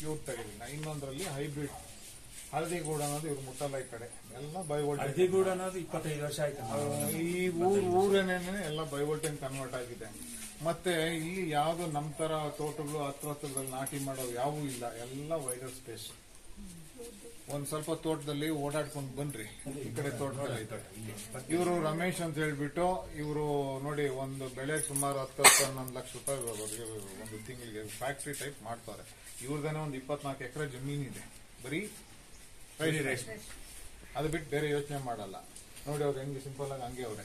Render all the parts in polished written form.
Pure ತಳಿನ, ಇನ್ನೊಂದರಲ್ಲಿ hybrid ಹಳದಿಗೂಡ ಅನ್ನೋದು ಇವ್ರು ಮುಟ್ಟಲ್ಲ. ಈ ಕಡೆ ಎಲ್ಲ ಬೈವೋಲ್ಟೇನ್. ಹಳದಿಗೂಡ ಅನ್ನೋದು 25 ವರ್ಷ ಆಯ್ತು. ಈ ಊರೇನೇನೆ ಎಲ್ಲ ಬೈವೋಲ್ಟೇನ್ ಕನ್ವರ್ಟ್ ಆಗಿದೆ. ಮತ್ತೆ ಇಲ್ಲಿ ಯಾವ್ದು ನಮ್ ತರ ತೋಟಗಳು ಹತ್ರದಲ್ಲಿ ನಾಟಿ ಮಾಡೋದು ಯಾವೂ ಇಲ್ಲ, ಎಲ್ಲ ವೈಡರ್ ಸ್ಪೇಸ್. ಒಂದ್ ಸ್ವಲ್ಪ ತೋಟದಲ್ಲಿ ಓಡಾಡ್ಕೊಂಡು ಬನ್ರಿ, ಈ ಕಡೆ ತೋಟದಲ್ಲಿ ಐತಾರೆ. ಇವರು ರಮೇಶ್ ಅಂತ ಹೇಳ್ಬಿಟ್ಟು ಇವರು ನೋಡಿ, ಒಂದು ಬೆಳೆ ಸುಮಾರು 10-11 ಲಕ್ಷ ರೂಪಾಯಿ ಒಂದು ತಿಂಗಳಿಗೆ ಫ್ಯಾಕ್ಟ್ರಿ ಟೈಪ್ ಮಾಡ್ತಾರೆ. ಇವ್ರದೇನೆ ಒಂದು 24 ಎಕರೆ ಜಮೀನಿದೆ, ಬರೀ ರೇಷ್ಮೆ. ಅದು ಬಿಟ್ಟು ಬೇರೆ ಯೋಚನೆ ಮಾಡಲ್ಲ. ನೋಡಿ ಅವ್ರು ಹೆಂಗೆ ಸಿಂಪಲ್ ಆಗಿ ಹಂಗೆ ಅವ್ರೆ.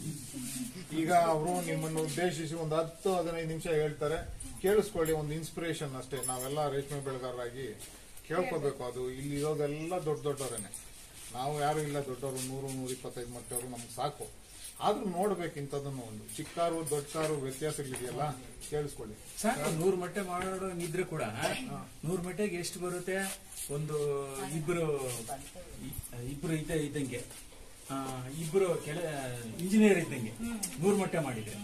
ಈಗ ಅವರು ನಿಮ್ಮನ್ನು ಉದ್ದೇಶಿಸಿ ಒಂದು 10-15 ನಿಮಿಷ ಹೇಳ್ತಾರೆ, ಕೇಳಿಸ್ಕೊಳ್ಳಿ. ಒಂದು ಇನ್ಸ್ಪಿರೇಷನ್ ಅಷ್ಟೇ. ನಾವೆಲ್ಲ ರೇಷ್ಮೆ ಬೆಳೆಗಾರರಾಗಿ ಕೇಳ್ಕೋಬೇಕು. ಅದು ಇಲ್ಲಿ ಇರೋದೆಲ್ಲ ದೊಡ್ಡವರೇನೆ, ನಾವು ಯಾರು ಇಲ್ಲ ದೊಡ್ಡವರು. 100-125 ಮಟ್ಟವರು ನಮ್ಗೆ ಸಾಕು. ಆದ್ರೂ ನೋಡ್ಬೇಕು ಇಂಥದನ್ನು. ಒಂದು ಚಿಕ್ಕ ಕಾರು ದೊಡ್ಡ ಕಾರು ವ್ಯತ್ಯಾಸಗಳಿದೆಯಲ್ಲ, ಕೇಳಿಸ್ಕೊಳ್ಳಿ. ಸಾಕು 100 ಮಟ್ಟೆ ಮಾಡೋಂಗಿದ್ರೆ ಕೂಡ 100 ಮಟ್ಟೆಗೆ ಎಷ್ಟು ಬರುತ್ತೆ? ಒಂದು ಇಬ್ರು ಇದ್ದಂಗೆ, ಇಬ್ರು ಇಂಜಿನಿಯರ್ ಇದ್ದಂಗೆ 100 ಮಟ್ಟೆ ಮಾಡಿದ್ರೆ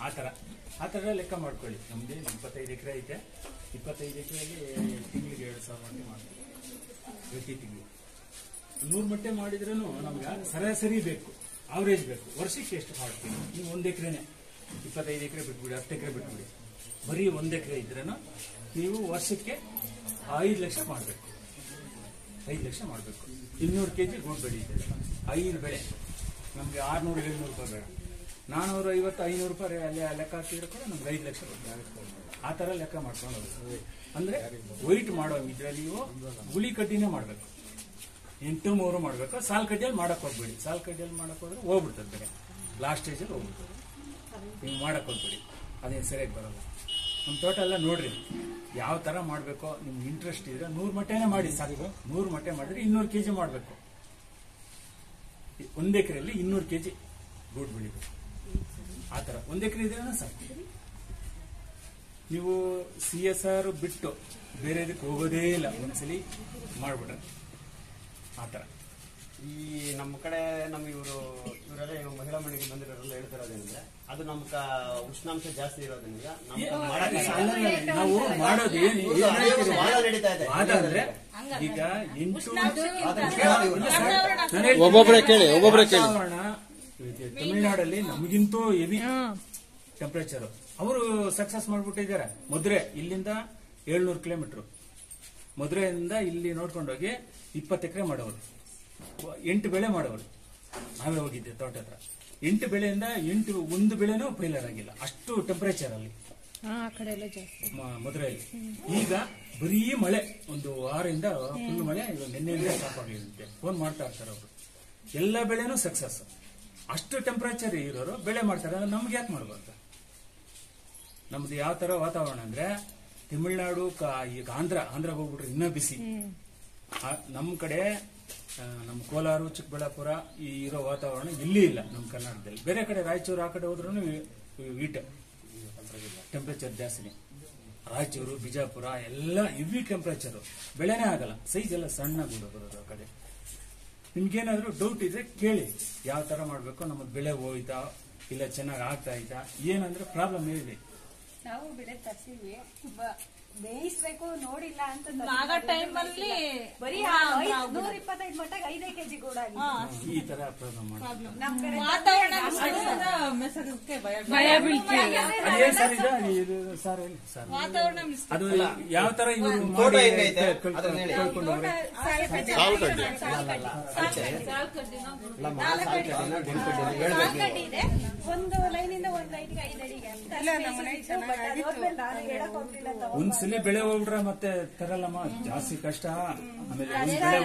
ಆ ತರ ಲೆಕ್ಕ ಮಾಡ್ಕೊಳ್ಳಿ. ನಮ್ದು 25 ಎಕರೆ ಐತೆ. 25 ಎಕರೆಗೆ ತಿಂಗಳಿಗೆ 2,000 ಮಟ್ಟೆ ಮಾಡ್ತೀವಿ ಪ್ರತಿ ತಿಂಗಳು. 100 ಮಟ್ಟೆ ಮಾಡಿದ್ರೂ ನಮ್ಗೆ ಸರಾಸರಿ ಬೇಕು, ಅವರೇಜ್ ಬೇಕು. ವರ್ಷಕ್ಕೆ ಎಷ್ಟು ಮಾಡ್ತೀವಿ? ನೀವು 1 ಎಕರೆನೆ 25 ಎಕರೆ ಬಿಟ್ಬಿಡಿ, 10 ಎಕರೆ ಬಿಟ್ಬಿಡಿ. ಬರೀ 1 ಎಕರೆ ಇದ್ರೂ ನೀವು ವರ್ಷಕ್ಕೆ 5 ಲಕ್ಷ ಮಾಡಬೇಕು. 5 ಲಕ್ಷ ಮಾಡಬೇಕು. 200 ಕೆಜಿ ಗೋಡ್ ಬೆಳೆ ಇದೆ. 5 ಬೆಳೆ ನಮ್ಗೆ 600-700 ರೂಪಾಯಿ ಬೇಡ. 450-500 ರೂಪಾಯಿ ಅಲ್ಲಿ ಲೆಕ್ಕ ಹಾಕಿದ್ರೆ ಕೂಡ ನಮ್ಗೆ 5 ಲಕ್ಷ ಬರುತ್ತೆ. ಆ ತರ ಲೆಕ್ಕ ಮಾಡ್ಕೊಂಡು ಹೋಗ್ಬೇಕು. ಅಂದ್ರೆ ವೈಟ್ ಮಾಡೋ ಇದ್ರಲ್ಲಿ ನೀವು ಗುಳಿ ಕಡ್ಡಿನೇ ಮಾಡ್ಬೇಕು. 8-3 ಮಾಡ್ಬೇಕು. ಸಾಲ್ ಕಡ್ಡಿಯಲ್ಲಿ ಮಾಡಕ್ ಹೋಗ್ಬೇಡಿ. ಸಾಲ್ ಕಡ್ಡಿಯಲ್ಲಿ ಮಾಡಕ್ ಹೋದ್ರೆ ಹೋಗ್ಬಿಡ್ತದೆ ಬೇರೆ, ಲಾಸ್ಟ್ ಸ್ಟೇಜಲ್ಲಿ ಹೋಗ್ಬಿಡ್ತದೆ. ನೀವು ಮಾಡಕ್ ಹೋಗ್ಬೇಡಿ, ಅದೇನು ಸರಿಯಾಗಿ ಬರೋಲ್ಲ. ನಮ್ಮ ತೋಟ ಎಲ್ಲ ನೋಡ್ರಿ ಯಾವ ತರ ಮಾಡ್ಬೇಕೋ. ನಿಮ್ಗೆ ಇಂಟ್ರೆಸ್ಟ್ ಇದ್ರೆ 100 ಮಟ್ಟೆನೇ ಮಾಡಿ ಸಾಕು. 100 ಮಟ್ಟೆ ಮಾಡಿದ್ರೆ 200 ಕೆಜಿ ಮಾಡ್ಬೇಕು. 1 ಎಕರೆಯಲ್ಲಿ 200 ಕೆಜಿ ಗೂಡ್ ಬೆಳಿಬೇಕು. ಆ ತರ 1 ಎಕರೆ ಇದ್ರೆ ಸಾಕು. ನೀವು CSR ಬಿಟ್ಟು ಬೇರೆ ಇದಕ್ಕೆ ಹೋಗೋದೇ ಇಲ್ಲ. ಒಂದ್ಸಲಿ ಮಾಡ್ಬಿಟ್ರೆ ಆ ತರ. ಈ ನಮ್ಮ ಕಡೆ ಇವರೆಲ್ಲ ಮಹಿಳಾ ಮನೆಗೆ ಬಂದಿರೋರೆಲ್ಲ ಹೇಳ್ತಿರೋದ್ರಿಂದ ಅದು ನಮ್ಗ ಉಷ್ಣಾಂಶ ಜಾಸ್ತಿ ಇರೋದ್ರಿಂದ ನಾವು ಮಾಡೋದು ನಡೀತಾ ಇದೆ. ಅಂದ್ರೆ ಈಗ ಒಬ್ಬೊಬ್ಬರೇ ಕೇಳಿ. ತಮಿಳುನಾಡಲ್ಲಿ ನಮಗಿಂತೂ ಹೆವಿ ಟೆಂಪರೇಚರ್. ಅವರು ಸಕ್ಸಸ್ ಮಾಡ್ಬಿಟ್ಟಿದ್ದಾರೆ. ಮಧುರೆ ಇಲ್ಲಿಂದ 700 ಕಿಲೋಮೀಟರ್. ಮಧುರೆಯಿಂದ ಇಲ್ಲಿ ನೋಡ್ಕೊಂಡೋಗಿ 20 ಎಕರೆ ಮಾಡೋರು, 8 ಬೆಳೆ ಮಾಡೋರು. ನಾವೇ ಹೋಗಿದ್ದೆ ತೋಟ ಹತ್ರ. 8 ಬೆಳೆಯಿಂದ 1 ಬೆಳೆನೂ ಫೈಲರ್ ಆಗಿಲ್ಲ. ಅಷ್ಟು ಟೆಂಪರೇಚರ್ ಅಲ್ಲಿ ಮಧುರೆಯಲ್ಲಿ. ಈಗ ಬರೀ ಮಳೆ, ಒಂದು ವಾರದಿಂದ ಫುಲ್ ಮಳೆ. ನಿನ್ನೆಯಿಂದ ಸ್ಟಾಪ್ ಆಗಲಿರುತ್ತೆ. ಫೋನ್ ಮಾಡ್ತಾ ಇರ್ತಾರೆ ಅವರು. ಎಲ್ಲ ಬೆಳೆನೂ ಸಕ್ಸಸ್. ಅಷ್ಟು ಟೆಂಪರೇಚರ್ ಇರೋರು ಬೆಳೆ ಮಾಡ್ತಾರೆ. ನಮ್ಗೆ ಯಾಕೆ ಮಾಡಬಾರ್ದು? ನಮ್ದು ಯಾವ ತರ ವಾತಾವರಣ ಅಂದ್ರೆ ತಮಿಳುನಾಡು, ಈಗ ಆಂಧ್ರ ಹೋಗ್ಬಿಟ್ರೆ ಇನ್ನೂ ಬಿಸಿ. ನಮ್ಮ ಕಡೆ ನಮ್ಮ ಕೋಲಾರ, ಚಿಕ್ಕಬಳ್ಳಾಪುರ ಈ ಇರೋ ವಾತಾವರಣ ಇಲ್ಲಿ ಇಲ್ಲ ನಮ್ಮ ಕರ್ನಾಟಕದಲ್ಲಿ. ಬೇರೆ ಕಡೆ ರಾಯಚೂರು ಆ ಕಡೆ ಹೋದ್ರೂ ವೀಟ್ ಟೆಂಪರೇಚರ್ ಜಾಸ್ತಿನೇ. ರಾಯಚೂರು, ಬಿಜಾಪುರ ಎಲ್ಲ ಹೆವಿ ಟೆಂಪರೇಚರ್. ಬೆಳೆನೇ ಆಗಲ್ಲ. ಸೈಜ್ ಎಲ್ಲ ಸಣ್ಣ ಬರೋದು ಆ ಕಡೆ. ನಿಮ್ಗೇನಾದ್ರೂ ಡೌಟ್ ಇದ್ರೆ ಕೇಳಿ, ಯಾವ ತರ ಮಾಡ್ಬೇಕು, ನಮ್ಮದು ಬೆಳೆ ಹೋಯ್ತಾ ಇಲ್ಲ ಚೆನ್ನಾಗಿ ಆಗ್ತಾ ಐತಾ, ಏನಂದ್ರೆ ಪ್ರಾಬ್ಲಮ್ ಇದೆ. ನಾವು ಬೆಳೆ ತರ್ಸಿವಿ, ಬೇಯಿಸ್ಬೇಕು ನೋಡಿಲ್ಲ ಅಂತ ಟೈಮ್ ಅಲ್ಲಿ ಬರೀ 125 ಮಟ್ಟಾಗ 5 ಕೆಜಿ ಕೂಡ ಈ ತರ ಪ್ರಾಬ್ಲಮ್ ನಮ್ ಕಡೆ ಭಯ ಬೀಳ್ತೀವಿ. ವಾತಾವರಣ ಅದು ಯಾವ ತರ ಕೇಳ್ಕೊಂಡವ್ರೆ. ಇದೆ. ಒಂದು ಲೈನಿಂದ ಒಂದು ಲೈನ್ಗೆ 5 ಅಡಿಗೆ ಒಂದ್ಸಲಿ ಬೆಳೆ ಹೋಗ್ಬಿಟ್ರೆ ಮತ್ತೆ ತರಲ್ಲಮ್ಮ, ಜಾಸ್ತಿ ಕಷ್ಟ. ಆಮೇಲೆ ಒಂದ್ ಬೆಳೆ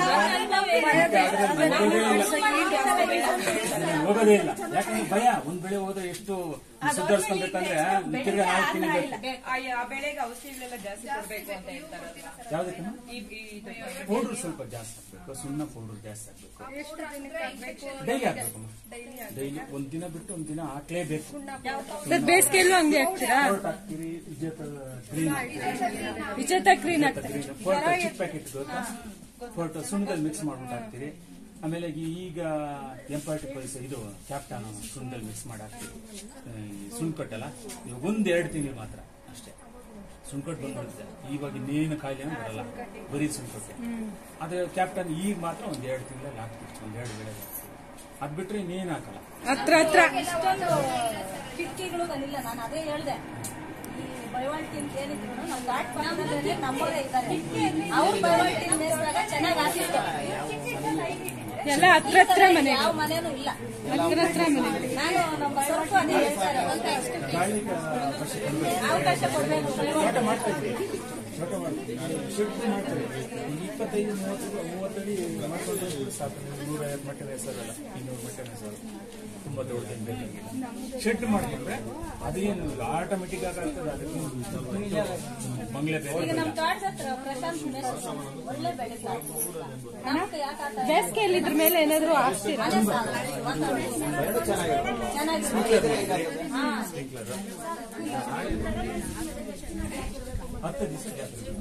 ಹೋಗೋದೇ ಇಲ್ಲ. ಯಾಕಂದ್ರೆ ಭಯ. ಒಂದ್ ಬೆಳೆ ಹೋದ್ರೆ ಎಷ್ಟು ಸುಧಾರಿಸ್ಕೊಬೇಕಂದ್ರೆ ತಿರ್ಗಾ ನಾವು ತಿನ್ನಬೇಕು. ಬೆಳೆಗೆ ಔಷಧಿಗಳೆಲ್ಲ ಜಾಸ್ತಿ ಕೊಡ್ಬೇಕು ಅಂತ ಹೇಳ್ತಾರಲ್ಲ, ಯಾವ್ದಕ್ಕೆ? ಪೌಡರ್ ಸ್ವಲ್ಪ ಜಾಸ್ತಿ ಹಾಕ್ಬೇಕು, ಸುಣ್ಣ ಪೌಡರ್ ಜಾಸ್ತಿ ಹಾಕ್ಬೇಕು. ಡೈಲಿ ಹಾಕ್ಬೇಕಮ್ಮ. ಡೈಲಿ ಒಂದಿನ ಬಿಟ್ಟು ಒಂದಿನ ಹಾಕ್ಲೇಬೇಕು. ಬೇಸಿಗೆಲ್ಲೂ ಹಂಗೆ ಹಾಕ್ತೀರಾ? ಹಾಕ್ತೀರಿ. ವಿಜೇತ ಗ್ರೀನ್ ಚಿಕ್ಕ ಪ್ಯಾಕೆಟ್ ಫೋಟೋ ಸುಣ್ಣದಲ್ಲಿ ಮಿಕ್ಸ್ ಮಾಡ್ಬಿಟ್ಟು ಹಾಕ್ತೀರಿ. ಆಮೇಲೆ ಈಗ M40 ಇದು ಕ್ಯಾಪ್ಟಾನ್ ಸುಣ್ಣದಲ್ಲಿ ಮಿಕ್ಸ್ ಮಾಡಿ ಹಾಕ್ತೀರಿ. ಸುಣ್ಣ ಕಟ್ಟಲ್ಲ. 1-2 ತಿಂಗಳು ಮಾತ್ರ ಅಷ್ಟೇ. ಸುಂಕಟ್ಟು ಬಂದ್ಬಿಡುತ್ತೆ. ಇವಾಗ ಇನ್ನೇನು ಕಾಯಿಲೆ ಬರಲ್ಲ, ಬರೀ ಸುಂಕಟ್ಟೆ. ಆದ್ರೆ ಕ್ಯಾಪ್ಟನ್ ಈಗ ಮಾತ್ರ ಒಂದ್ 2 ತಿಂಗಳಲ್ಲಿ ಹಾಕ್ತಿತ್ತು, 1-2 ಬೆಳೆ ಅದ್ ಬಿಟ್ರೆ ಇನ್ನೇನು ಹಾಕಲ್ಲ. ಇಷ್ಟೊಂದು ಕಿಟಕಿಗಳು ಬಂದಿಲ್ಲ. ನಾನು ಅದೇ ಹೇಳ್ದೆ, ಈ ಬೈವಾಲ್ಟಿನ್ ಏನಿದ್ರು ನಾವು ಘಾಟ್ ಪಕ್ಕದಲ್ಲೇ ನಮ್ಮವರೇ ಇದ್ದಾರೆ. ಅವ್ರು ಬೈವಾಲ್ಟಿನ್ ಮೇಯಿಸಿದಾಗ ಚೆನ್ನಾಗಿ ಹಾಕಿತ್ತು. ಎಲ್ಲ ಹತ್ರ ಮನೆ, ಯಾವ ಮನೇನೂ ಇಲ್ಲ. ಹತ್ರ ಮನೆ. ನಾನು ನಮ್ಮ ಬೈವಾಲ್ಟು ಅದೇ ಹೇಳ್ತಾರೆ, ಅವಕಾಶ ಕೊಡ್ಬೇಕು. ತೋಟ ಮಾಡ್ತಾ ಇದ್ವಿ, ತೋಟ ಮಾಡ್ತೀವಿ, ಶೆಡ್ ಮಾಡ್ತೀವಿ. 25-30 ಅಡಿ ಮಾಡ್ಕೊಂಡು ಸಾಕು. 150 ಮಟ್ಟದ ಹೆಸರಲ್ಲ, 200 ಮಟ್ಟದ ಹೆಸರು ತುಂಬಾ ದೊಡ್ಡದೇನು ಬೇಕಾಗಿಲ್ಲ. ಶೆಡ್ ಮಾಡ್ಕೊಂಡ್ರೆ ಅದೇನು ಆಟೋಮೆಟಿಕ್ ಆಗಾಗ್ತದೆ. ಅದಕ್ಕೆ ಮಂಗ್ಲೆ ಈಗ ನಮ್ಮ ತೋಟದ ಹತ್ರ ಪ್ರಶಾಂತ್ ಮೇಷ್ಟ್ರು ಒಳ್ಳೆ ಬೆಳೀತಾರೆ. ನಮ್ಗೆ ಯಾಕೆ ಬೇಸಿಗೆಯಲ್ಲಿ ಇದ್ರ ಮೇಲೆ ಏನಾದ್ರು ಹಾಕ್ತೀರಾ? ಸ್ಪ್ರಿಂಕ್ಲರ್ 10 ದಿವಸ ಜಾತ್ರೆ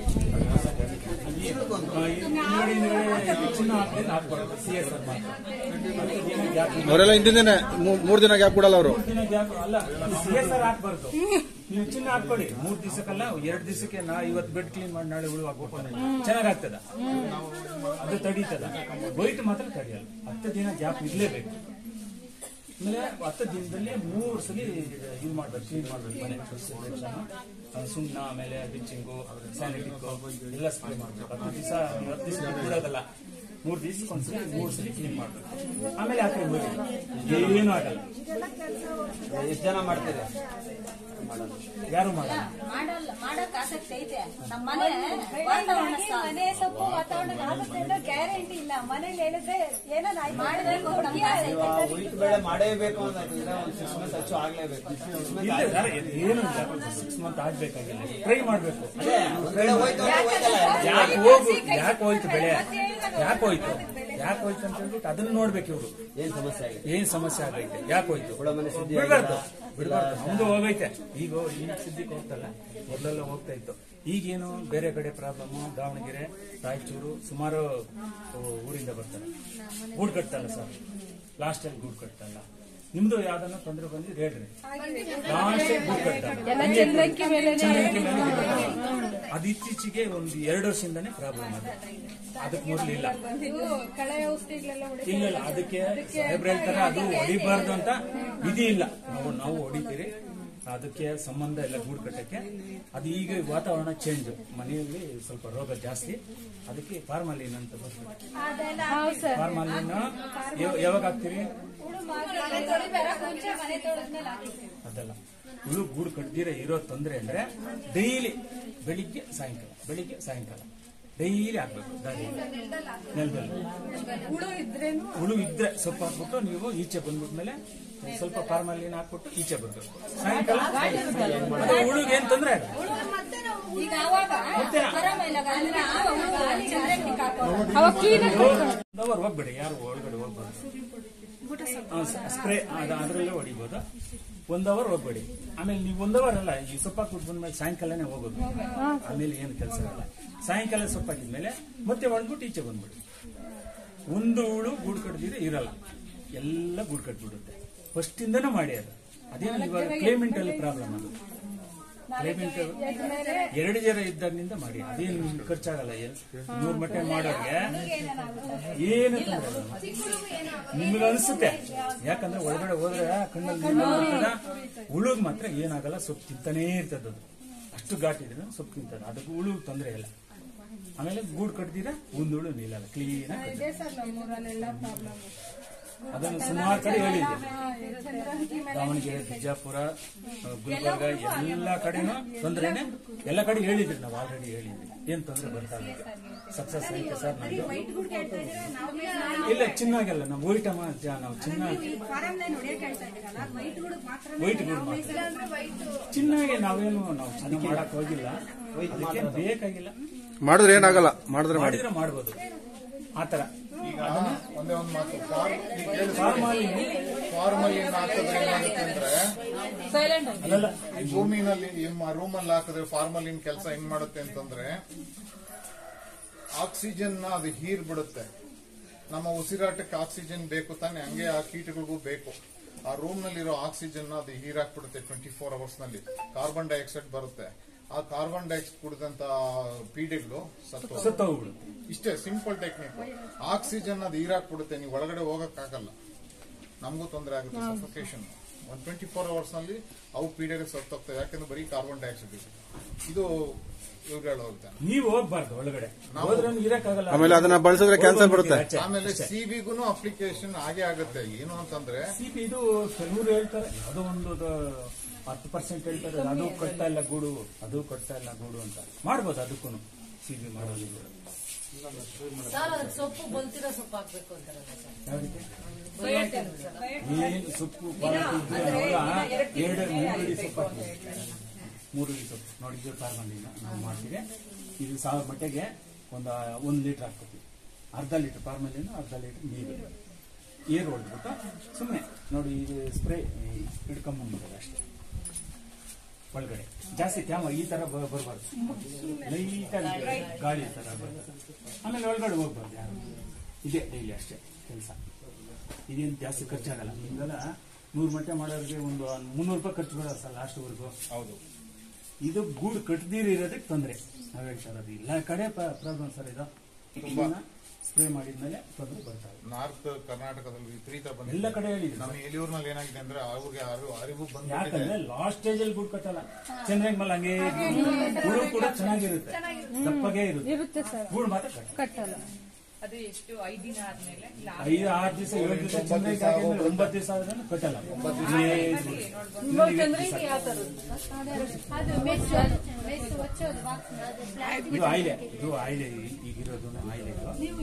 ಚಿನ್ನ ಹಾಕ್ಬಾರ್ದು. CSR ಮಾತ್ರ ಅವರೆಲ್ಲ ಹಿಂದಿನ 3 ದಿನ ಗ್ಯಾಪ್ ಕೊಡಲ್ಲ ಅವರು. 3 ದಿನ ಗ್ಯಾಪ್ ಅಲ್ಲ, CSR ಹಾಕ್ಬಾರ್ದು. ನೀವು ಚಿನ್ನ ಹಾಕೊಳ್ಳಿ, 3 ದಿವಸಕ್ಕಲ್ಲ 2 ದಿವಸಕ್ಕೆ. ಇವತ್ತು ಬೆಡ್ ಕ್ಲೀನ್ ಮಾಡಿ ನಾಳೆ ಉಳು ಹಾಕ್ಬೇಕು, ಚೆನ್ನಾಗಾಗ್ತದ, ಅದು ತಡೀತದ. ವೈಟ್ ಮಾತ್ರ ತಡೆಯಲ್ಲ. 10 ದಿನ ಗ್ಯಾಪ್ ಇರ್ಲೇಬೇಕು. ಆಮೇಲೆ 10 ದಿನದಲ್ಲಿ 3 ಸಲ ಇದು ಮಾಡ್ಬೇಕು, ಕ್ಲೀನ್ ಮಾಡ್ಬೇಕು ಮನೆ. ಸುಣ್ಣ, ಆಮೇಲೆ ಬ್ಲೀಚಿಂಗು, ಸ್ಯಾನಿಟಿಕ್ ಎಲ್ಲ ಸ್ಪ್ರೇ ಮಾಡ್ಬೇಕು. 10 ದಿವಸ ಬಿಡೋದಲ್ಲ, 3 ದಿವಸಕ್ಕೊಂದ್ಸಲಿ 3 ಸಲ ಕ್ಲೀನ್ ಮಾಡ್ಬೇಕು. ಆಮೇಲೆ ಆ ಕಡೆ ಹೋಗಿ ಏನು ಆಗಲ್ಲ. ಎಷ್ಟು ಜನ ಮಾಡ್ತಾರೆ? ಯಾರು ಮಾಡಲ್ಲ. ಮಾಡಕ್ ಆಸಕ್ತಿ ಐತೆ. ನಮ್ಮ ಮನೆ ಸೊಪ್ಪು ವಾತಾವರಣ ಆಗುತ್ತೆ ಅನ್ನೋ ಗ್ಯಾರಂಟಿ ಇಲ್ಲ. ಮನೇಲಿ ಹೇಳಿದ್ರೆ ಏನೋ ಮಾಡಬೇಕು, ಉಳಿದ ಬೆಳೆ ಮಾಡೇಬೇಕು ಅಂತಂದ್ರೆ ಒಂದು 6 ಮಂತ್ ಹೆಚ್ಚು ಆಗ್ಲೇಬೇಕು. ಇಲ್ಲ ಏನು 6 ಮಂತ್ ಆಗ್ಬೇಕಾಗಿಲ್ಲ, ಟ್ರೈ ಮಾಡ್ಬೇಕು. ಯಾಕೆ ಹೋಯ್ತು ಬೆಳೆ, ಯಾಕೆ ಹೋಯ್ತು ಅಂತ ಹೇಳ್ಬಿಟ್ಟು ಅದನ್ನ ನೋಡ್ಬೇಕು. ಇವ್ರು ಏನ್ ಸಮಸ್ಯೆ ಆಗೈತೆ, ಯಾಕೆ ಹೋಯ್ತು ಬಿಡ್ಬಾರ್ದು. ನಮ್ದು ಹೋಗೈತೆ. ಈಗ ಸುದ್ದಿಗೆ ಹೋಗ್ತಲ್ಲ, ಮೊದಲೆಲ್ಲ ಹೋಗ್ತಾ ಇತ್ತು. ಈಗೇನು ಬೇರೆ ಕಡೆ ಪ್ರಾಬ್ಲಮ್, ದಾವಣಗೆರೆ, ರಾಯಚೂರು, ಸುಮಾರು ಊರಿಂದ ಬರ್ತಾರೆ. ಗೂಡು ಕಟ್ತಲ್ಲ ಸರ್, ಲಾಸ್ಟ್ ಟೈಮ್ ಗೂಡು ಕಟ್ತಲ್ಲ. ನಿಮ್ದು ಯಾವ್ದನ್ನ ತೊಂದರೆ ಬಂದಿದ್ದು ಹೇಳ್ರಿ. ಲಾಸ್ಟ್ ಗೂಡು ಕಟ್ತಲ್ಲ, ಅದು ಇತ್ತೀಚೆಗೆ ಒಂದು 2 ವರ್ಷದಿಂದಾನೇ ಪ್ರಾಬ್ಲಮ್. ಅದಕ್ಕೆ ಮೊದಲಿಲ್ಲ. ಇಲ್ಲ, ಅದಕ್ಕೆ ಸಾಹೇಬ್ರು ಹೇಳ್ತಾರೆ ಅದು ಹೊಡಿಬಾರ್ದು ಅಂತ ವಿಧಿ ಇಲ್ಲ. ನಾವು ಹೊಡಿತೀರಿ, ಅದಕ್ಕೆ ಸಂಬಂಧ ಇಲ್ಲ ಗೂಡು ಕಟ್ಟಕ್ಕೆ. ಅದು ಈಗ ವಾತಾವರಣ ಚೇಂಜ್, ಮನೆಯಲ್ಲಿ ಸ್ವಲ್ಪ ರೋಗ ಜಾಸ್ತಿ. ಅದಕ್ಕೆ ಫಾರ್ಮಾಲಿನ್ ಅಂತ ಬರ್ತದೆ. ಫಾರ್ಮಾಲಿನ್ ಯಾವಾಗ ಹಾಕ್ತೀರಿ? ಅದಲ್ಲ, ಹುಳು ಗೂಡು ಕಟ್ದಿರ ಇರೋ ತೊಂದರೆ ಅಂದ್ರೆ ಡೈಲಿ ಬೆಳಿಗ್ಗೆ ಸಾಯಂಕಾಲ ಡೈಲಿ ಹಾಕ್ಬೇಕು. ದಾರಿ ನೆಲದಲ್ಲಿ ಹುಳು ಇದ್ರೆ ಸ್ವಲ್ಪ ಹಾಕ್ಬಿಟ್ಟು ನೀವು ಈಚೆ ಬಂದ್ಬಿಟ್ಮೇಲೆ ಸ್ವಲ್ಪ ಫಾರ್ಮಾಲಿನ್ ಹಾಕ್ಬಿಟ್ಟು ಈಚೆ ಬರ್ಬೇಕು. ಸಾಯಂಕಾಲ ಹುಳುಗೆ ಏನ್ ತೊಂದರೆ ಆಗಲ್ಲ. ಹೋಗ್ಬೇಡಿ, ಯಾರು ಒಳಗಡೆ ಹೋಗ್ಬಾರ್ದು. ಸ್ಪ್ರೇ ಅದರಲ್ಲೇ ಹೊಡಿಬಹುದು. 1 ಅವರ್ ಹೋಗ್ಬೇಡಿ. ಆಮೇಲೆ ನೀವು 1 ಅವರ್ ಅಲ್ಲ, ಈ ಸೊಪ್ಪ ಹಾಕ್ಬಿಟ್ಟು ಬಂದ್ಮೇಲೆ ಸಾಯಂಕಾಲನೇ ಹೋಗೋದು. ಆಮೇಲೆ ಏನು ಕೆಲಸ ಇಲ್ಲ. ಸಾಯಂಕಾಲ ಸೊಪ್ಪ ಹಾಕಿದ್ಮೇಲೆ ಮತ್ತೆ ಒಣಗ್ಬಿಟ್ಟು ಈಚೆ ಬಂದ್ಬಿಡಿ. ಒಂದು ಹುಳು ಗೂಡು ಕಟ್ದಿದ್ರೆ ಇರಲ್ಲ, ಎಲ್ಲ ಗೂಡು ಕಟ್ಬಿಡುತ್ತೆ. ಫಸ್ಟ್ ಇಂದನೂ ಮಾಡಿ ಅದೇನು ಇವಾಗ ಕ್ಲೈಮೇಟ್ ಅಲ್ಲಿ ಪ್ರಾಬ್ಲಮ್. ಅದು ಕ್ಲೈಮೇಟ್ 2 ಜನ ಇದ್ದಾಗಿನಿಂದ ಮಾಡಿ, ಅದೇನು ಖರ್ಚಾಗಲ್ಲ. 100 ಮಟ್ಟೆ ಮಾಡೋರಿಗೆ ಏನು ನಿಮ್ಗೆ ಅನ್ಸುತ್ತೆ. ಯಾಕಂದ್ರೆ ಒಳಗಡೆ ಹೋದ್ರೆ ಕಣ್ಣಲ್ಲಿ ಹುಳುಗ್ ಮಾತ್ರ ಏನಾಗಲ್ಲ, ಸೊಪ್ಪು ತಿಂತಾನೇ ಇರ್ತದ. ಅದು ಅಷ್ಟು ಘಾಟಿದ್ರೆ ಸೊಪ್ಪು ತಿಂತದ, ಅದಕ್ಕೆ ಹುಳು ತೊಂದರೆ ಇಲ್ಲ. ಆಮೇಲೆ ಗೂಡು ಕಟ್ದಿರ ಒಂದು ಹುಳು ನಿಲ್ಲಲ್ಲ, ಕ್ಲೀನ್ ಆಗಿ. ಅದನ್ನು ಸುಮಾರು ಕಡೆ ಹೇಳಿದ್ದೆ. ದಾವಣಗೆರೆ, ಬಿಜಾಪುರ, ಗುಲ್ಬರ್ಗ ಎಲ್ಲ ಕಡೆನೂ ತೊಂದರೆನೆ. ಎಲ್ಲ ಕಡೆ ಹೇಳಿದ್ರಿ, ನಾವು ಆಲ್ರೆಡಿ ಹೇಳಿದ್ವಿ. ಏನ್ ತೊಂದರೆ ಬರ್ತಾ ಇಲ್ಲ, ಸಕ್ಸಸ್ ಐತೆ ಸರ್ ನಮ್ದು. ಇಲ್ಲ, ಚಿನ್ನಾಗೆಲ್ಲ ನಾವು ವೈಟ್ ನಾವು ಚಿನ್ನ ವೈಟ್ ಗೂಡು ಚಿನ್ನಾಗೆ ನಾವೇನು ನಾವು ಚಿನ್ನ ಮಾಡಕ್ ಹೋಗಿಲ್ಲ, ಅದಕ್ಕೆ ಬೇಕಾಗಿಲ್ಲ. ಮಾಡಿದ್ರೆ ಏನಾಗಲ್ಲ, ಮಾಡಿದ್ರೆ ಮಾಡ್ಬೋದು ಆತರ. ಈಗ ಒಂದೇ ಒಂದು ಮಾತು, ಫಾರ್ಮಾಲಿನ್ ಹಾಕಿದ್ರೆ ಏನಾಗುತ್ತೆ ಅಂದ್ರೆ, ಭೂಮಿನಲ್ಲಿ ರೂಮಲ್ಲಿ ಹಾಕಿದ್ರೆ ಫಾರ್ಮಾಲಿನ್ ಕೆಲಸ ಹೆಂಗ್ ಮಾಡುತ್ತೆ ಅಂತಂದ್ರೆ, ಆಕ್ಸಿಜನ್ ಅದು ಹೀರ್ ಬಿಡುತ್ತೆ. ನಮ್ಮ ಉಸಿರಾಟಕ್ಕೆ ಆಕ್ಸಿಜನ್ ಬೇಕು ತಾನೆ, ಹಂಗೆ ಆ ಕೀಟಗಳಿಗೂ ಬೇಕು. ಆ ರೂಮ್ ನಲ್ಲಿರೋ ಆಕ್ಸಿಜನ್ ಅದು ಹೀರಾಕ್ಬಿಡುತ್ತೆ 24 ಅವರ್ಸ್ ನಲ್ಲಿ. ಕಾರ್ಬನ್ ಡೈಆಕ್ಸೈಡ್ ಬರುತ್ತೆ. ಆ ಕಾರ್ಬನ್ ಡೈಆಕ್ಸೈಡ್ ಕುಡಿದಂತ ಪೀಡೆಗಳು ಸತ್ತೋಗ್ಬಿಡು. ಇಷ್ಟೇ ಸಿಂಪಲ್ ಟೆಕ್ನಿಕ್. ಆಕ್ಸಿಜನ್ ಅದು ಹೀರಾಕ್ಬಿಡುತ್ತೆ, ನೀವು ಒಳಗಡೆ ಹೋಗಕ್ಕಾಗಲ್ಲ, ನಮಗೂ ತೊಂದರೆ ಆಗುತ್ತೆ, ಸಫೋಕೇಶನ್. 24 hours ನಲ್ಲಿ ಅವು ಪೀಡೆಗೆ ಸತ್ತೋಗ್ತವೆ, ಯಾಕಂದ್ರೆ ಬರೀ ಕಾರ್ಬನ್ ಡೈಆಕ್ಸೈಡ್ ಇದು ಇವ್ರು ಹೇಳೋಗುತ್ತೆ. ನೀವು ಹೋಗ್ಬಾರ್ದು ಒಳಗಡೆ, ಹೋದ್ರೆ ಇರಕ್ಕಾಗಲ್ಲ. ಆಮೇಲೆ ಅದನ್ನ ಬಳಸಿದ್ರೆ ಕ್ಯಾನ್ಸರ್ ಬರುತ್ತೆ. ಆಮೇಲೆ ಸಿಬಿಗೂ ಅಪ್ಲಿಕೇಶನ್ ಹಾಗೆ ಆಗುತ್ತೆ. ಏನು ಅಂತಂದ್ರೆ ಸಿಪಿ ಇದು ಕೆಲವರು ಹೇಳ್ತಾರೆ, ಅದು ಒಂದು 10% ಹೇಳ್ತಾರೆ, ಅದು ಕೊಡ್ತಾ ಇಲ್ಲ ಗೂಡು, ಅದು ಕೊಡ್ತಾ ಇಲ್ಲ ಗೂಡು ಅಂತ. ಮಾಡ್ಬೋದು ಅದಕ್ಕೂ ಸಿಬಿ ಮಾಡೋದು. ಸೊಪ್ಪು ಬಲ್ತಿರೋ ಸೊಪ್ಪು ಹಾಕ್ಬೇಕು ಅಂತಾರಲ್ಲ ಏನು ಸೊಪ್ಪು ಪಾಲಕ್ ಇದ್ರೆ ಎರಡು 3 ಅಡಿ ಸೊಪ್ಪು ಹಾಕ್ಬೇಕು. 3 ಅಡಿ ಸೊಪ್ಪು ನೋಡಿದ್ರೆ ಪಾರ್ಮಂಡಿನ ನಾವು ಮಾಡ್ತೀವಿ. ಇದು 1000 ಮಟ್ಟಿಗೆ 1 ಲೀಟರ್ ಹಾಕ್ತೀವಿ. ಅರ್ಧ ಲೀಟರ್ ಪಾರ್ಮಂಡಿನ, ಅರ್ಧ ಲೀಟರ್ ನೀರು ಏರ್ ಹೊಡ್ಬಿಟ್ಟು ಸುಮ್ಮನೆ ನೋಡಿ ಇದು ಸ್ಪ್ರೇ ಹಿಡ್ಕೊಂಡ್ಬಂದ್ಬಿಡೋದು ಅಷ್ಟೇ. ಒಳಗಡೆ ಜಾಸ್ತಿ ತ್ಯಾಮ ಈ ತರ ಬರಬಾರ್ದು, ಲೈಟಾಗಿ ಗಾಳಿ ತರ ಬರ್ತದೆ. ಆಮೇಲೆ ಒಳಗಡೆ ಹೋಗ್ಬಾರ್ದು ಯಾರು. ಇದೇ ಡೈಲಿ ಅಷ್ಟೇ ಕೆಲಸ. ಇದೇನು ಜಾಸ್ತಿ ಖರ್ಚಾಗಲ್ಲ. ನಿಮ್ಗೆಲ್ಲ 100 ಮಟ್ಟೆ ಮಾಡೋರಿಗೆ ಒಂದು 300 ರೂಪಾಯಿ ಖರ್ಚು ಬರೋದು ಸರ್ ಲಾಸ್ಟ್ವರೆಗೂ. ಹೌದು, ಇದು ಗೂಡು ಕಟ್ಟದಿರೋದಕ್ಕೆ ತೊಂದರೆ. ನಾವು ಹೇಳ್ತಾ ಇರೋದು ಎಲ್ಲ ಕಡೆ ಪ್ರಾಬ್ಲಮ್ ಸರ್. ಇದು ಸ್ಪ್ರೇ ಮಾಡಿದ್ಮೇಲೆ ತೊಂದರೆ ಬರ್ತಾರೆ. ನಾರ್ತ್ ಕರ್ನಾಟಕದಲ್ಲಿ ವಿಪರೀತ ಬಂದಿದೆ. ಎಲ್ಲ ಕಡೆ ಹೇಳಿದೆ. ನಮ್ಮ ಎಲಿಯೂರ್ನಲ್ಲಿ ಏನಾಗಿದೆ ಅಂದ್ರೆ ಅವ್ರಿಗೆ ಅರಿವು ಬಂದಿದೆ. ಯಾಕಂದ್ರೆ ಲಾಸ್ಟ್ ಸ್ಟೇಜ್ ಅಲ್ಲಿ ಗೂಡು ಕಟ್ಟಲ್ಲ. ಚಂದ್ರಂಗ್ ಮೇಲೆ ಹಂಗೆ ಗೂಡು ಕೂಡ ಚೆನ್ನಾಗಿರುತ್ತೆ, ದಪ್ಪಗೆ ಇರುತ್ತೆ. ಗೂಡು ಮಾತ್ರ ಕಟ್ಟಲ್ಲ. ಅದು ಎಷ್ಟು 5 ದಿನ ಆದ್ಮೇಲೆ 5-6 ದಿವಸ 7 ದಿವಸ ಚಂದ್ರಕ್ಕೆ ಹಾಕಿದ್ರೆ 9 ದಿವಸ ಆದ್ರೆ ಕಟ್ಟಲ್ಲ. ಇದು ಆಯಿಲೆ, ಇದು ಆಯಿಲೆ ಈಗಿರೋದು ಆಯಿಲೆ.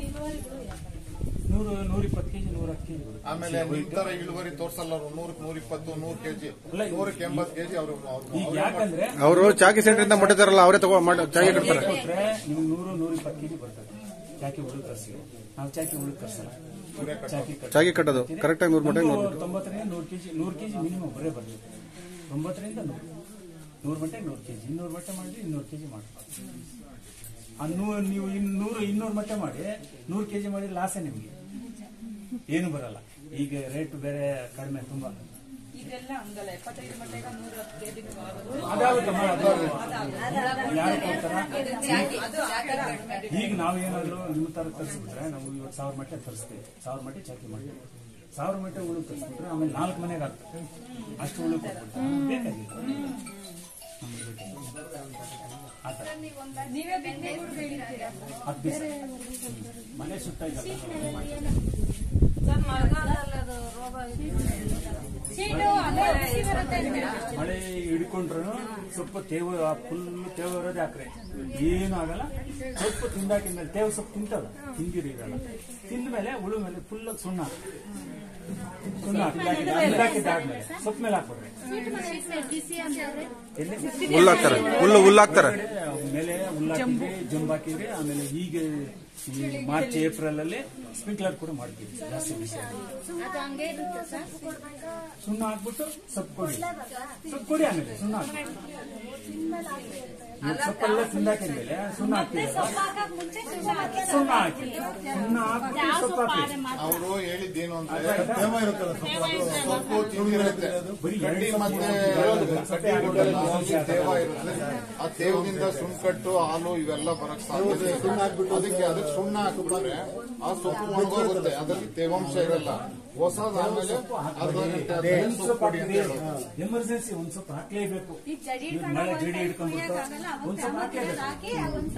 100-120 ಕೆಜಿ 110 ಕೆಜಿ ಬರುತ್ತೆ. ಆಮೇಲೆ ನಿಂತರ ಇಳುವರಿ ತೋರ್ಸಲ್ಲ ಅವರು. 100-120 100 ಕೆಜಿ 180 ಕೆಜಿ ಅವರು. ಈಗ ಯಾಕಂದ್ರೆ ಅವರು ಚಾಕಿ ಸೆಂಟರ್ ಇಂದ ಮೊಟ್ಟೆ ಅವರೇ ಚಾಕಿ ಕಟ್ತಾರೆ. ಕೊಟ್ರೆ ನಿಮ್ಗೆ 100-120 ಕೆಜಿ ಬರ್ತದೆ. ಚಾಕಿ ಹುಡುಗ ತರಿಸಿ, ನಾವು ಚಾಕಿ ಹುಡುಗ ತರಿಸಲ್ಲ. ಚಾಕಿ ಕಟ್ಟೋದು ಕರೆಕ್ಟ್ ಆಗಿ 100 ಮೊಟ್ಟೆ 90ರಿಂದ 100 ಕೆಜಿ ಮಿನಿಮಮ್ ಬರೇ ಬರ್ತದೆ. 90ರಿಂದ 100 ಮೊಟ್ಟೆ 100 ಕೆಜಿ. 200 ಮೊಟ್ಟೆ ಮಾಡಿದ್ರೆ 200 ಕೆಜಿ ಮಾಡ್ತಾರೆ. ನೀವು 200 ಮೊಟ್ಟೆ ಮಾಡಿ 100 ಕೆಜಿ ಮಾಡಿದ್ರೆ ಲಾಸೇ ನಿಮ್ಗೆ, ಏನು ಬರಲ್ಲ. ಈಗ ರೇಟ್ ಬೇರೆ ಕಡಿಮೆ ತುಂಬಾ. ಇದೆಲ್ಲ ಹಂಗಲ್ಲ. 75 ಮಟ್ಟಿಗೆ 110 ಕೆಜಿ ಅದಾಗುತ್ತಮ್ಮ, ಯಾರು ಕೊಡ್ತಾರ? ಈಗ ನಾವೇನಾದ್ರು ನಿಮ್ಮ ತರ ತರಿಸ್ಬಿಟ್ರೆ ನಾವು ಇವತ್ತು 1000 ಮಟ್ಟೆ ತರಿಸ್ತೀವಿ, 1000 ಮಟ್ಟೆ ಚಾಕಿ ಮಾಡ್ತೀವಿ. 1000 ಮಟ್ಟೆ ಉಳು ತರಿಸ್ಬಿಟ್ರೆ ಆಮೇಲೆ 4 ಮನೆಗೆ ಆಗ್ತದೆ. ಅಷ್ಟು ಉಳು ಬೇಕಾಗಿತ್ತು ಆತರ. ಮನೆ ಸುತ್ತ ಮಳೆ ಹಿಡ್ಕೊಂಡ್ರು ಸ್ವಲ್ಪ ತೇವ ಫುಲ್ ತೇವ ಇರೋದೇ ಹಾಕ್ರೆ ಏನು ಆಗಲ್ಲ. ಸೊಪ್ಪು ತಿಂದಾಕಿದ್ಮೇಲೆ ತೇವ ಸೊಪ್ಪು ತಿಂತಲ್ಲ, ತಿಂದಿರಿ ಇರಲ್ಲ. ತಿಂದ್ಮೇಲೆ ಉಳು ಮೇಲೆ ಫುಲ್ ಸುಣ್ಣ ಹಾಕಿದ್ದಾದ್ಮೇಲೆ ಸೊಪ್ಪು ಮೇಲೆ ಹಾಕ್ಬಿಡ್ರೆ ಹುಲ್ಲಾಕ್ತಾರೆ. ಮೇಲೆ ಹುಲ್ಲಾಕಿದ್ರೆ ಜಂಬ್ ಹಾಕಿದ್ರೆ. ಆಮೇಲೆ ಈಗ ಈ ಮಾರ್ಚ್ ಏಪ್ರಿಲ್ ಅಲ್ಲಿ ಸ್ಪ್ರಿಂಕ್ಲರ್ ಕೂಡ ಮಾಡ್ತೀವಿ. ಜಾಸ್ತಿ ಬಿಸಿ ಸುಣ್ಣ ಹಾಕ್ಬಿಟ್ಟು ಸೊಪ್ಪು ಕೊಡಿ ಆಮೇಲೆ ಸುಣ್ಣ ಹಾಕಿ ಸೊಪ್ಪೆಲ್ಲ ತಿಂದಾಕಿದ್ಮೇಲೆ ಸುಣ್ಣ ಹಾಕ್ತೀವಿ. ಸುಣ್ಣ ಹಾಕ್ಬಿಟ್ಟು ಸೊಪ್ಪು ಹಾಕಿ. ಅವರು ಹೇಳಿದ್ದೇನು ಅಂದ್ರೆ ತೇವ ಇರುತ್ತಲ್ಲ, ಸೊಪ್ಪು ತಿಂದಿರುತ್ತೆ, ಗಡ್ಡಿ ಮತ್ತೆ ತೇವ ಇರುತ್ತೆ. ಆ ತೇವದಿಂದ ಸುಣ್ಕಟ್ಟು ಹಾಲು ಇವೆಲ್ಲ ಬರಕ್ ಸಾಧ್ಯ. ಅದಕ್ಕೆ ಸುಣ್ಣ ಹಾಕಿಬಿಟ್ರೆ ಆ ಸೊಪ್ಪು ಒಣಗೋಗುತ್ತೆ, ಅದರಲ್ಲಿ ತೇವಾಂಶ ಇರಲ್ಲ. ಹೊಸದ ಆಮೇಲೆ ಎಮರ್ಜೆನ್ಸಿ ಒಂದ್ ಸ್ವಲ್ಪ ಹಾಕ್ಲೇಬೇಕು. ಮಳೆ ಜಡಿ ಹಿಡ್ಕೊಂಡ್ಬಿಟ್ಟು ಒಂದ್ ಸ್ವಲ್ಪ ಹಾಕ್ಲೇಬೇಕು.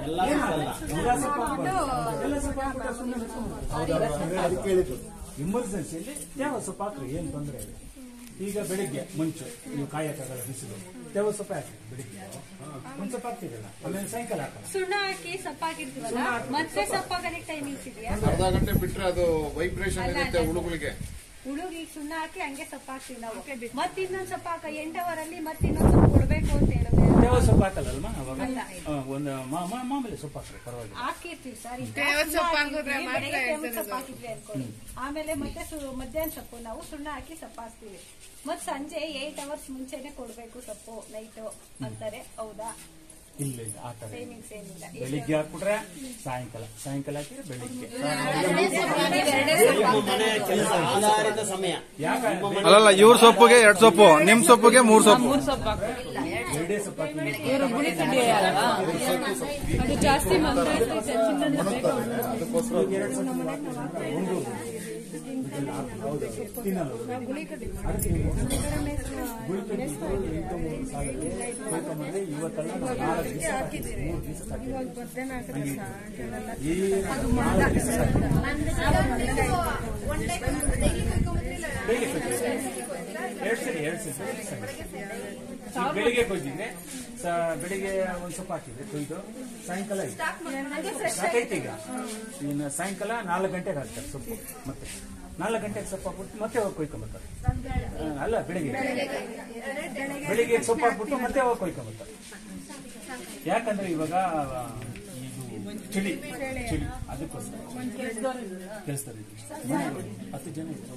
ಎಮರ್ಜೆನ್ಸಿಯಲ್ಲಿ ಯಾವ ಸೊಪ್ಪು ಹಾಕ್ರಿ, ಏನ್ ತೊಂದರೆ ಇಲ್ಲ. ಈಗ ಬೆಳಿಗ್ಗೆ ಮುಂಚೆ ನೀವು ಕಾಯಕ್ಕಾಗಲ್ಲ, ಬಿಸಿಲು ತೇವ ಸೊಪ್ಪು ಹಾಕಿ ಬೆಳಿಗ್ಗೆ ಒಂದ್ ಸೊಪ್ಪು ಹಾಕ್ತಿರಲ್ಲ, ಆಮೇಲೆ ಸಾಯಂಕಾಲ ಹಾಕಲ್ಲ. ಸುಣ್ಣ ಹಾಕಿ ಸೊಪ್ಪು ಹಾಕಿರ್ತೀವಲ್ಲ, ಮತ್ತೆ ಸೊಪ್ಪು ಹಾಕಲಿಕ್ಕೆ ಟೈಮಿಂಗ್ಸ್ ಇದೆಯಾ? ಅರ್ಧ ಗಂಟೆ ಬಿಟ್ರೆ ಅದು ವೈಬ್ರೇಷನ್ ಇರುತ್ತೆ ಹುಳುಗಳಿಗೆ. ಹುಡುಗಿ ಸುಣ್ಣ ಹಾಕಿ ಹಂಗೆ ಸೊಪ್ಪು ಹಾಕ್ತೀವಿ ನಾವು. ಮತ್ತೆ ಇನ್ನೊಂದ್ ಸೊಪ್ಪು ಹಾಕ 8 hour ಅಲ್ಲಿ ಮತ್ತೆ ಇನ್ನೊಂದ್ ಸೊಪ್ಪು ಕೊಡ್ಬೇಕು ಅಂತ ಹೇಳಿದ್ರೆ ತೇವ ಸೊಪ್ಪು ಹಾಕಲ್ಲಲ್ವಾ ಅವಾಗ? ಒಂದು ಮಾಮೂಲಿ ಸೊಪ್ಪು ಹಾಕ್ರಿ, ಪರವಾಗಿಲ್ಲ. ಹಾಕಿರ್ತೀವಿ ಸರ್. ಸೊಪ್ಪು ಹಾಕಿದ್ರೆ ಸೊಪ್ಪು ಹಾಕಿದ್ವಿ ಅನ್ಕೊಳ್ಳಿ. ಆಮೇಲೆ ಮತ್ತೆ ಮಧ್ಯಾಹ್ನ ಸೊಪ್ಪು ನಾವು ಸುಣ್ಣ ಹಾಕಿ ಸೊಪ್ಪು ಹಾಕ್ತೀವಿ. ಮತ್ ಸಂಜೆ 8 hours ಮುಂಚೆನೆ ಕೊಡ್ಬೇಕು ಸೊಪ್ಪು ನೈಟು ಅಂತಾರೆ, ಹೌದಾ? ಇಲ್ಲ ಆ ತರ ಬೆಳಿಗ್ಗೆ ಹಾಕ್ಬಿಟ್ರೆ ಸಾಯಂಕಾಲ ಹಾಕಿದ್ರೆ ಬೆಳಿಗ್ಗೆ ಮನೆ ಕೆಲಸ ಆಧಾರಿತ ಸಮಯ. ಅಲ್ಲಲ್ಲ, ಇವ್ರ ಸೊಪ್ಪುಗೆ 2 ಸೊಪ್ಪು, ನಿಮ್ ಸೊಪ್ಪುಗೆ 3 ಸೊಪ್ಪು. ಎರಡೇ ಸೊಪ್ಪು ಅದು ಜಾಸ್ತಿ ಬೆಳಿಗ್ಗೆ ಕೊಯ್ದಿದ್ರೆ ಬೆಳಿಗ್ಗೆ ಒಂದ್ ಸ್ವಲ್ಪ ಹಾಕಿದ್ರೆ ಕೊಯ್ದು ಸಾಯಂಕಾಲ ಸಾಕೈತೆ. ಈಗ ಇನ್ನು ಸಾಯಂಕಾಲ 4 ಗಂಟೆಗೆ ಹಾಕ್ತಾರೆ ಸೊಪ್ಪು, ಮತ್ತೆ 4 ಗಂಟೆಗೆ ಸೊಪ್ಪು ಹಾಕ್ಬಿಟ್ಟು ಮತ್ತೆ ಹೋಗಿ ಕೊಯ್ಕೊಂಬರ್ತಾರೆ. ಅಲ್ಲ, ಬೆಳಿಗ್ಗೆ ಸೊಪ್ಪು ಹಾಕ್ಬಿಟ್ಟು ಮತ್ತೆ ಹೋಗಿ ಕೊಯ್ಕೊಂಬರ್ತಾರೆ. ಯಾಕಂದ್ರೆ ಇವಾಗ ಚಳಿ ಅದಕ್ಕೋಸ್ಕರ ಕೆಲಸದಲ್ಲಿ 10 ಜನ ಇದ್ದಾರೆ.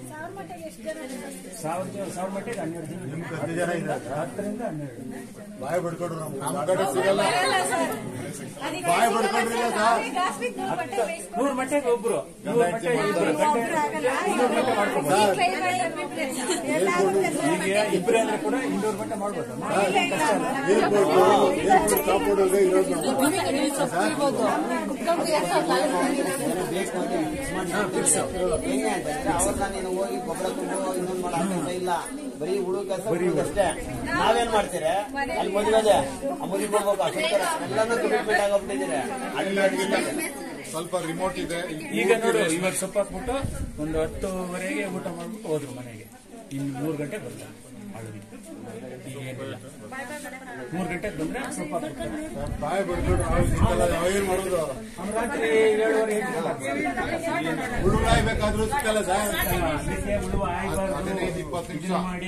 1000 ಮಟ್ಟಿಗೆ 12 ಜನ, 10ರಿಂದ 12. ಬಾಯ್ ಬಿಡ್ಕೊಡ್ರು ನಮ್ಮ ಕಡೆ ಸಿಗಲ್ಲ. ಬಾಯ್ ಬಿಡ್ಕೊಂಡ್ರಿಲ್ಲ ಸರ್. 100 ಮಟ್ಟಿಗೆ ಒಬ್ರು, 100 ಮಟ್ಟಿಗೆ ಇಬ್ರು ಮಾಡ್ಕೊಬೋದು. ಈಗ ಇಬ್ಬರೇ ಅಂದ್ರೆ ಕೂಡ 200 ಮಟ್ಟ ಮಾಡ್ಬೋದು. ಅವ್ರನ್ನ ನೀನು ಹೋಗಿ ಗೊಬ್ಬರ ತುಂಬು ಇನ್ನೊಂದು ಮಾಡೋ ಇಲ್ಲ, ಬರೀ ಹುಡುಗ ಕೆಲಸ ಅಷ್ಟೇ. ನಾವೇನ್ ಮಾಡ್ತೀರಿ ಅಲ್ಲಿ ಮದುವೆ ಆ ಮದುವೆ ಹೋಗ್ಬೇಕು ಎಲ್ಲಾನು ಕಮಿಟ್ಮೆಂಟ್ ಆಗೋಗ್ಬಿಟ್ಟಿದ್ದೀರಿ. ಸ್ವಲ್ಪ ರಿಮೋಟ್ ಇದೆ. ಈಗ ನೋಡು, ಇವಾಗ ಸೊಪ್ಪು ಹಾಕ್ಬಿಟ್ಟು ಒಂದು 10:30ಗೆ ಊಟ ಮಾಡ್ಬಿಟ್ಟು ಹೋದ್ರು ಮನೆಗೆ. ಇನ್ನು 3 ಗಂಟೆಗೆ ಬರ್ತಾರೆ ಆಳುಗಳು. ಈಗ ಏನಿಲ್ಲ, 3 ಗಂಟೆಗೆ ಬಂದ್ರೆ ಸೊಪ್ಪು ಹಾಕ್ಬಿಡ್ತಾರೆ. ಬಾಯ್ ಬಿಡ್ಕೊಡ್ರು ಏನ್ ಮಾಡೋದು? ರಾತ್ರಿ 7:30 ಹುಡುಗ ಬೇಕಾದ್ರೂ ಸಿಕ್ಕಲ್ಲ ಸರ್. ಉಳುವ ಆಗಬಾರ್ದು, 20 ನಿಮಿಷ ಮಾಡಿ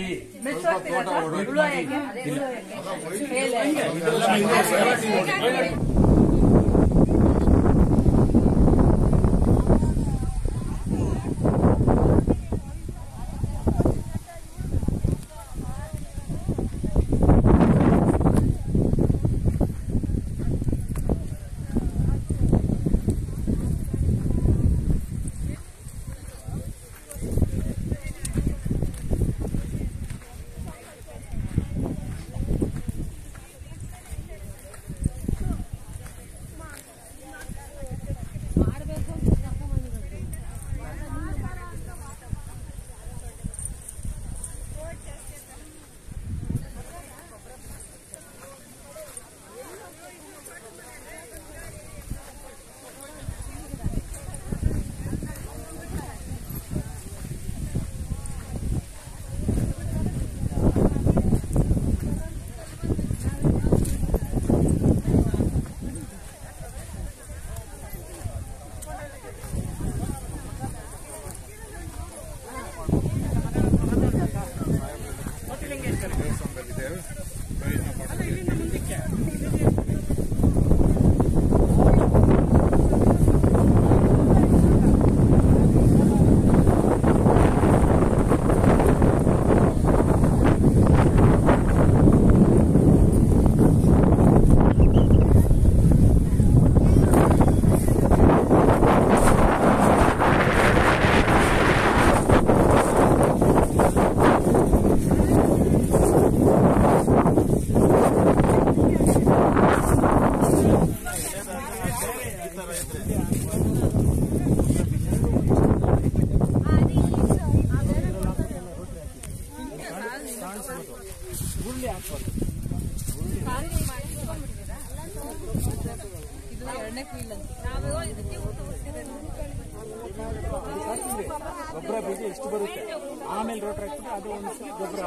ಗೊಬ್ಬರ ಬೀಜ ಎಷ್ಟು ಬರುತ್ತೆ, ಆಮೇಲೆ ರೋಟ್ರ್ ಹಾಕ್ಬಿಟ್ಟು ಅದು ಒಂದ್ಸಲಿ ಗೊಬ್ಬರ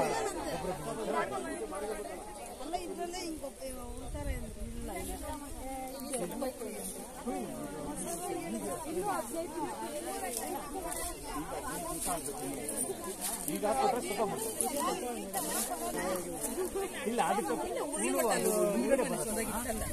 ಈಗ ಹಾಕ್ಬಿಟ್ರೆ ಸ್ವಲ್ಪ ಇಲ್ಲ ಅದಕ್ಕೆ ಅದು ಹಿಂದ್ಗಡೆ ಬರುತ್ತೆ.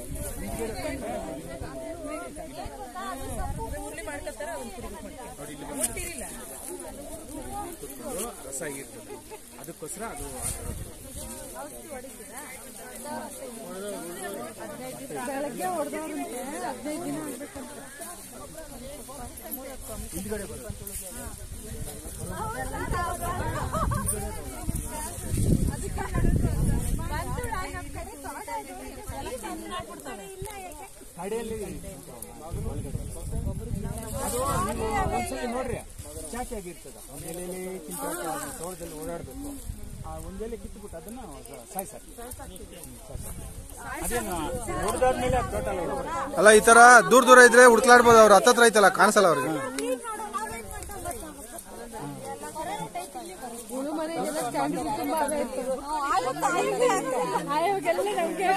ರಸ ಆಗಿರ್ತದೆ, ಅದಕ್ಕೋಸ್ಕರ ಅದು ಬೆಳಗ್ಗೆ ಹೊಡೆದವ್ರಂತೆ 15 ದಿನ ಆಗ್ಬೇಕಂತ. ಒಂದ್ಸಲಿ ನೋಡ್ರಿ ಚಾಕಿ ಆಗಿರ್ತದ. ಒಂದ್ ಎಲೆಯಲ್ಲಿ ತೋಟದಲ್ಲಿ ಓಡಾಡ್ಬೇಕು. ಒಂದ್ ಎಲೆ ಕಿತ್ಬಿಟ್ಟು ಅದನ್ನ ಸಾಯಿಸಾಕಿ. ಅದೇನು ನೋಡಿದಾದ್ಮೇಲೆ ಟೋಟಲ್ ಅಲ್ಲ, ಈ ತರ ದೂರ ದೂರ ಇದ್ರೆ ಹುಡ್ಕ್ಲಾಡ್ಬೋದು. ಅವ್ರು ಹತ್ತತ್ರ ಐತಲ್ಲ, ಕಾಣಿಸಲ್ಲ ಅವ್ರಿಗೆ. ಉಳುಮನೆಗೆಲ್ಲ ಸ್ಟ್ಯಾಂಡರ್ಡ್ ತುಂಬಾ ಆಯೋಗೆಲ್ಲ ನಮ್ಗೆ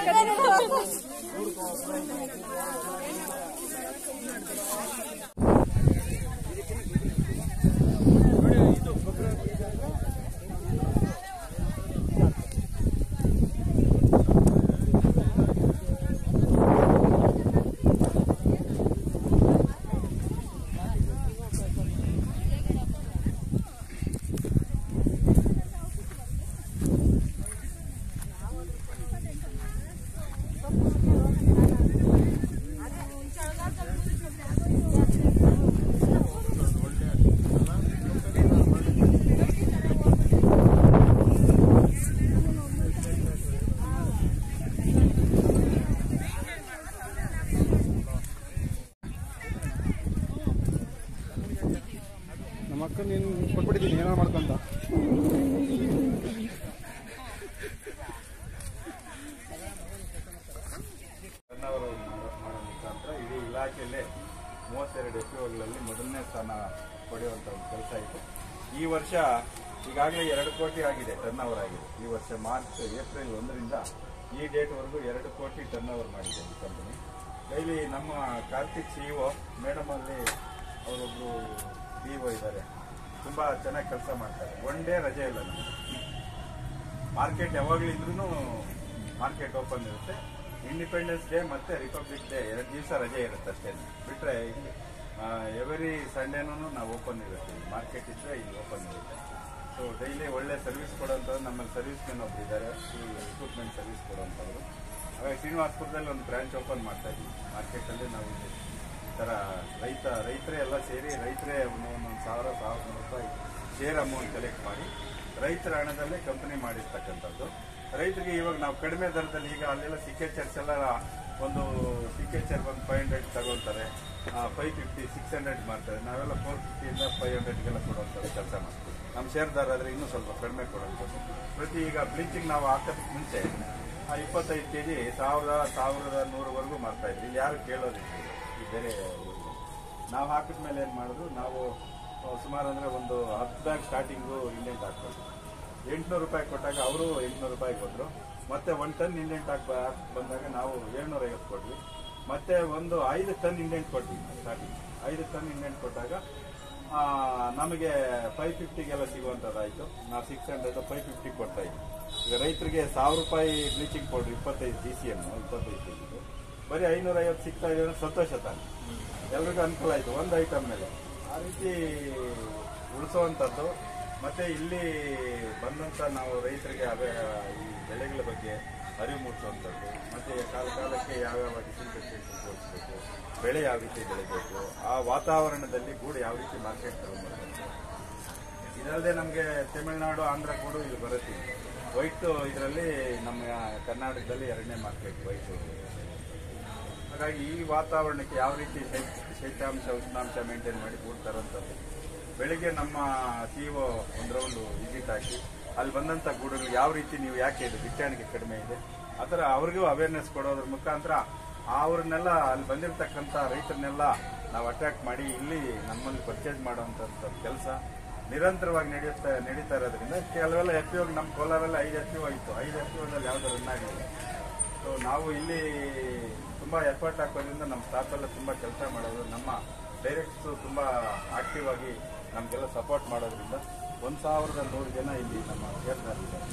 ನಮ್ಮ ಅಕ್ಕ ನೀನು ಕೊಟ್ಬಿಟ್ಟಿದ್ದೀನಿ ಏನಾರು ಮಾಡ್ಕೊಂತ. ಮಾಡೋ ಮುಖಾಂತರ ಇಡೀ ಇಲಾಖೆಯಲ್ಲೇ 32 ಎಫ್ಒಗಳಲ್ಲಿ ಮೊದಲನೇ ಸ್ಥಾನ ಪಡೆಯುವಂಥ ಒಂದು ಕೆಲಸ ಇತ್ತು. ಈ ವರ್ಷ ಈಗಾಗಲೇ 2 ಕೋಟಿ ಆಗಿದೆ, ಟರ್ನ್ ಓವರ್ ಆಗಿದೆ. ಈ ವರ್ಷ ಏಪ್ರಿಲ್ 1ರಿಂದ ಈ ಡೇಟ್ವರೆಗೂ 2 ಕೋಟಿ ಟರ್ನ್ ಓವರ್ ಮಾಡಿದೆ ಈ ಕಂಪನಿ. ಡೈಲಿ ನಮ್ಮ ಕಾರ್ತಿಕ್ CEO ಮೇಡಮ್ ಅಲ್ಲಿ ಅವರೊಬ್ರು CEO ಇದ್ದಾರೆ, ತುಂಬಾ ಚೆನ್ನಾಗಿ ಕೆಲಸ ಮಾಡ್ತಾರೆ. ಒನ್ ಡೇ ರಜೆ ಇಲ್ಲ ನಮಗೆ. ಮಾರ್ಕೆಟ್ ಯಾವಾಗಲೂ ಇದ್ರೂ ಮಾರ್ಕೆಟ್ ಓಪನ್ ಇರುತ್ತೆ. ಇಂಡಿಪೆಂಡೆನ್ಸ್ ಡೇ ಮತ್ತೆ ರಿಪಬ್ಲಿಕ್ ಡೇ 2 ದಿವಸ ರಜೆ ಇರುತ್ತೆ ಅಷ್ಟೇ. ಬಿಟ್ಟರೆ ಇಲ್ಲಿ ಎವರಿ ಸಂಡೇನೂ ನಾವು ಓಪನ್ ಇರುತ್ತೆ. ಮಾರ್ಕೆಟ್ ಇದ್ರೆ ಇಲ್ಲಿ ಓಪನ್ ಇರುತ್ತೆ. ಸೊ ಡೈಲಿ ಒಳ್ಳೆ ಸರ್ವಿಸ್ ಕೊಡೋಂಥವ್ರು ನಮ್ಮಲ್ಲಿ ಸರ್ವಿಸ್ ಮೆನ್ ಒಬ್ರು ಇದ್ದಾರೆ, ರಿಕ್ರೂಟ್ಮೆಂಟ್ ಸರ್ವಿಸ್ ಕೊಡೋಂಥವ್ರು. ಹಾಗಾಗಿ ಶ್ರೀನಿವಾಸಪುರದಲ್ಲಿ ಒಂದು ಬ್ರಾಂಚ್ ಓಪನ್ ಮಾಡ್ತಾ ಇದ್ದೀವಿ. ಮಾರ್ಕೆಟಲ್ಲಿ ನಾವು ಈ ಥರ ರೈತರೇ ಎಲ್ಲ ಸೇರಿ ರೈತರೇ ಒಂದೊಂದು 1,000-1,200 ರೂಪಾಯಿ ಶೇರ್ ಅಮೌಂಟ್ ಕಲೆಕ್ಟ್ ಮಾಡಿ ರೈತರ ಹಣದಲ್ಲೇ ಕಂಪನಿ ಮಾಡಿರ್ತಕ್ಕಂಥದ್ದು. ರೈತರಿಗೆ ಇವಾಗ ನಾವು ಕಡಿಮೆ ದರದಲ್ಲಿ, ಈಗ ಅಲ್ಲೆಲ್ಲ ಸಿಗ್ನೇಚರ್ಸ್ ಎಲ್ಲ ಒಂದು ಸಿಗ್ನೇಚರ್ ಒಂದು 500 ತಗೊಳ್ತಾರೆ, 550, 600 ಮಾಡ್ತಾರೆ. ನಾವೆಲ್ಲ 450ಇಂದ 500ಗೆಲ್ಲ ಕೊಡುವಂಥದ್ದು ಕೆಲಸ ಮಾಡ್ತೀವಿ. ನಮ್ಮ ಶೇರ್ದಾರ ಆದರೆ ಇನ್ನೂ ಸ್ವಲ್ಪ ಕಡಿಮೆ ಕೊಡೋದು. ಪ್ರತಿ ಈಗ ಬ್ಲೀಚಿಂಗ್ ನಾವು ಹಾಕೋದಕ್ಕೆ ಮುಂಚೆ 25 kg 1,100ವರೆಗೂ ಮಾಡ್ತಾ ಇದ್ವಿ. ಇಲ್ಲಿ ಯಾರು ಕೇಳೋದಿಲ್ಲ. ಈ ಬೇರೆ ನಾವು ಹಾಕಿದ ಮೇಲೆ ಏನು ಮಾಡೋದು, ನಾವು ಸುಮಾರು ಅಂದರೆ ಒಂದು 10 ಬ್ಯಾಗ್ ಸ್ಟಾರ್ಟಿಂಗು ಇಂಡೆಂಟ್ ಹಾಕ್ಬೋದು. 800 ರೂಪಾಯಿ ಕೊಟ್ಟಾಗ ಅವರು 800 ರೂಪಾಯಿ ಕೊಟ್ಟರು. ಮತ್ತೆ 1 ಟನ್ ಇಂಡೆಂಟ್ ಬಂದಾಗ ನಾವು 750 ಕೊಟ್ವಿ. ಮತ್ತೆ ಒಂದು 5 ಟನ್ ಇಂಡೆಂಟ್ ಕೊಟ್ವಿ ಸ್ಟಾರ್ಟಿಂಗ್. 5 ಟನ್ ಇಂಡೆಂಟ್ ಕೊಟ್ಟಾಗ ನಮಗೆ 550ಗೆಲ್ಲ ಸಿಗುವಂಥದ್ದಾಯಿತು. ನಾವು 600 550 ಕೊಡ್ತಾ ಇದ್ವಿ. ಈಗ ರೈತರಿಗೆ 1,000 ರೂಪಾಯಿ ಬ್ಲೀಚಿಂಗ್ ಪೌಡ್ರ್ 25 DCM 25 kg ಬರೀ 550 ಸಿಗ್ತಾ ಇದೆ ಅಂದ್ರೆ ಸಂತೋಷ ತಾನೆ, ಎಲ್ರಿಗೂ ಅನುಕೂಲ ಆಯಿತು ಒಂದು ಐಟಮ್ ಮೇಲೆ. ಆ ರೀತಿ ಉಳಿಸುವಂಥದ್ದು. ಮತ್ತೆ ಇಲ್ಲಿ ಬಂದಂಥ ನಾವು ರೈತರಿಗೆ ಈ ಬೆಳೆಗಳ ಬಗ್ಗೆ ಅರಿವು ಮೂಡಿಸುವಂಥದ್ದು, ಮತ್ತೆ ಕಾಲಕ್ಕೆ ಯಾವ್ಯಾವ ಡಿಸಿನ್ಫೆಕ್ಷನ್ ತೋರಿಸಬೇಕು, ಬೆಳೆ ಯಾವ ರೀತಿ ಬೆಳಿಬೇಕು, ಆ ವಾತಾವರಣದಲ್ಲಿ ಗೂಡು ಯಾವ ರೀತಿ ಮಾರ್ಕೆಟ್ ತಗೊಂಡ್ಬರ್ಬೇಕು. ಇದಲ್ಲದೆ ನಮಗೆ ತಮಿಳುನಾಡು, ಆಂಧ್ರ ಗೂಡು ಇಲ್ಲಿ ಬರುತ್ತೆ. ವೈಟ್ ಇದರಲ್ಲಿ ನಮ್ಮ ಕರ್ನಾಟಕದಲ್ಲಿ 2ನೇ ಮಾರ್ಕೆಟ್ ವೈಟ್. ಹಾಗಾಗಿ ಈ ವಾತಾವರಣಕ್ಕೆ ಯಾವ ರೀತಿ ಶೈತ್ಯಾಂಶ ಉಷ್ಣಾಂಶ ಮೇಂಟೈನ್ ಮಾಡಿ ಗೂಡು ತರುವಂಥದ್ದು. ಬೆಳಿಗ್ಗೆ ನಮ್ಮ CEO ಒಂದು ರೌಂಡ್ ವಿಸಿಟ್ ಹಾಕಿ ಅಲ್ಲಿ ಬಂದಂಥ ಗೂಡುಗಳು ಯಾವ ರೀತಿ ನೀವು ಯಾಕೆ ಇದು ಬಿತ್ತಣಿಗೆ ಕಡಿಮೆ ಇದೆ ಆ ಥರ ಅವ್ರಿಗೂ ಅವೇರ್ನೆಸ್ ಕೊಡೋದ್ರ ಮುಖಾಂತರ ಅವ್ರನ್ನೆಲ್ಲ ಅಲ್ಲಿ ಬಂದಿರತಕ್ಕಂಥ ರೈತರನ್ನೆಲ್ಲ ನಾವು ಅಟ್ರಾಕ್ಟ್ ಮಾಡಿ ಇಲ್ಲಿ ನಮ್ಮಲ್ಲಿ ಪರ್ಚೇಸ್ ಮಾಡುವಂಥ ಕೆಲಸ ನಿರಂತರವಾಗಿ ನಡೀತಾ ಇರೋದ್ರಿಂದ ಕೆಲವೆಲ್ಲ FPO ನಮ್ಮ ಕೋಲಾರೆಲ್ಲ 5 FPO ಇತ್ತು. 5 FPOದಲ್ಲಿ ಯಾವುದೂ ರನ್ ಆಗಲಿಲ್ಲ. ಸೊ ನಾವು ಇಲ್ಲಿ ತುಂಬ ಎಫರ್ಟ್ ಹಾಕೋದ್ರಿಂದ ನಮ್ಮ ಸ್ಟಾಫ್ ಎಲ್ಲ ತುಂಬ ಕೆಲಸ ಮಾಡೋದು, ನಮ್ಮ ಡೈರೆಕ್ಟ್ಸು ತುಂಬ ಆಕ್ಟಿವ್ ಆಗಿ ನಮಗೆಲ್ಲ ಸಪೋರ್ಟ್ ಮಾಡೋದ್ರಿಂದ 1,100 ಜನ ಇಲ್ಲಿ ನಮ್ಮ ಸೇರ್ದಾರಿದ್ದಾರೆ.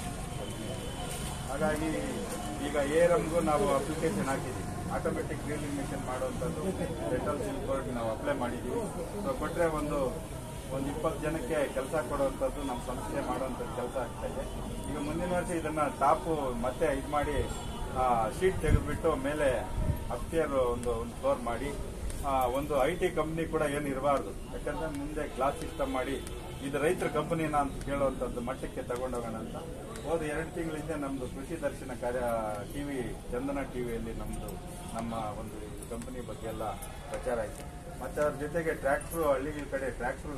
ಹಾಗಾಗಿ ಈಗ ARMಗೂ ನಾವು ಅಪ್ಲಿಕೇಶನ್ ಹಾಕಿದ್ದೀವಿ. ಆಟೋಮೆಟಿಕ್ ಡ್ರಿಲ್ಲಿಂಗ್ ಮಿಷನ್ ಮಾಡುವಂಥದ್ದು ಸೆಂಟ್ರಲ್ ಸಿಲ್ಕ್ ಬೋರ್ಡ್ ನಾವು ಅಪ್ಲೈ ಮಾಡಿದ್ದೀವಿ. ಸೊ ಕೊಟ್ಟರೆ ಒಂದು 20 ಜನಕ್ಕೆ ಕೆಲಸ ಕೊಡುವಂಥದ್ದು ನಮ್ಮ ಸಂಸ್ಥೆ ಮಾಡುವಂಥದ್ದು ಕೆಲಸ ಆಗ್ತಾ ಇದೆ. ಈಗ ಮುಂದಿನ ವರ್ಷ ಇದನ್ನು ಟಾಪು ಮತ್ತೆ ಇದು ಮಾಡಿ ಶೀಟ್ ತೆಗೆದುಬಿಟ್ಟು ಮೇಲೆ ಅಪ್ಟಿಯರ್ ಒಂದು ಫ್ಲೋರ್ ಮಾಡಿ ಒಂದು IT ಕಂಪ್ನಿ ಕೂಡ ಏನು ಇರಬಾರ್ದು. ಯಾಕಂದ್ರೆ ಮುಂದೆ ಕ್ಲಾಸ್ ಸಿಸ್ಟಮ್ ಮಾಡಿ ಇದು ರೈತರ ಕಂಪನಿನ ಅಂತ ಕೇಳುವಂತದ್ದು ಮಟ್ಟಕ್ಕೆ ತಗೊಂಡೋಗೋಣ ಅಂತ ಹೋದ 2 ತಿಂಗಳಿಂದ ನಮ್ದು ಕೃಷಿ ದರ್ಶನ ಟಿವಿ ಚಂದನ ಟಿವಿಯಲ್ಲಿ ನಮ್ಮ ಒಂದು ಕಂಪನಿ ಬಗ್ಗೆ ಎಲ್ಲ ಪ್ರಚಾರ ಆಯ್ತು. ಮತ್ತೆ ಅದ್ರ ಜೊತೆಗೆ ಟ್ರ್ಯಾಕ್ಟರ್ ಹಳ್ಳಿಗಳ ಕಡೆ ಟ್ರ್ಯಾಕ್ಟರ್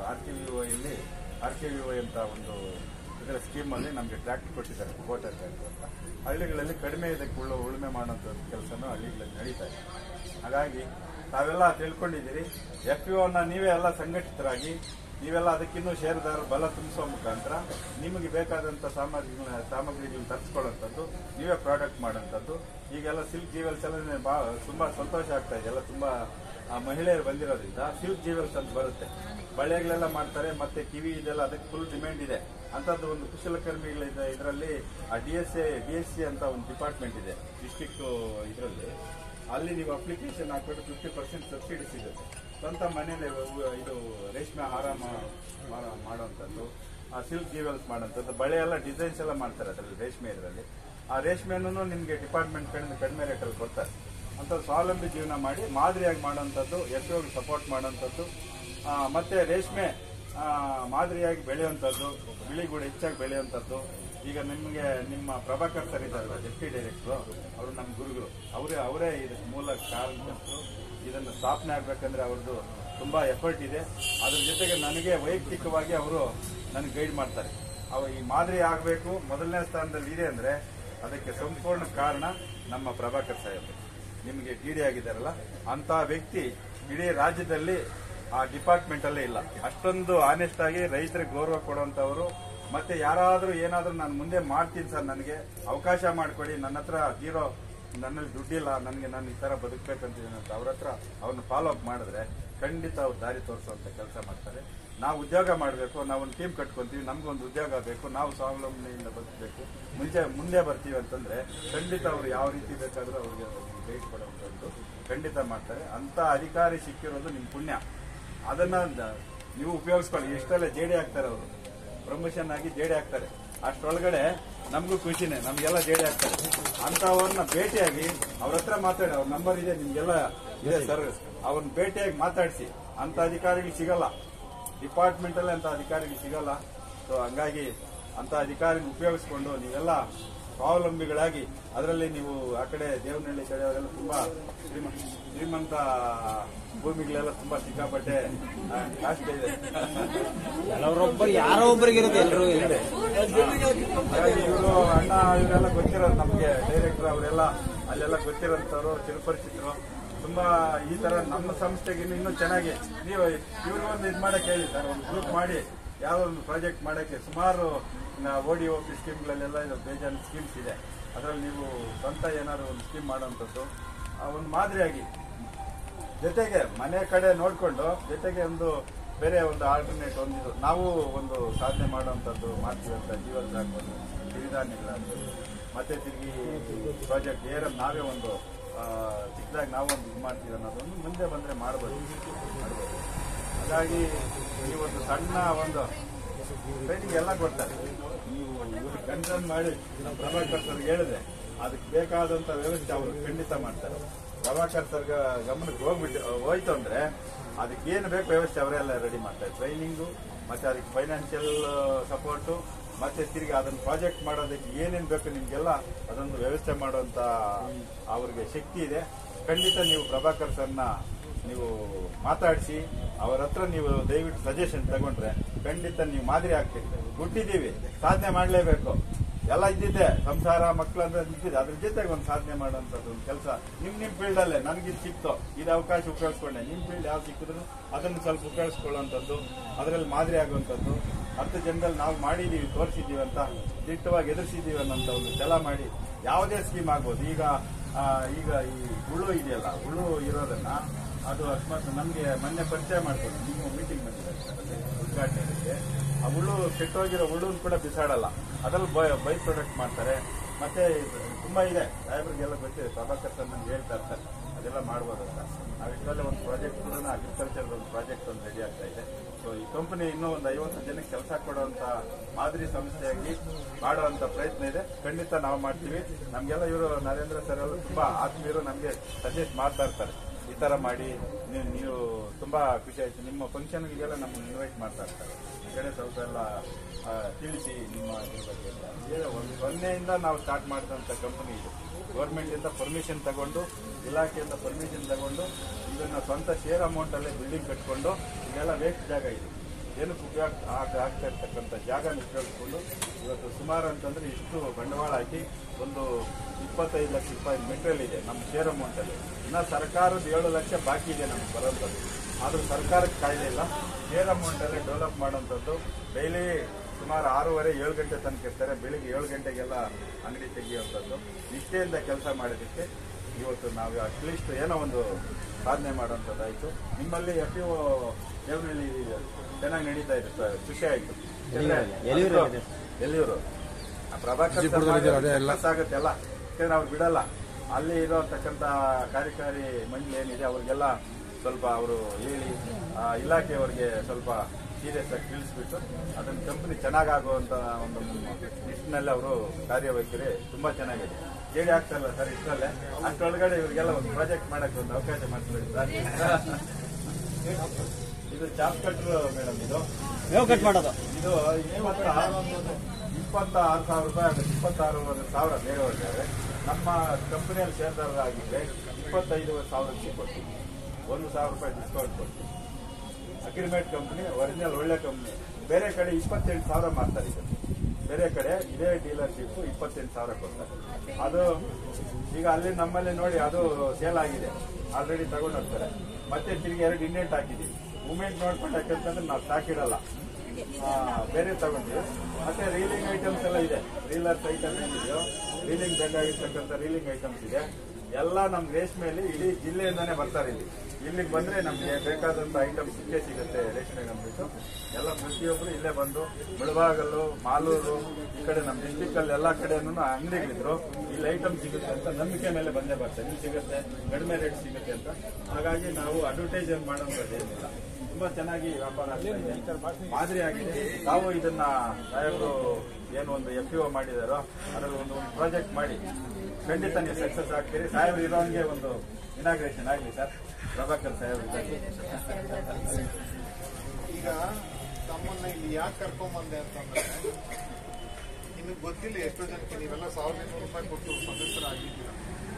RKVY ಅಂತ ಒಂದು ಇದರ ಸ್ಕೀಮ್ ಅಲ್ಲಿ ನಮಗೆ ಟ್ರ್ಯಾಕ್ಟರ್ ಕೊಟ್ಟಿದ್ದಾರೆ, ಕೋಟರ್ ಟ್ರ್ಯಾಕ್ಟರ್ ಅಂತ. ಹಳ್ಳಿಗಳಲ್ಲಿ ಕಡಿಮೆ ಇದಕ್ಕೆ ಉಳುಮೆ ಮಾಡುವಂತ ಕೆಲಸನೂ ಹಳ್ಳಿಗಳಲ್ಲಿ ನಡೀತಾ ಇದೆ. ಹಾಗಾಗಿ ತಾವೆಲ್ಲ ತಿಳ್ಕೊಂಡಿದ್ದೀರಿ. FPOನ ನೀವೇ ಎಲ್ಲ ಸಂಘಟಿತರಾಗಿ ನೀವೆಲ್ಲ ಅದಕ್ಕಿನ್ನೂ ಷೇರುದಾರರು ಬಲ ತುಂಬಿಸುವ ಮುಖಾಂತರ ನಿಮಗೆ ಬೇಕಾದಂತ ಸಾಮಗ್ರಿಗಳನ್ನ ತರಿಸ್ಕೊಳ್ಳುವಂಥದ್ದು, ನೀವೇ ಪ್ರಾಡಕ್ಟ್ ಮಾಡೋಂಥದ್ದು. ಈಗೆಲ್ಲ ಸಿಲ್ಕ್ ಜೀವೆಲ್ಸ್ ಎಲ್ಲ ತುಂಬಾ ಸಂತೋಷ ಆಗ್ತಾ ಇದೆ. ಎಲ್ಲ ತುಂಬಾ ಮಹಿಳೆಯರು ಬಂದಿರೋದ್ರಿಂದ ಸಿಲ್ಕ್ ಜೀವೆಲ್ಸ್ ಅಂತ ಬರುತ್ತೆ, ಬಳೆಗಳೆಲ್ಲ ಮಾಡ್ತಾರೆ. ಮತ್ತೆ ಕಿವಿ ಇದೆಲ್ಲ ಅದಕ್ಕೆ ಫುಲ್ ಡಿಮ್ಯಾಂಡ್ ಇದೆ. ಅಂತದ್ದು ಒಂದು ಕುಶಲಕರ್ಮಿಗಳಿದೆ. ಇದರಲ್ಲಿ DSC ಅಂತ ಒಂದು ಡಿಪಾರ್ಟ್ಮೆಂಟ್ ಇದೆ ಡಿಸ್ಟ್ರಿಕ್ಟ್ ಇದರಲ್ಲಿ. ಅಲ್ಲಿ ನೀವು ಅಪ್ಲಿಕೇಶನ್ ಹಾಕ್ಬಿಟ್ಟು 50% ಸಬ್ಸಿಡಿ ಸಿಗುತ್ತೆ. ಸ್ವಂತ ಮನೇಲಿ ಇದು ರೇಷ್ಮೆ ಹಾರ ಮಾಡುವಂಥದ್ದು, ಸಿಲ್ಕ್ ಜೀವೆಲ್ಸ್ ಮಾಡುವಂಥದ್ದು, ಬಳೆ ಎಲ್ಲ ಡಿಸೈನ್ಸ್ ಎಲ್ಲ ಮಾಡ್ತಾರೆ ಅದರಲ್ಲಿ ರೇಷ್ಮೆ ಇದರಲ್ಲಿ. ಆ ರೇಷ್ಮೆಯನ್ನು ನಿಮಗೆ ಡಿಪಾರ್ಟ್ಮೆಂಟ್ ಕಡೆಯಿಂದ ಕಡಿಮೆ ರೇಟಲ್ಲಿ ಕೊಡ್ತಾರೆ. ಅಂತ ಸ್ವಾವಲಂಬಿ ಜೀವನ ಮಾಡಿ ಮಾದರಿಯಾಗಿ ಮಾಡುವಂಥದ್ದು, FPOಗೆ ಸಪೋರ್ಟ್ ಮಾಡುವಂಥದ್ದು, ಮತ್ತೆ ರೇಷ್ಮೆ ಮಾದರಿಯಾಗಿ ಬೆಳೆಯುವಂಥದ್ದು, ಬಿಳಿಗೂಡು ಹೆಚ್ಚಾಗಿ ಬೆಳೆಯುವಂಥದ್ದು. ಈಗ ನಿಮಗೆ ನಿಮ್ಮ ಪ್ರಭಾಕರ್ ಸರ್ ಇದ್ದಾರಲ್ಲ ಡೆಪ್ಟಿ ಡೈರೆಕ್ಟರ್, ಅವರು ನಮ್ಮ ಗುರುಗಳು, ಅವರೇ ಇದಕ್ಕೆ ಮೂಲ ಕಾರಣಕರ್ತರು. ಇದನ್ನು ಸ್ಥಾಪನೆ ಆಗ್ಬೇಕಂದ್ರೆ ಅವ್ರದ್ದು ತುಂಬಾ ಎಫರ್ಟ್ ಇದೆ. ಅದ್ರ ಜೊತೆಗೆ ನನಗೆ ವೈಯಕ್ತಿಕವಾಗಿ ಅವರು ನನಗೆ ಗೈಡ್ ಮಾಡ್ತಾರೆ. ಈ ಮಾದರಿ ಆಗಬೇಕು ಮೊದಲನೇ ಸ್ಥಾನದಲ್ಲಿ ಇದೆ ಅಂದ್ರೆ ಅದಕ್ಕೆ ಸಂಪೂರ್ಣ ಕಾರಣ ನಮ್ಮ ಪ್ರಭಾಕರ್ ಸಾಹೇಬ್. ನಿಮಗೆ DD ಆಗಿದ್ದಾರಲ್ಲ ಅಂತ ವ್ಯಕ್ತಿ ಇಡೀ ರಾಜ್ಯದಲ್ಲಿ ಆ ಡಿಪಾರ್ಟ್ಮೆಂಟ್ ಅಲ್ಲೇ ಇಲ್ಲ. ಅಷ್ಟೊಂದು ಆನೆಸ್ಟ್ ಆಗಿ ರೈತರಿಗೆ ಗೌರವ ಕೊಡುವಂತವರು. ಮತ್ತೆ ಯಾರಾದ್ರೂ ಏನಾದ್ರೂ ನಾನು ಮುಂದೆ ಮಾಡ್ತೀನಿ ಸರ್, ನನಗೆ ಅವಕಾಶ ಮಾಡಿಕೊಡಿ, ನನ್ನ ಹತ್ರ ನನ್ನಲ್ಲಿ ದುಡ್ಡಿಲ್ಲ, ನಾನು ಈ ತರ ಬದುಕಬೇಕಂತಿದ್ದೀನಿ ಅಂತ ಅವ್ರ ಹತ್ರ ಅವ್ರನ್ನ ಫಾಲೋ ಅಪ್ ಮಾಡಿದ್ರೆ ಖಂಡಿತ ಅವ್ರು ದಾರಿ ತೋರಿಸುವಂತ ಕೆಲಸ ಮಾಡ್ತಾರೆ. ನಾವು ಉದ್ಯೋಗ ಮಾಡಬೇಕು, ನಾವೊಂದು ಟೀಮ್ ಕಟ್ಕೊಂತೀವಿ, ನಮ್ಗೊಂದು ಉದ್ಯೋಗ ಬೇಕು, ನಾವು ಸ್ವಾವಲಂಬನೆಯಿಂದ ಬದುಕಬೇಕು, ಮುಂದೆ ಬರ್ತೀವಿ ಅಂತಂದ್ರೆ ಖಂಡಿತ ಅವ್ರು ಯಾವ ರೀತಿ ಬೇಕಾದ್ರೂ ಅವ್ರಿಗೆ ಗೈಡ್ ಕೊಡುವಂಥದ್ದು ಖಂಡಿತ ಮಾಡ್ತಾರೆ. ಅಂತ ಅಧಿಕಾರಿ ಸಿಕ್ಕಿರೋದು ನಿಮ್ ಪುಣ್ಯ. ಅದನ್ನ ನೀವು ಉಪಯೋಗಿಸ್ಕೊಳ್ಳಿ. ಎಷ್ಟೆಲ್ಲ JD ಆಗ್ತಾರೆ, ಅವರು ಪ್ರಮೋಷನ್ ಆಗಿ JD ಆಗ್ತಾರೆ. ಅಷ್ಟರೊಳಗಡೆ ನಮಗೂ ಖುಷಿನೇ, ನಮ್ಗೆಲ್ಲ JD ಆಗ್ತಾರೆ. ಅಂತವ್ರನ್ನ ಭೇಟಿಯಾಗಿ ಅವ್ರ ಹತ್ರ ಮಾತಾಡಿ, ಅವ್ರ ನಂಬರ್ ಇದೆ ನಿಮ್ಗೆಲ್ಲ ಇದೆ ಸರ್, ಅವ್ರನ್ನ ಭೇಟಿಯಾಗಿ ಮಾತಾಡಿಸಿ. ಅಂತ ಅಧಿಕಾರಿಗಳು ಸಿಗಲ್ಲ ಡಿಪಾರ್ಟ್ಮೆಂಟ್ ಅಲ್ಲೇ, ಅಂತ ಅಧಿಕಾರಿಗಳು ಸಿಗಲ್ಲ. ಸೊ ಹಂಗಾಗಿ ಅಂತ ಅಧಿಕಾರಿ ಉಪಯೋಗಿಸ್ಕೊಂಡು ನೀವೆಲ್ಲ ಸ್ವಾವಲಂಬಿಗಳಾಗಿ, ಅದರಲ್ಲಿ ನೀವು ಆ ಕಡೆ ದೇವನಹಳ್ಳಿ ಕಡೆ ಅವರೆಲ್ಲ ತುಂಬಾ ಶ್ರೀಮಂತ ಭೂಮಿಗಳೆಲ್ಲ ತುಂಬಾ ಸಿಕ್ಕಾಪಟ್ಟೆ ಕಾಸ್ಟ್ ಇದೆ. ಯಾರೋ ಒಬ್ಬರಿಗಿರುತ್ತೆ, ಎಲ್ಲರೂ ಹಾಗಾಗಿ ಇವರು ಅಣ್ಣ ಇವರೆಲ್ಲ ಗೊತ್ತಿರೋದು ನಮ್ಗೆ, ಡೈರೆಕ್ಟರ್ ಅವರೆಲ್ಲ ಅಲ್ಲೆಲ್ಲ ಗೊತ್ತಿರೋಂಥವ್ರು, ಚಿರಪರಿಚಿತರು. ತುಂಬಾ ಈ ತರ ನಮ್ಮ ಸಂಸ್ಥೆಗೆ ಇನ್ನೂ ಚೆನ್ನಾಗಿ ನೀವು ಇವ್ರಿಗೊಂದು ಇದು ಮಾಡಕ್ಕೆ ಹೇಳಿ ಸರ್, ಒಂದು ಗ್ರೂಪ್ ಮಾಡಿ ಯಾವುದೋ ಒಂದು ಪ್ರಾಜೆಕ್ಟ್ ಮಾಡಕ್ಕೆ. ಸುಮಾರು ODOP ಸ್ಕೀಮ್ಗಳಲ್ಲೆಲ್ಲ ಇದು ಬೇಜಾನ್ ಸ್ಕೀಮ್ಸ್ ಇದೆ. ಅದರಲ್ಲಿ ನೀವು ಸ್ವಂತ ಏನಾದ್ರು ಒಂದು ಸ್ಕೀಮ್ ಮಾಡುವಂಥದ್ದು ಒಂದು ಮಾದರಿಯಾಗಿ, ಜೊತೆಗೆ ಮನೆ ಕಡೆ ನೋಡ್ಕೊಂಡು ಜೊತೆಗೆ ಒಂದು ಬೇರೆ ಒಂದು ಆಲ್ಟರ್ನೇಟ್ ಒಂದಿದು ನಾವು ಒಂದು ಸಾಧನೆ ಮಾಡುವಂಥದ್ದು ಮಾಡ್ತೀವಿ ಅಂತ. ಜೀವನ ಆಗ್ಬೋದು, ಸಿರಿಧಾನ್ಯಗಳಾಗ್ಬೋದು, ಮತ್ತೆ ತಿರುಗಿ ಪ್ರಾಜೆಕ್ಟ್ ನಾವೇ ಒಂದು ಚಿಕ್ಕದಾಗಿ ನಾವೊಂದು ಇದು ಮಾಡ್ತೀವಿ ಅನ್ನೋದೊಂದು ಮುಂದೆ ಬಂದ್ರೆ ಮಾಡ್ಬೋದು. ಹಾಗಾಗಿ ನೀವೊಂದು ಸಣ್ಣ ಒಂದು ಟ್ರೈನಿಂಗ್ ಎಲ್ಲ ಕೊಡ್ತಾರೆ. ನೀವು ಇವ್ರಿಗೆ ಕನ್ಸರ್ನ್ ಮಾಡಿ ನಮ್ಮ ಪ್ರಭಾಕರ್ ಸರ್ಗೆ ಹೇಳಿದ್ರೆ ಅದಕ್ಕೆ ಬೇಕಾದಂತ ವ್ಯವಸ್ಥೆ ಅವರು ಖಂಡಿತ ಮಾಡ್ತಾರೆ. ಪ್ರಭಾಕರ್ ಸರ್ ಗಮನಕ್ಕೆ ಹೋಯ್ತು ಅಂದ್ರೆ ಅದಕ್ಕೆ ಏನು ಬೇಕು ವ್ಯವಸ್ಥೆ ಅವರೆಲ್ಲ ರೆಡಿ ಮಾಡ್ತಾರೆ. ಟ್ರೈನಿಂಗು, ಮತ್ತೆ ಅದಕ್ಕೆ ಫೈನಾನ್ಷಿಯಲ್ ಸಪೋರ್ಟು, ಮತ್ತೆ ತಿರುಗಿ ಅದನ್ನ ಪ್ರಾಜೆಕ್ಟ್ ಮಾಡೋದಕ್ಕೆ ಏನೇನು ಬೇಕು ನಿಮ್ಗೆಲ್ಲ ಅದೊಂದು ವ್ಯವಸ್ಥೆ ಮಾಡುವಂತ ಅವ್ರಿಗೆ ಶಕ್ತಿ ಇದೆ. ಖಂಡಿತ ನೀವು ಪ್ರಭಾಕರ್ ಸರ್ನ ನೀವು ಮಾತಾಡಿಸಿ ಅವರ ಹತ್ರ ನೀವು ದಯವಿಟ್ಟು ಸಜೆಷನ್ ತಗೊಂಡ್ರೆ ಖಂಡಿತ ನೀವು ಮಾದರಿ ಆಗ್ತೀರಿ. ಹುಟ್ಟಿದೀವಿ, ಸಾಧನೆ ಮಾಡಲೇಬೇಕು. ಎಲ್ಲ ಇದ್ದಿದ್ದೆ, ಸಂಸಾರ ಮಕ್ಕಳು ಅಂದ್ರೆ ನಿಂತಿದೆ, ಅದ್ರ ಜೊತೆಗೆ ಒಂದು ಸಾಧನೆ ಮಾಡುವಂಥದ್ದು ಒಂದು ಕೆಲಸ ನಿಮ್ ಫೀಲ್ಡ್ ಅಲ್ಲೇ ನನಗಿದು ಸಿಕ್ತು, ಇದು ಅವಕಾಶ ಉಪಯೋಗಿಸ್ಕೊಂಡೆ. ನಿಮ್ ಫೀಲ್ಡ್ ಯಾವ್ದು ಸಿಕ್ಕಿದ್ರು ಅದನ್ನು ಸ್ವಲ್ಪ ಉಪಯೋಗಿಸ್ಕೊಳ್ಳುವಂಥದ್ದು, ಅದರಲ್ಲಿ ಮಾದರಿ ಆಗುವಂಥದ್ದು. 10 ಜನದಲ್ಲಿ ನಾವು ಮಾಡಿದೀವಿ, ತೋರಿಸಿದೀವಿ ಅಂತ ದಿಟ್ಟವಾಗಿ ಎದುರಿಸಿದೀವಿ ಅನ್ನೋಂಥ ಒಂದು ಛಲ ಮಾಡಿ ಯಾವುದೇ ಸ್ಕೀಮ್ ಆಗ್ಬೋದು. ಈಗ ಈ ಹುಳು ಇದೆಯಲ್ಲ, ಹುಳು ಇರೋದನ್ನ ಅದು ಅಕಸ್ಮಾತ್ ನಮ್ಗೆ ಮೊನ್ನೆ ಪರಿಚಯ ಮಾಡ್ಕೊಂಡು ನೀವು ಮೀಟಿಂಗ್ ಬಂದಿದ್ದಾರೆ ಉದ್ಘಾಟನೆಗೆ. ಆ ಹುಳು ಕೆಟ್ಟೋಗಿರೋ ಹುಳುನ್ ಕೂಡ ಬಿಸಾಡಲ್ಲ, ಅದ್ರಲ್ಲಿ ಬೈ ಪ್ರಾಡಕ್ಟ್ ಮಾಡ್ತಾರೆ. ಮತ್ತೆ ತುಂಬಾ ಇದೆ, ಸಾಹೇಬ್ರಿಗೆಲ್ಲ ಗೊತ್ತಿದೆ, ಪ್ರಭಾಕರ್ ಸರ್ ನಮ್ಗೆ ಹೇಳ್ತಾ ಇರ್ತಾರೆ ಅದೆಲ್ಲ ಮಾಡ್ಬೋದು ಅಂತ. ನಾವಿಷ್ಟರಲ್ಲೇ ಒಂದು ಪ್ರಾಜೆಕ್ಟ್ ಕೂಡ ಅಗ್ರಿಕಲ್ಚರ್ ಒಂದು ಪ್ರಾಜೆಕ್ಟ್ ಒಂದು ರೆಡಿ ಆಗ್ತಾ ಇದೆ. ಸೊ ಈ ಕಂಪನಿ ಇನ್ನೂ ಒಂದು 50 ಜನಕ್ಕೆ ಕೆಲಸ ಕೊಡುವಂತ ಮಾದರಿ ಸಂಸ್ಥೆಯಾಗಿ ಮಾಡುವಂತ ಪ್ರಯತ್ನ ಇದೆ. ಖಂಡಿತ ನಾವು ಮಾಡ್ತೀವಿ. ನಮ್ಗೆಲ್ಲ ಇವರು ನರೇಂದ್ರ ಸರ್ ಅವರು ತುಂಬಾ ಆತ್ಮೀಯರು, ನಮ್ಗೆ ಸಜೆಸ್ಟ್ ಮಾಡ್ತಾ ಇರ್ತಾರೆ, ಈ ತರ ಮಾಡಿ ನೀವು ತುಂಬಾ ಖುಷಿ ಆಯ್ತು, ನಿಮ್ಮ ಫಂಕ್ಷನ್ಗೆಲ್ಲ ನಮ್ಮನ್ನು ಇನ್ವೈಟ್ ಮಾಡ್ತಾ ಇರ್ತಾರೆ, ಈ ಕಡೆ ಸ್ವಲ್ಪ ಎಲ್ಲ ತಿಳಿಸಿ ನಿಮ್ಮ ಇದ್ರ ಬಗ್ಗೆ. ಒಂದನೆಯಿಂದ ನಾವು ಸ್ಟಾರ್ಟ್ ಮಾಡಿದಂತ ಕಂಪನಿ ಇದು. ಗೌರ್ಮೆಂಟ್ ಇಂದ ಪರ್ಮಿಷನ್ ತಗೊಂಡು, ಇಲಾಖೆಯಿಂದ ಪರ್ಮಿಷನ್ ತಗೊಂಡು, ಇದನ್ನ ಸ್ವಂತ ಶೇರ್ ಅಮೌಂಟ್ ಅಲ್ಲೇ ಬಿಲ್ಡಿಂಗ್ ಕಟ್ಕೊಂಡು, ಇದೆಲ್ಲ ವೇಸ್ಟ್ ಜಾಗ ಇದು, ಏನಕ್ಕೆ ಉಪಯೋಗ ಆಗ್ತಾ ಇರ್ತಕ್ಕಂಥ ಜಾಗನ ಉಪಯೋಗಿಸ್ಕೊಂಡು ಇವತ್ತು ಸುಮಾರು ಅಂತಂದ್ರೆ ಇಷ್ಟು ಬಂಡವಾಳ ಹಾಕಿ ಒಂದು 25 ಲಕ್ಷ ರೂಪಾಯಿ ಮೆಟೀರಿಯಲ್ ಇದೆ ನಮ್ಮ ಶೇರ್ ಅಮೌಂಟ್ ಅಲ್ಲಿ. ಇನ್ನ ಸರ್ಕಾರದ 7 ಲಕ್ಷ ಬಾಕಿ ಇದೆ ನಮ್ಗೆ ಬರೋಂಥದ್ದು. ಆದ್ರೂ ಸರ್ಕಾರಕ್ಕೆ ಕಾಯ್ದೆ ಇಲ್ಲ. ಶೇರ್ ಅಮೌಂಟ್ ಅಲ್ಲಿ ಡೆವಲಪ್ ಮಾಡುವಂಥದ್ದು. ಡೈಲಿ ಸುಮಾರು 6:30-7 ಗಂಟೆ ತನಕ ಇರ್ತಾರೆ. ಬೆಳಿಗ್ಗೆ 7 ಗಂಟೆಗೆಲ್ಲ ಅಂಗಡಿ ತೆಗೆಯುವಂಥದ್ದು. ನಿಷ್ಠೆಯಿಂದ ಕೆಲಸ ಮಾಡೋದಕ್ಕೆ ಇವತ್ತು ನಾವು ಅಟ್ಲೀಸ್ಟ್ ಏನೋ ಒಂದು ಸಾಧನೆ ಮಾಡುವಂಥದ್ದಾಯ್ತು. ನಿಮ್ಮಲ್ಲಿ FPO ದೇವನಹಳ್ಳಿ ಚೆನ್ನಾಗಿ ನಡೀತಾ ಇದೆ ಸರ್, ಖುಷಿ ಆಯ್ತು. ಎಲ್ಲಿಯವರು ಪ್ರಭಾಕರ್ ಆಗುತ್ತೆ ಎಲ್ಲ, ಯಾಕಂದ್ರೆ ಅವ್ರು ಬಿಡಲ್ಲ. ಅಲ್ಲಿ ಇರೋತಕ್ಕಂಥ ಕಾರ್ಯಕಾರಿ ಮಂಡಳಿ ಏನಿದೆ ಅವ್ರಿಗೆಲ್ಲ ಸ್ವಲ್ಪ ಅವರು ಹೇಳಿ ಇಲಾಖೆಯವರಿಗೆ ಸ್ವಲ್ಪ ಸೀರಿಯಸ್ ಆಗಿ ತಿಳಿಸ್ಬಿಟ್ಟು ಅದನ್ನ ಕಂಪನಿ ಚೆನ್ನಾಗಾಗುವಂತ ಒಂದು ನಿಟ್ಟಿನಲ್ಲಿ ಅವರು ಕಾರ್ಯವೈಖರಿ ತುಂಬಾ ಚೆನ್ನಾಗಿದೆ. ಹೇಳಿ ಆಗ್ತಾರಲ್ಲ ಸರ್, ಇಷ್ಟರಲ್ಲೇ ಅಷ್ಟೊಳಗಡೆ ಇವರಿಗೆಲ್ಲ ಒಂದು ಪ್ರಾಜೆಕ್ಟ್ ಮಾಡಕ್ಕೆ ಒಂದು ಅವಕಾಶ ಮಾಡ್ಕೊಳ್ಳಿ ಸರ್. ಇದು ಚಾಪ್ ಕಟ್ರು ಮೇಡಮ್, ಇದು ಕಟ್ ಮಾಡೋದು. ಇದು 26,000 ರೂಪಾಯಿ ಆಗುತ್ತೆ. 26,000 ಬೇರೆಯವ್ರಿಗೆ. ನಮ್ಮ ಕಂಪನಿಯಲ್ಲಿ ಶೇರ್ದಾರರಾಗಿದ್ರೆ 25,000 ಕೊಡ್ತೀವಿ. 1,000 ರೂಪಾಯಿ ಡಿಸ್ಕೌಂಟ್ ಕೊಡ್ತೀವಿ. ಅಗ್ರಿಮೇಟ್ ಕಂಪನಿ ಒರಿಜಿನಲ್ ಒಳ್ಳೆ ಕಂಪನಿ. ಬೇರೆ ಕಡೆ 28,000 ಮಾಡ್ತಾರೆ. ಇದು ಬೇರೆ ಕಡೆ ಇದೇ ಡೀಲರ್ಶಿಪ್ 28,000 ಕೊಡ್ತಾರೆ. ಅದು ಈಗ ಅಲ್ಲಿ ನಮ್ಮಲ್ಲಿ ನೋಡಿ ಅದು ಸೇಲ್ ಆಗಿದೆ, ಆಲ್ರೆಡಿ ತಗೊಂಡು ಹೋಗ್ತಾರೆ. ಮತ್ತೆ ತಿರುಗಿ 2 ಇಂಡೆಂಟ್ ಹಾಕಿದೀವಿ. ಮೂವ್ಮೆಂಟ್ ನೋಡ್ಕೊಂಡು ಯಾಕಂತಂದ್ರೆ ನಾವು ಸಾಕಿಡಲ್ಲ, ಬೇರೆ ತಗೊಂಡಿವಿ. ಮತ್ತೆ ರೀಲಿಂಗ್ ಐಟಮ್ಸ್ ಎಲ್ಲ ಇದೆ. ರೀಲರ್ ಐಟಮ್ ಏನಿದೆಯೋ, ರೀಲಿಂಗ್ ಬೇಕಾಗಿರ್ತಕ್ಕಂಥ ರೀಲಿಂಗ್ ಐಟಮ್ಸ್ ಇದೆ. ಎಲ್ಲ ನಮ್ ರೇಷ್ಮೆಯಲ್ಲಿ ಇಡೀ ಜಿಲ್ಲೆಯಿಂದಾನೇ ಬರ್ತಾರೆ. ಇಲ್ಲಿಗೆ ಬಂದ್ರೆ ನಮ್ಗೆ ಬೇಕಾದಂತ ಐಟಮ್ ಸಿಗುತ್ತೆ. ರೇಷ್ಮೆ ಕಂಪ್ನಿಟ್ಟು ಎಲ್ಲ ಪ್ರತಿಯೊಬ್ರು ಇಲ್ಲೇ ಬಂದು ಮುಳಬಾಗಲ್ಲು, ಮಾಲೂರು, ಈ ಕಡೆ ನಮ್ಮ ಡಿಸ್ಟಿಕ್ ಅಲ್ಲಿ ಎಲ್ಲಾ ಕಡೆನೂ ಅಂಗಡಿಗಳಿದ್ರು ಇಲ್ಲಿ ಐಟಮ್ ಸಿಗುತ್ತೆ ಅಂತ ನಂಬಿಕೆ ಮೇಲೆ ಬಂದೇ ಬರ್ತಾರೆ. ಇಲ್ಲಿ ಸಿಗುತ್ತೆ, ಕಡಿಮೆ ರೇಟ್ ಸಿಗುತ್ತೆ ಅಂತ. ಹಾಗಾಗಿ ನಾವು ಅಡ್ವರ್ಟೈಸ್ ಮಾಡೋಂಥದ್ದು ಏನಿಲ್ಲ, ತುಂಬಾ ಚೆನ್ನಾಗಿ ವ್ಯಾಪಾರ ಮಾದರಿ ಆಗಿದೆ. ತಾವು ಇದನ್ನ ಸಾಹೇಬರು ಏನು ಒಂದು FPO ಮಾಡಿದಾರೋ ಅದರಲ್ಲಿ ಒಂದು ಪ್ರಾಜೆಕ್ಟ್ ಮಾಡಿ ಖಂಡಿತ ನೀವು ಸಕ್ಸಸ್ ಆಗ್ತೀರಿ. ಸಾಹೇಬ್ರು ಇರೋಂಗೆ ಒಂದು ಇನಾಗ್ರೇಷನ್ ಆಗಲಿ ಸರ್. ಪ್ರಭಾಕರ್ ಸಾಹೇಬ್ರು ಈಗ ತಮ್ಮನ್ನ ಇಲ್ಲಿ ಯಾಕೆ ಕರ್ಕೊಂಬಂದೆ ಅಂತಂದ್ರೆ, ನಿಮಗೆ ಗೊತ್ತಿಲ್ಲ ಎಷ್ಟೋ ಜನಕ್ಕೆ ನೀವೆಲ್ಲ 1,500 ರೂಪಾಯಿ ಕೊಟ್ಟು ಸದಸ್ಯರಾಗಿದ್ದೀರ.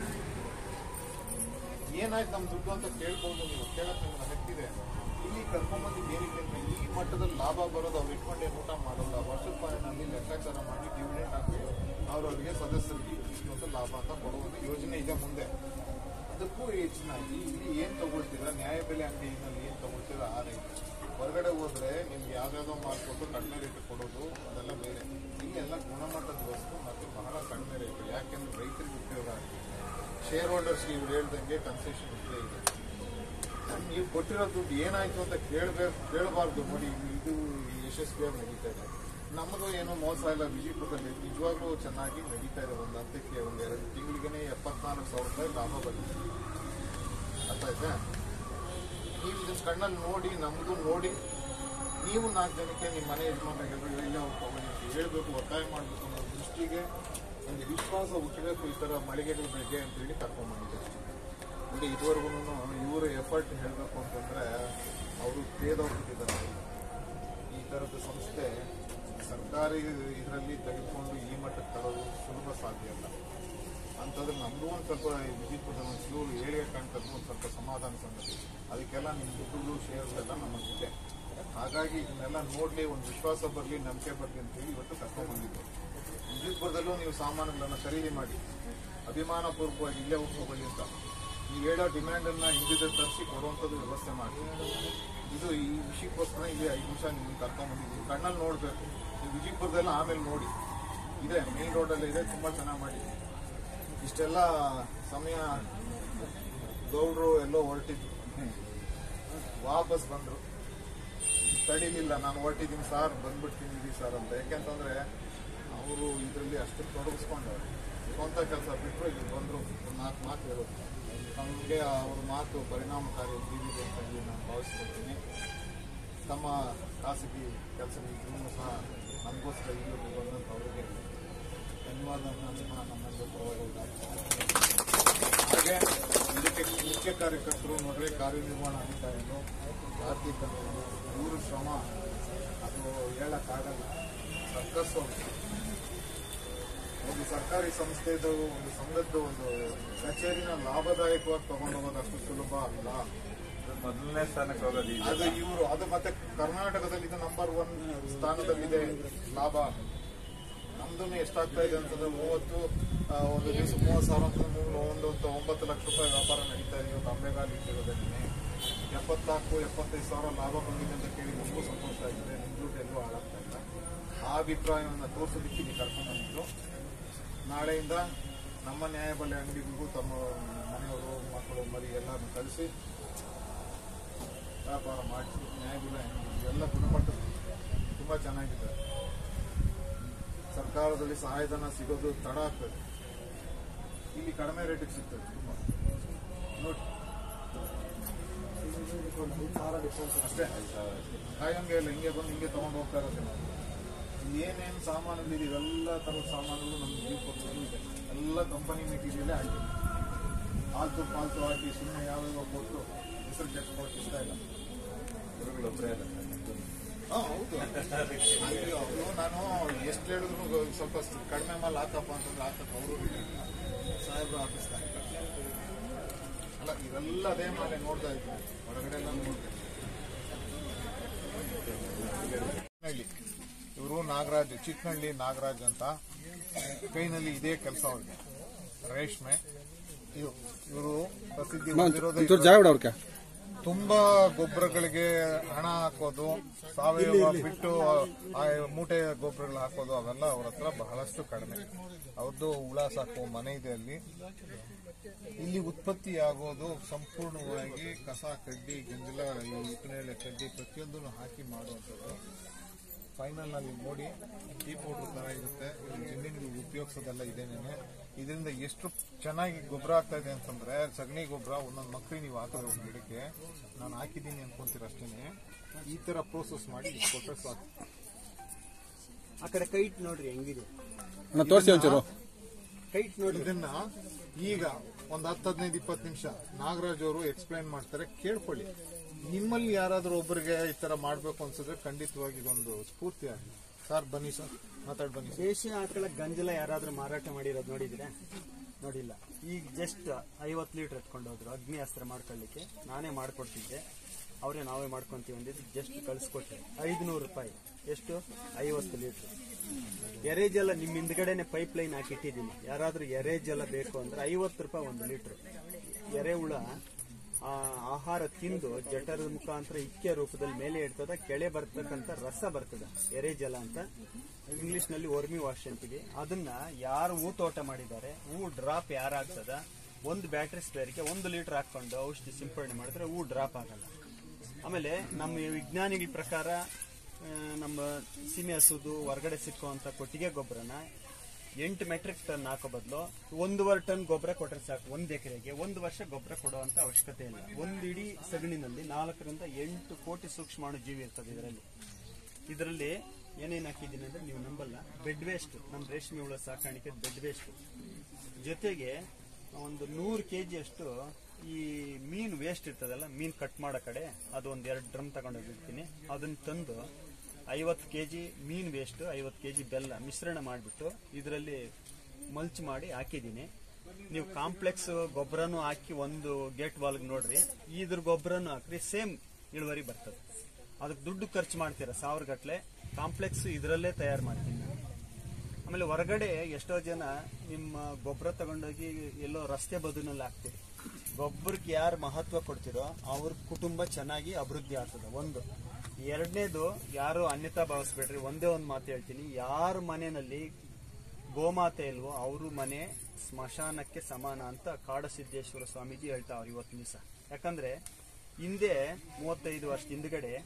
ಏನಾಯ್ತು ನಮ್ಮ ದುಡ್ಡು ಅಂತ ಕೇಳ್ಬೋದು ನೀವು, ಕೇಳಕ್ ನಿಮ್ಗೆ ಹಕ್ಕಿದೆ. ಇಲ್ಲಿ ಕರ್ಕೊಂಬಂದಿದ್ದು ಏನಕ್ಕೆ, ಈ ಮಟ್ಟದಲ್ಲಿ ಲಾಭ ಬರೋದು ಅವ್ರು ಇಟ್ಕೊಂಡೇ ಊಟ ಮಾಡೋಲ್ಲ. ವರ್ಷದ ಪಾಲಿನಲ್ಲಿ ಲೆಕ್ಕಾಚಾರ ಮಾಡಿ ಡಿವಿಡೆಂಡ್ ಹಾಕಿ ಅವರವರಿಗೆ ಸದಸ್ಯರಿಗೆ ಇಷ್ಟೊಂದು ಲಾಭ ಅಂತ ಕೊಡುವಂತ ಯೋಜನೆ ಇದೆ ಮುಂದೆ. ಅದಕ್ಕೂ ಹೆಚ್ಚಿನಾಗಿ ಇಲ್ಲಿ ಏನ್ ತಗೊಳ್ತೀರಾ, ನ್ಯಾಯಬೆಲೆ ಅಂಗಡಿನಲ್ಲಿ ಏನ್ ತಗೊಳ್ತೀರಾ ಆ ರೇಟ್. ಹೊರಗಡೆ ಹೋದ್ರೆ ನಿಮ್ಗೆ ಯಾವ್ದಾವ್ದೋ ಮಾಡಿಕೊಟ್ಟು ಕಡಿಮೆ ರೇಟ್ ಕೊಡೋದು ಅದೆಲ್ಲ ಬೇರೆ. ಇಲ್ಲೆಲ್ಲ ಗುಣಮಟ್ಟದ ವಸ್ತು ಮತ್ತೆ ಬಹಳ ಕಡಿಮೆ ರೇಟ್. ಯಾಕೆಂದ್ರೆ ರೈತರಿಗೆ ಉಪಯೋಗ ಆಗಿದೆ. ಶೇರ್ ಹೋಲ್ಡರ್ಸ್ಗೆ ಇವ್ರು ಹೇಳ್ದಂಗೆ ಕನ್ಸೆಷನ್ ಇದ್ದೇ ಇದೆ. ನೀವು ಕೊಟ್ಟಿರೋ ದುಡ್ಡು ಏನಾಯ್ತು ಅಂತ ಕೇಳಬಾರ್ದು. ನೋಡಿ, ಇದು ಯಶಸ್ವಿಯಾಗಿ ನಡೀತಾ ಇದೆ. ನಮಗೂ ಏನೋ ಮೋಸ ಇಲ್ಲ. ವಿಜಯಪುರದಲ್ಲಿ ನಿಜವಾಗ್ಲೂ ಚೆನ್ನಾಗಿ ನಡೀತಾ ಇದೆ. ಒಂದು ಹಂತಕ್ಕೆ 1-2 ತಿಂಗಳಿಗೆ 74,000 ರೂಪಾಯಿ ಲಾಭ ಬಂದಿದೆ. ಅರ್ಥ ಆಯ್ತಾ? ನೀವು ಇದನ್ನ ಕಣ್ಣಲ್ಲಿ ನೋಡಿ, ನಮಗೂ ನೋಡಿ, ನೀವು 4 ಜನಕ್ಕೆ ನಿಮ್ಮ ಮನೆ ಯಜಮಾನರು ಇಲ್ಲ ತಗೊಂಡು ಹೇಳ್ಬೇಕು, ಒತ್ತಾಯ ಮಾಡಬೇಕು ಅನ್ನೋ ದೃಷ್ಟಿಗೆ ಒಂದು ವಿಶ್ವಾಸ ಹುಟ್ಟಬೇಕು. ಈ ಥರ ಮಳಿಗೆಗಳ ಬಗ್ಗೆ ಅಂತೇಳಿ ಕರ್ಕೊಂಡ್ಬಂದಿದ್ದಾರೆ. ನೋಡಿ, ಇದುವರೆಗೂ ಇವರು ಎಫರ್ಟ್ ಹೇಳಬೇಕು ಅಂತಂದ್ರೆ ಅವರು ತೇದೋಗ್ಬಿಟ್ಟಿದ್ದಾರೆ. ಈ ಥರದ ಸಂಸ್ಥೆ ಸರ್ಕಾರಿ ಇದರಲ್ಲಿ ತೆಗೆದುಕೊಂಡು ಈ ಮಟ್ಟಕ್ಕೆ ತರೋದು ಸುಲಭ ಸಾಧ್ಯ ಅಲ್ಲ. ಅಂತಂದ್ರೆ ನಮಗೂ ಒಂದು ಸ್ವಲ್ಪ ವಿಜಯಪುರದ ಒಂದು ಚೂರು ಏಳಿಗೆ ಕಾಣ್ತದ್ದು ಒಂದು ಸ್ವಲ್ಪ ಸಮಾಧಾನ ಸಂಗತಿ. ಅದಕ್ಕೆಲ್ಲ ನಿಮ್ಮ ದುಡ್ಡು ಶೇರ್ಗಳೆಲ್ಲ ನಮ್ಮ ಜೊತೆ. ಹಾಗಾಗಿ ಇದನ್ನೆಲ್ಲ ನೋಡ್ಲಿ, ಒಂದು ವಿಶ್ವಾಸ ಬರಲಿ, ನಂಬಿಕೆ ಬರಲಿ ಅಂತೇಳಿ ಇವತ್ತು ಕರ್ಕೊಂಡ್ಬಂದಿದ್ದು. ವಿಜಯಪುರದಲ್ಲೂ ನೀವು ಸಾಮಾನುಗಳನ್ನು ಖರೀದಿ ಮಾಡಿ ಅಭಿಮಾನಪೂರ್ವಕವಾಗಿ ಇಲ್ಲೇ ಹೋಗ್ಕೊಳ್ಳಿ ಅಂತ ನೀವು ಹೇಳೋ ಡಿಮ್ಯಾಂಡನ್ನು ಹಿಂದಿದ್ದ ತರಿಸಿ ಕೊಡುವಂಥದ್ದು ವ್ಯವಸ್ಥೆ ಮಾಡಿ. ಇದು ಈ ವಿಷಯಕ್ಕೋಸ್ಕರ ಇಲ್ಲಿ 5 ನಿಮಿಷ ನಿಮ್ಗೆ ಕರ್ಕೊಂಡ್ಬಂದಿದ್ದೀವಿ. ಕಣ್ಣಲ್ಲಿ ನೋಡಬೇಕು. ನೀವು ವಿಜಯಪುರದಲ್ಲ ಆಮೇಲೆ ನೋಡಿ, ಇದೆ ಮೇನ್ ರೋಡಲ್ಲಿ ಇದೆ, ತುಂಬ ಚೆನ್ನಾಗಿ ಮಾಡಿ. ಇಷ್ಟೆಲ್ಲ ಸಮಯ ಗೌಡ್ರು ಎಲ್ಲೋ ಹೊರಟಿದ್ರು, ವಾಪಸ್ ಬಂದರು. ತಡಿಲಿಲ್ಲ, ನಾನು ಹೊರಟಿದ್ದೀನಿ ಸಾರ್, ಬಂದ್ಬಿಡ್ತೀನಿ ಸರ್ ಅಂತ. ಯಾಕೆಂತಂದ್ರೆ ಅವರು ಇದರಲ್ಲಿ ಅಷ್ಟು ತೊಡಗಿಸ್ಕೊಂಡವ್ರು. ಸ್ವಂತ ಕೆಲಸ ಬಿಟ್ಟರು ಇಲ್ಲಿ ಬಂದರು ಒಂದು 4 ಮಾತು ಹೇಳೋದು. ನಮಗೆ ಅವ್ರ ಮಾತು ಪರಿಣಾಮಕಾರಿ ಜೀವಿದೆ ಅಂತ ಹೇಳಿ ನಾನು ಭಾವಿಸ್ಕೊಳ್ತೀನಿ. ತಮ್ಮ ಖಾಸಗಿ ಕೆಲಸಗಳಿದ್ರೂ ಸಹ ನಮಗೋಸ್ಕರ ಇಲ್ಲಿ ಬಂದಂಥ ಅವರಿಗೆ ಧನ್ಯವಾದವನ್ನು ನಮ್ಮೆಲ್ಲರ ಪರವಾಗಿ. ಹಾಗೆ ಇದಕ್ಕೆ ಮುಖ್ಯ ಕಾರ್ಯಕರ್ತರು ನೋಡ್ರೆ ಕಾರ್ಯನಿರ್ವಹಣಾ ಅಧಿಕಾರಿಗಳು, ಆರ್ಥಿಕರು, ಇವರು ಶ್ರಮ ಅದು ಹೇಳಕ್ಕಾಗಲ್ಲ. ಸರ್ಕಸ್ ಒಂದು ಸರ್ಕಾರಿ ಸಂಸ್ಥೆದು ಒಂದು ಸಂಘದ್ದು ಒಂದು ಕಚೇರಿನ ಲಾಭದಾಯಕವಾಗಿ ತಗೊಂಡೋಗೋದು ಅಷ್ಟು ಸುಲಭ ಅಲ್ಲ. ಮೊದಲನೇ ಸ್ಥಾನಕ್ಕೆ ಹೋಗೋದು ಅದು ಇವರು ಅದು ಮತ್ತೆ ಕರ್ನಾಟಕದಲ್ಲಿ ಇದು ನಂಬರ್ 1 ಸ್ಥಾನದಲ್ಲಿದೆ ಲಾಭ. ನಮ್ದು ಎಷ್ಟಾಗ್ತಾ ಇದೆ ಅಂತಂದ್ರೆ 30 ಒಂದು ದಿವಸ 30,000 ಅಂತಂದ್ರೆ ಒಂದು 9 ಲಕ್ಷ ರೂಪಾಯಿ ವ್ಯಾಪಾರ ನಡೀತಾ ಇದೆ. ಇವತ್ತು ಅಂಬೆಗಾಲಿ ಇಟ್ಟಿರೋದಕ್ಕೆ 74-75,000 ಲಾಭ ಬಂದಿದೆ ಅಂತ ಕೇಳಿ ನಮಗೂ ಸಂತೋಷ ಆಗಿದೆ. ನಿಮ್ಮ ದುಡ್ಡು ಎಲ್ಲೂ ಹಾಳಾಗ್ತಾ ಇಲ್ಲ. ಆ ಅಭಿಪ್ರಾಯವನ್ನು ತೋರಿಸೋದಕ್ಕೆ ಇಲ್ಲಿ ಕರ್ಕೊಂಡು ಬಂದಿದ್ರು. ನಾಳೆಯಿಂದ ನಮ್ಮ ನ್ಯಾಯಬೆಲೆ ಅಂಗಡಿಗಳಿಗೂ ತಮ್ಮ ಮನೆಯವರು ಮಕ್ಕಳು ಮರಿ ಎಲ್ಲರನ್ನು ಕಳಿಸಿ ವ್ಯಾಪಾರ ಮಾಡಿಸಿ ನ್ಯಾಯಬೆಲೆ ಅಂಗಡಿ ಎಲ್ಲ ಗುಣಮಟ್ಟ ತುಂಬ ಚೆನ್ನಾಗಿದೆ. ಸರ್ಕಾರದಲ್ಲಿ ಸಹಾಯಧನ ಸಿಗೋದು ತಡ ಆಗ್ತದೆ, ಇಲ್ಲಿ ಕಡಿಮೆ ರೇಟಿಗೆ ಸಿಗ್ತದೆ. ತುಂಬ ನೋಡಿ ಅಷ್ಟೇ, ಕಾಯಂಗೆ ಇಲ್ಲ, ಹಿಂಗೆ ಬಂದು ಹಿಂಗೆ ತಗೊಂಡು ಹೋಗ್ತಾ ಇರೋದು. ನಾವು ಏನೇನು ಸಾಮಾನುಗಳಿದೆ ಇವೆಲ್ಲ ಥರದ ಸಾಮಾನುಗಳು ನಮ್ಗೆ ಕೊಡ್ತಾರೆ ಇದೆ. ಎಲ್ಲ ಕಂಪನಿ ಮೆಟೀರಿಯಲೇ ಆಗಿದೆ. ಆಲ್ತು ಪಾಲ್ತು ಹಾಕಿ ಸುಮ್ಮನೆ ಯಾವ್ಯಾವ ಕೊಟ್ಟು ಹೆಸರು ಕೆಟ್ಕೊಳಕ್ಕೆ ಇಷ್ಟ ಇಲ್ಲ. ಗುರುಗಳೊಬ್ಬರೇ ಅಲ್ಲ. ಹೌದು, ಅವರು ನಾನು ಎಷ್ಟು ಹೇಳಿದ್ರು ಸ್ವಲ್ಪ ಕಡಿಮೆ ಮೇಲೆ ಹಾಕಪ್ಪ ಅಂತಂದ್ರೆ ಹಾಕಕ್ಕೆ ಅವರು ಸಾಹೇಬ್ರು ಹಾಕಿಸ್ತಾ ಇದ್ದಾರೆ. ಅಲ್ಲ ಇವೆಲ್ಲ ಅದೇ ಮೇಲೆ ನೋಡ್ತಾ ಇದ್ದಾರೆ, ಹೊರಗಡೆ ಎಲ್ಲ ನೋಡ್ತಾ ಇವರು ನಾಗರಾಜ್, ಚಿಕ್ಕನಹಳ್ಳಿ ನಾಗರಾಜ್ ಅಂತ, ಕೈನಲ್ಲಿ ಇದೇ ಕೆಲಸ ಅವ್ರಿಗೆ. ರೇಷ್ಮೆ ಇವರು ಪ್ರಸಿದ್ಧಿ ಹೊಂದಿರೋದು. ತುಂಬಾ ಗೊಬ್ಬರಗಳಿಗೆ ಹಣ ಹಾಕೋದು, ಸಾವಯವ ಬಿಟ್ಟು ಮೂಟೆ ಗೊಬ್ಬರಗಳು ಹಾಕೋದು ಅವೆಲ್ಲ ಅವ್ರ ಹತ್ರ ಬಹಳಷ್ಟು ಕಡಿಮೆ. ಅವ್ರದ್ದು ಹುಳ ಸಾಕುವ ಮನೆ ಇದೆ ಅಲ್ಲಿ. ಇಲ್ಲಿ ಉತ್ಪತ್ತಿ ಆಗೋದು ಸಂಪೂರ್ಣವಾಗಿ ಕಸ ಕಡ್ಡಿ ಗಂಜಲ ಹಿಟ್ಟಿನೆಲೆ ಕಡ್ಡಿ ಪ್ರತಿಯೊಂದನ್ನು ಹಾಕಿ ಮಾಡುವಂಥದ್ದು. ಫೈನಲ್ ನಲ್ಲಿ ನೋಡಿ ಟೀ ಪೌಡರ್ ತರ ಇರುತ್ತೆ. ಜಮೀನಿಗೆ ಉಪಯೋಗಿಸೋದೆಲ್ಲ ಇದೇನೇನೆ. ಇದರಿಂದ ಎಷ್ಟು ಚೆನ್ನಾಗಿ ಗೊಬ್ಬರ ಆಗ್ತಾ ಇದೆ ಅಂತಂದ್ರೆ, ಸಗಣಿ ಗೊಬ್ಬರ ಒಂದೊಂದು ಮಕ್ಕಳಿಗೆ ನೀವು ಹಾಕಿದ್ರೆ ಒಂದು ಗಿಡಕ್ಕೆ, ನಾನು ಹಾಕಿದ್ದೀನಿ ಅನ್ಕೊಂತೀರ ಅಷ್ಟೇನೆ. ಈ ತರ ಪ್ರೋಸೆಸ್ ಮಾಡಿ ಕೊಟ್ಟರೆ ಸಾಕು. ಆ ಕಡೆ ಕೈಟ್ ನೋಡ್ರಿ ಹೆಂಗಿದೆ, ತೋರಿಸಿ ಒಂಚೂರು ಕೈಟ್ ನೋಡ್ರಿ. ಇದನ್ನ ಈಗ ಒಂದು 10-15-20 ನಿಮಿಷ ನಾಗರಾಜ್ ಅವರು ಎಕ್ಸ್ಪ್ಲೈನ್ ಮಾಡ್ತಾರೆ, ಕೇಳ್ಕೊಳ್ಳಿ. ನಿಮ್ಮಲ್ಲಿ ಯಾರಾದ್ರೂ ಒಬ್ಬರಿಗೆ ಈ ತರ ಮಾಡ್ಬೇಕು ಅನ್ಸಿದ್ರೆ ಖಂಡಿತವಾಗಿ ಇದೊಂದು ಸ್ಫೂರ್ತಿ ಆಗಲಿ. ಸರ್ ಬನ್ನಿ ಸರ್, ಮಾತಾಡಿ ಬನ್ನಿ. ದೇಶಿ ಆಕಳ ಗಂಜಲ ಯಾರಾದ್ರೂ ಮಾರಾಟ ಮಾಡಿರೋದು ನೋಡಿದ್ರೆ? ನೋಡಿಲ್ಲ. ಈಗ ಜಸ್ಟ್ 50 ಲೀಟರ್ ಎತ್ಕೊಂಡು ಹೋದ್ರು ಅಗ್ನಿ ಅಸ್ತ್ರ ಮಾಡ್ಕೊಳ್ಳಿಕ್ಕೆ. ನಾನೇ ಮಾಡ್ಕೊಡ್ತಿದ್ದೆ, ಅವರೇ ನಾವೇ ಮಾಡ್ಕೊಂತೀವಿ ಅಂದಿದ್ದು. ಜಸ್ಟ್ ಕಳಿಸ್ಕೊಟ್ಟೆ 500 ರೂಪಾಯಿ. ಎಷ್ಟು? 50 ಲೀಟರ್ ಎರೆಜಲ. ನಿಮ್ಮ ಹಿಂದ್ಗಡೆನೆ ಪೈಪ್ ಲೈನ್ ಹಾಕಿಟ್ಟಿದ್ದೀನಿ. ಯಾರಾದ್ರೂ ಎರೆಜಲ ಬೇಕು ಅಂದ್ರೆ 50 ರೂಪಾಯಿ 1 ಲೀಟರ್. ಎರೆಹುಳ ಆಹಾರ ತಿಂದು ಜಠರದ ಮುಖಾಂತರ ಇಕ್ಕೆ ರೂಪದಲ್ಲಿ ಮೇಲೆ ಇಡ್ತದ, ಕೆಳೆ ಬರ್ತಕ್ಕಂಥ ರಸ ಬರ್ತದ, ಎರೆಜಲ ಅಂತ ಇಂಗ್ಲಿಷ್ ನಲ್ಲಿ ವರ್ಮಿ ವಾಶ್ ಅಂತೀವಿ. ಅದನ್ನ ಯಾರು ತೋಟ ಮಾಡಿದ್ದಾರೆ, ಡ್ರಾಪ್ ಯಾರಾಗ್ತದ, ಒಂದು ಬ್ಯಾಟ್ರಿ ಸ್ಪೇರ್ಗೆ 1 ಲೀಟರ್ ಹಾಕೊಂಡು ಔಷಧಿ ಸಿಂಪಡಣೆ ಮಾಡಿದ್ರೆ ಡ್ರಾಪ್ ಆಗಲ್ಲ. ಆಮೇಲೆ ನಮ್ಮ ವಿಜ್ಞಾನಿಗಳ ಪ್ರಕಾರ ನಮ್ಮ ಸೀಮೆ ಹಸುದು ಹೊರಗಡೆ ಸಿಕ್ಕುವಂತ ಕೊಟ್ಟಿಗೆ ಗೊಬ್ಬರನ 8 ಮೆಟ್ರಿಕ್ ಟನ್ ಹಾಕೋ ಬದಲು 1.5 ಟನ್ ಗೊಬ್ಬರ ಕೊಟ್ಟರೆ ಸಾಕು 1 ಎಕರೆಗೆ. 1 ವರ್ಷ ಗೊಬ್ಬರ ಕೊಡುವಂತ ಅವಶ್ಯಕತೆ ಇಲ್ಲ. ಒಂದು ಇಡೀ ಸಗಣಿನಲ್ಲಿ 4ರಿಂದ 8 ಕೋಟಿ ಸೂಕ್ಷ್ಮಾಣು ಜೀವಿ ಇರ್ತದೆ. ಇದರಲ್ಲಿ ಏನೇನು ಹಾಕಿದ್ದೀನಿ ಅಂದ್ರೆ ನೀವು ನಂಬಲ್ಲ, ಬೆಡ್ ವೇಸ್ಟ್, ನಮ್ಮ ರೇಷ್ಮೆ ಹುಳ ಸಾಕಾಣಿಕೆ ಬೆಡ್ ವೇಸ್ಟ್ ಜೊತೆಗೆ ಒಂದು 100 kg ಅಷ್ಟು ಈ ಮೀನು ವೇಸ್ಟ್ ಇರ್ತದಲ್ಲ, ಮೀನು ಕಟ್ ಮಾಡೋ ಕಡೆ ಅದು ಒಂದು 2 ಡ್ರಮ್ ತಗೊಂಡೋಗಿರ್ತೀನಿ. ಅದನ್ನ ತಂದು 50 kg ಮೀನು ವೇಸ್ಟ್, 50 kg ಬೆಲ್ಲ ಮಿಶ್ರಣ ಮಾಡಿಬಿಟ್ಟು ಇದರಲ್ಲಿ ಮಲ್ಚ್ ಮಾಡಿ ಹಾಕಿದ್ದೀನಿ. ನೀವು ಕಾಂಪ್ಲೆಕ್ಸ್ ಗೊಬ್ಬರನು ಹಾಕಿ ಒಂದು ಗೇಟ್ ವಾಲ್ಗೆ ನೋಡ್ರಿ, ಇದ್ರ ಗೊಬ್ಬರನು ಹಾಕ್ರಿ, ಸೇಮ್ ಇಳುವರಿ ಬರ್ತದೆ. ಅದಕ್ಕೆ ದುಡ್ಡು ಖರ್ಚು ಮಾಡ್ತೀರಾ 1000 ಗಟ್ಟಲೆ. ಕಾಂಪ್ಲೆಕ್ಸ್ ಇದರಲ್ಲೇ ತಯಾರು ಮಾಡ್ತೀನಿ. ಆಮೇಲೆ ಹೊರಗಡೆ ಎಷ್ಟೋ ಜನ ನಿಮ್ಮ ಗೊಬ್ಬರ ತಗೊಂಡೋಗಿ ಎಲ್ಲೋ ರಸ್ತೆ ಬದುನಲ್ಲಿ ಹಾಕ್ತೀರಿ. ಗೊಬ್ಬರಕ್ಕೆ ಯಾರು ಮಹತ್ವ ಕೊಡ್ತಿರೋ ಅವ್ರ ಕುಟುಂಬ ಚೆನ್ನಾಗಿ ಅಭಿವೃದ್ಧಿ ಆಗ್ತದೆ. ಒಂದು. ಎರಡನೇದು, ಯಾರು ಅನ್ಯತಾ ಭಾವಿಸ್ಬೇಡ್ರಿ, ಒಂದೇ ಒಂದು ಮಾತು ಹೇಳ್ತೀನಿ. ಯಾರ ಮನೆಯಲ್ಲಿ ಗೋಮಾತೆ ಇಲ್ವೋ ಅವ್ರ ಮನೆ ಸ್ಮಶಾನಕ್ಕೆ ಸಮಾನ ಅಂತ ಕಾಡಸಿದ್ದೇಶ್ವರ ಸ್ವಾಮೀಜಿ ಹೇಳ್ತಾವ್ರು ಇವತ್ತಿನ ದಿವಸ. ಯಾಕಂದ್ರೆ ಹಿಂದೆ 35 ವರ್ಷ ಹಿಂದ್ಗಡೆ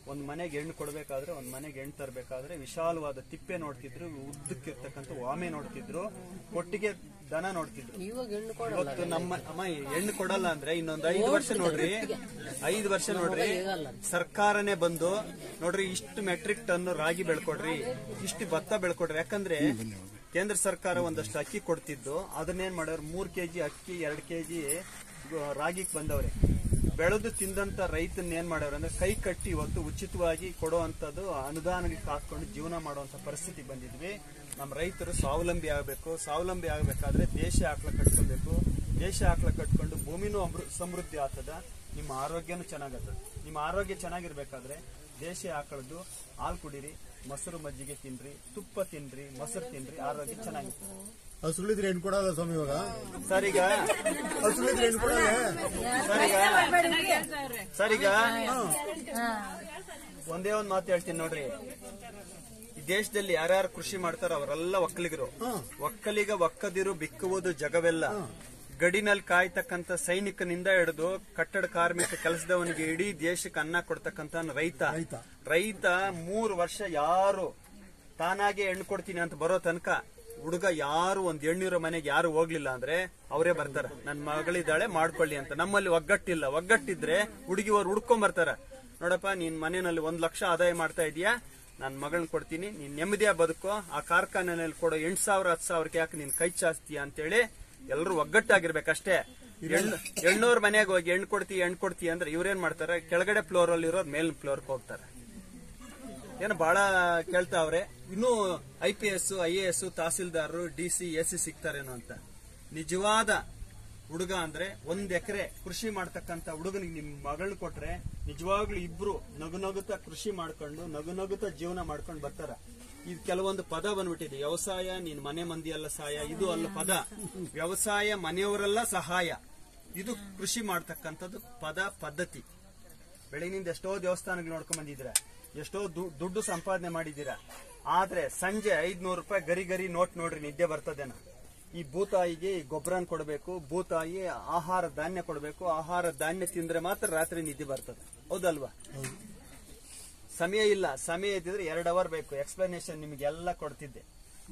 ಒಂದ್ ಮನೆಗೆ ಹೆಣ್ಣು ಕೊಡ್ಬೇಕಾದ್ರೆ, ಒಂದ್ ಮನೆಗೆ ಹೆಣ್ಣು ತರಬೇಕಾದ್ರೆ ವಿಶಾಲವಾದ ತಿಪ್ಪೆ ನೋಡ್ತಿದ್ರು, ಉದ್ದಕ್ಕಿರ್ತಕ್ಕಂಥ ವಾಮೆ ನೋಡ್ತಿದ್ರು, ಕೊಟ್ಟಿಗೆ ದನ ನೋಡ್ತಿದ್ರು. ಇವತ್ತು ನಮ್ಮ ಅಮ್ಮ ಹೆಣ್ಣು ಕೊಡಲ್ಲ ಅಂದ್ರೆ ಇನ್ನೊಂದು 5 ವರ್ಷ ನೋಡ್ರಿ, 5 ವರ್ಷ ನೋಡ್ರಿ, ಸರ್ಕಾರನೇ ಬಂದು ನೋಡ್ರಿ ಇಷ್ಟು ಮೆಟ್ರಿಕ್ ಟನ್ ರಾಗಿ ಬೆಳ್ಕೊಡ್ರಿ, ಇಷ್ಟು ಭತ್ತ ಬೆಳ್ಕೊಡ್ರಿ. ಯಾಕಂದ್ರೆ ಕೇಂದ್ರ ಸರ್ಕಾರ ಒಂದಷ್ಟು ಅಕ್ಕಿ ಕೊಡ್ತಿದ್ದು, ಅದನ್ನೇನ್ ಮಾಡೋರು 3 ಕೆಜಿ ಅಕ್ಕಿ 2 ಕೆಜಿ ರಾಗಿಗೆ ಬಂದವ್ರೆ. ಬೆಳೆದು ತಿಂದಂತ ರೈತನ ಏನ್ ಮಾಡ್ಯಾರ ಅಂದ್ರೆ ಕೈ ಕಟ್ಟಿ ಇವತ್ತು ಉಚಿತವಾಗಿ ಕೊಡುವಂತದ್ದು ಅನುದಾನಕ್ಕೆ ಹಾಕೊಂಡು ಜೀವನ ಮಾಡುವಂತ ಪರಿಸ್ಥಿತಿ ಬಂದಿದ್ವಿ. ನಮ್ಮ ರೈತರು ಸ್ವಾವಲಂಬಿ ಆಗಬೇಕು. ಸ್ವಾವಲಂಬಿ ಆಗಬೇಕಾದ್ರೆ ದೇಶ ಆಕಳ ಕಟ್ಕೊಬೇಕು. ದೇಶ ಆಕಳ ಕಟ್ಕೊಂಡು ಭೂಮಿನೂ ಸಮೃದ್ಧಿ ಆಗ್ತದ, ನಿಮ್ಮ ಆರೋಗ್ಯನೂ ಚೆನ್ನಾಗತ್ತದ. ನಿಮ್ಮ ಆರೋಗ್ಯ ಚೆನ್ನಾಗಿರ್ಬೇಕಾದ್ರೆ ದೇಶ ಆಕಳದ್ದು ಹಾಲು ಕುಡೀರಿ, ಮೊಸರು ಮಜ್ಜಿಗೆ ತಿನ್ರಿ, ತುಪ್ಪ ತಿನ್ರಿ, ಮೊಸರು ತಿನ್ರಿ, ಆರೋಗ್ಯ ಚೆನ್ನಾಗಿರ್ತದೆ. ಹಸುಳಿದ್ರೆ ಹೆಣ್ಣು ಕೊಡಲ್ಲ ಸ್ವಾಮಿ ಇವಾಗ. ಸರ್ ಈಗ ಹಸುಳಿದ್ರೆ ಹೆಣ್ಣು ಕೊಡಲ್ಲ. ಸರ್ ಈಗ ಒಂದೇ ಒಂದ್ ಮಾತು ಹೇಳ್ತೀನಿ ನೋಡ್ರಿ, ಈ ದೇಶದಲ್ಲಿ ಯಾರ್ಯಾರು ಕೃಷಿ ಮಾಡ್ತಾರೋ ಅವರೆಲ್ಲ ಒಕ್ಕಲಿಗರು. ಒಕ್ಕಲಿಗ ಒಕ್ಕದಿರು ಬಿಕ್ಕುವುದು ಜಗವೆಲ್ಲ. ಗಡಿನಲ್ಲಿ ಕಾಯ್ತಕ್ಕಂತ ಸೈನಿಕನಿಂದ ಹಿಡಿದು ಕಟ್ಟಡ ಕಾರ್ಮಿಕ ಕೆಲಸದವನಿಗೆ ಇಡೀ ದೇಶಕ್ಕೆ ಅನ್ನ ಕೊಡ್ತಕ್ಕಂತ ರೈತ. 3 ವರ್ಷ ಯಾರು ತಾನಾಗೆ ಹೆಣ್ಣು ಕೊಡ್ತೀನಿ ಅಂತ ಬರೋ ತನಕ ಹುಡುಗ ಯಾರು ಒಂದ್ ಹೆಣ್ಣಿರೋ ಮನೆಗೆ ಯಾರು ಹೋಗ್ಲಿಲ್ಲ ಅಂದ್ರೆ ಅವರೇ ಬರ್ತಾರ, ನನ್ ಮಗಳಿದ್ದಾಳೆ ಮಾಡ್ಕೊಳ್ಳಿ ಅಂತ. ನಮ್ಮಲ್ಲಿ ಒಗ್ಗಟ್ಟಿಲ್ಲ. ಒಗ್ಗಟ್ಟಿದ್ರೆ ಹುಡುಗಿಯವರು ಹುಡ್ಕೊಂಡ್ ಬರ್ತಾರ. ನೋಡಪ್ಪ, ನೀನ್ ಮನೆಯಲ್ಲಿ 1 ಲಕ್ಷ ಆದಾಯ ಮಾಡ್ತಾ ಇದೀಯಾ, ನಾನ್ ಮಗಳನ್ನ ಕೊಡ್ತೀನಿ, ನೀನ್ ನೆಮ್ಮದಿಯ ಬದುಕೋ, ಆ ಕಾರ್ಖಾನೆಯಲ್ಲಿ ಕೊಡೋ 8,000 10,000 ಯಾಕೆ ನೀನ್ ಕೈ ಚಾಸ್ತೀಯ ಅಂತೇಳಿ ಎಲ್ಲರೂ ಒಗ್ಗಟ್ಟಾಗಿರ್ಬೇಕಷ್ಟೇ. ಹೆಣ್ಣೋರ್ ಮನೆಗೆ ಹೋಗಿ ಹೆಣ್ಣು ಕೊಡ್ತಿ ಅಂದ್ರೆ ಇವ್ರೇನ್ ಮಾಡ್ತಾರೆ, ಕೆಳಗಡೆ ಫ್ಲೋರ್ ಅಲ್ಲಿ ಇರೋರು ಮೇಲ್ ಫ್ಲೋರ್ ಹೋಗ್ತಾರೆ. ಏನು ಬಹಳ ಕೇಳ್ತಾವ್ರೆ, ಇನ್ನೂ IPS IAS ತಹಸೀಲ್ದಾರರು DC AC ಸಿಗ್ತಾರೇನೋ ಅಂತ. ನಿಜವಾದ ಹುಡುಗ ಅಂದ್ರೆ 1 ಎಕರೆ ಕೃಷಿ ಮಾಡ್ತಕ್ಕಂತ ಹುಡುಗನಿಗೆ ನಿಮ್ ಮಗಳ್ ಕೊಟ್ರೆ ನಿಜವಾಗ್ಲೂ ಇಬ್ರು ನಗುನಗುತ್ತಾ ಕೃಷಿ ಮಾಡ್ಕೊಂಡು ನಗುನಗುತ್ತಾ ಜೀವನ ಮಾಡ್ಕೊಂಡು ಬರ್ತಾರ. ಇದು ಕೆಲವೊಂದು ಪದ ಬಂದ್ಬಿಟ್ಟಿದೆ. ವ್ಯವಸಾಯ ನೀನ್ ಮನೆ ಮಂದಿ ಅಲ್ಲ ಸಹಾಯ, ಇದು ಅಲ್ಲ ಪದ. ವ್ಯವಸಾಯ ಮನೆಯವರೆಲ್ಲ ಸಹಾಯ, ಇದು ಕೃಷಿ ಮಾಡ್ತಕ್ಕಂಥದ್ದು ಪದ ಪದ್ಧತಿ. ಬೆಳಗಿನಿಂದ ಎಷ್ಟೋ ದೇವಸ್ಥಾನಗಳು ನೋಡ್ಕೊಂಡ್ ಬಂದಿದ್ದೀರಾ, ಎಷ್ಟೋ ದುಡ್ಡು ಸಂಪಾದನೆ ಮಾಡಿದ್ದೀರಾ. ಆದ್ರೆ ಸಂಜೆ 500 ರೂಪಾಯಿ ಗರಿ ಗರಿ ನೋಟ್ ನೋಡ್ರಿ, ನಿದ್ದೆ ಬರ್ತದೇನ? ಈ ಭೂತಾಯಿಗೆ ಗೊಬ್ಬರನ್ ಕೊಡಬೇಕು, ಭೂತಾಯಿ ಆಹಾರ ಧಾನ್ಯ ಕೊಡಬೇಕು. ಆಹಾರ ಧಾನ್ಯ ತಿಂದ್ರೆ ಮಾತ್ರ ರಾತ್ರಿ ನಿದ್ದೆ ಬರ್ತದೆ, ಹೌದಲ್ವಾ? ಸಮಯ ಇಲ್ಲ. ಸಮಯ ಇದ್ದಿದ್ರೆ 2 ಅವರ್ ಬೇಕು. ಎಕ್ಸ್ಪ್ಲನೇಷನ್ ನಿಮ್ಗೆಲ್ಲ ಕೊಡ್ತಿದ್ದೆ.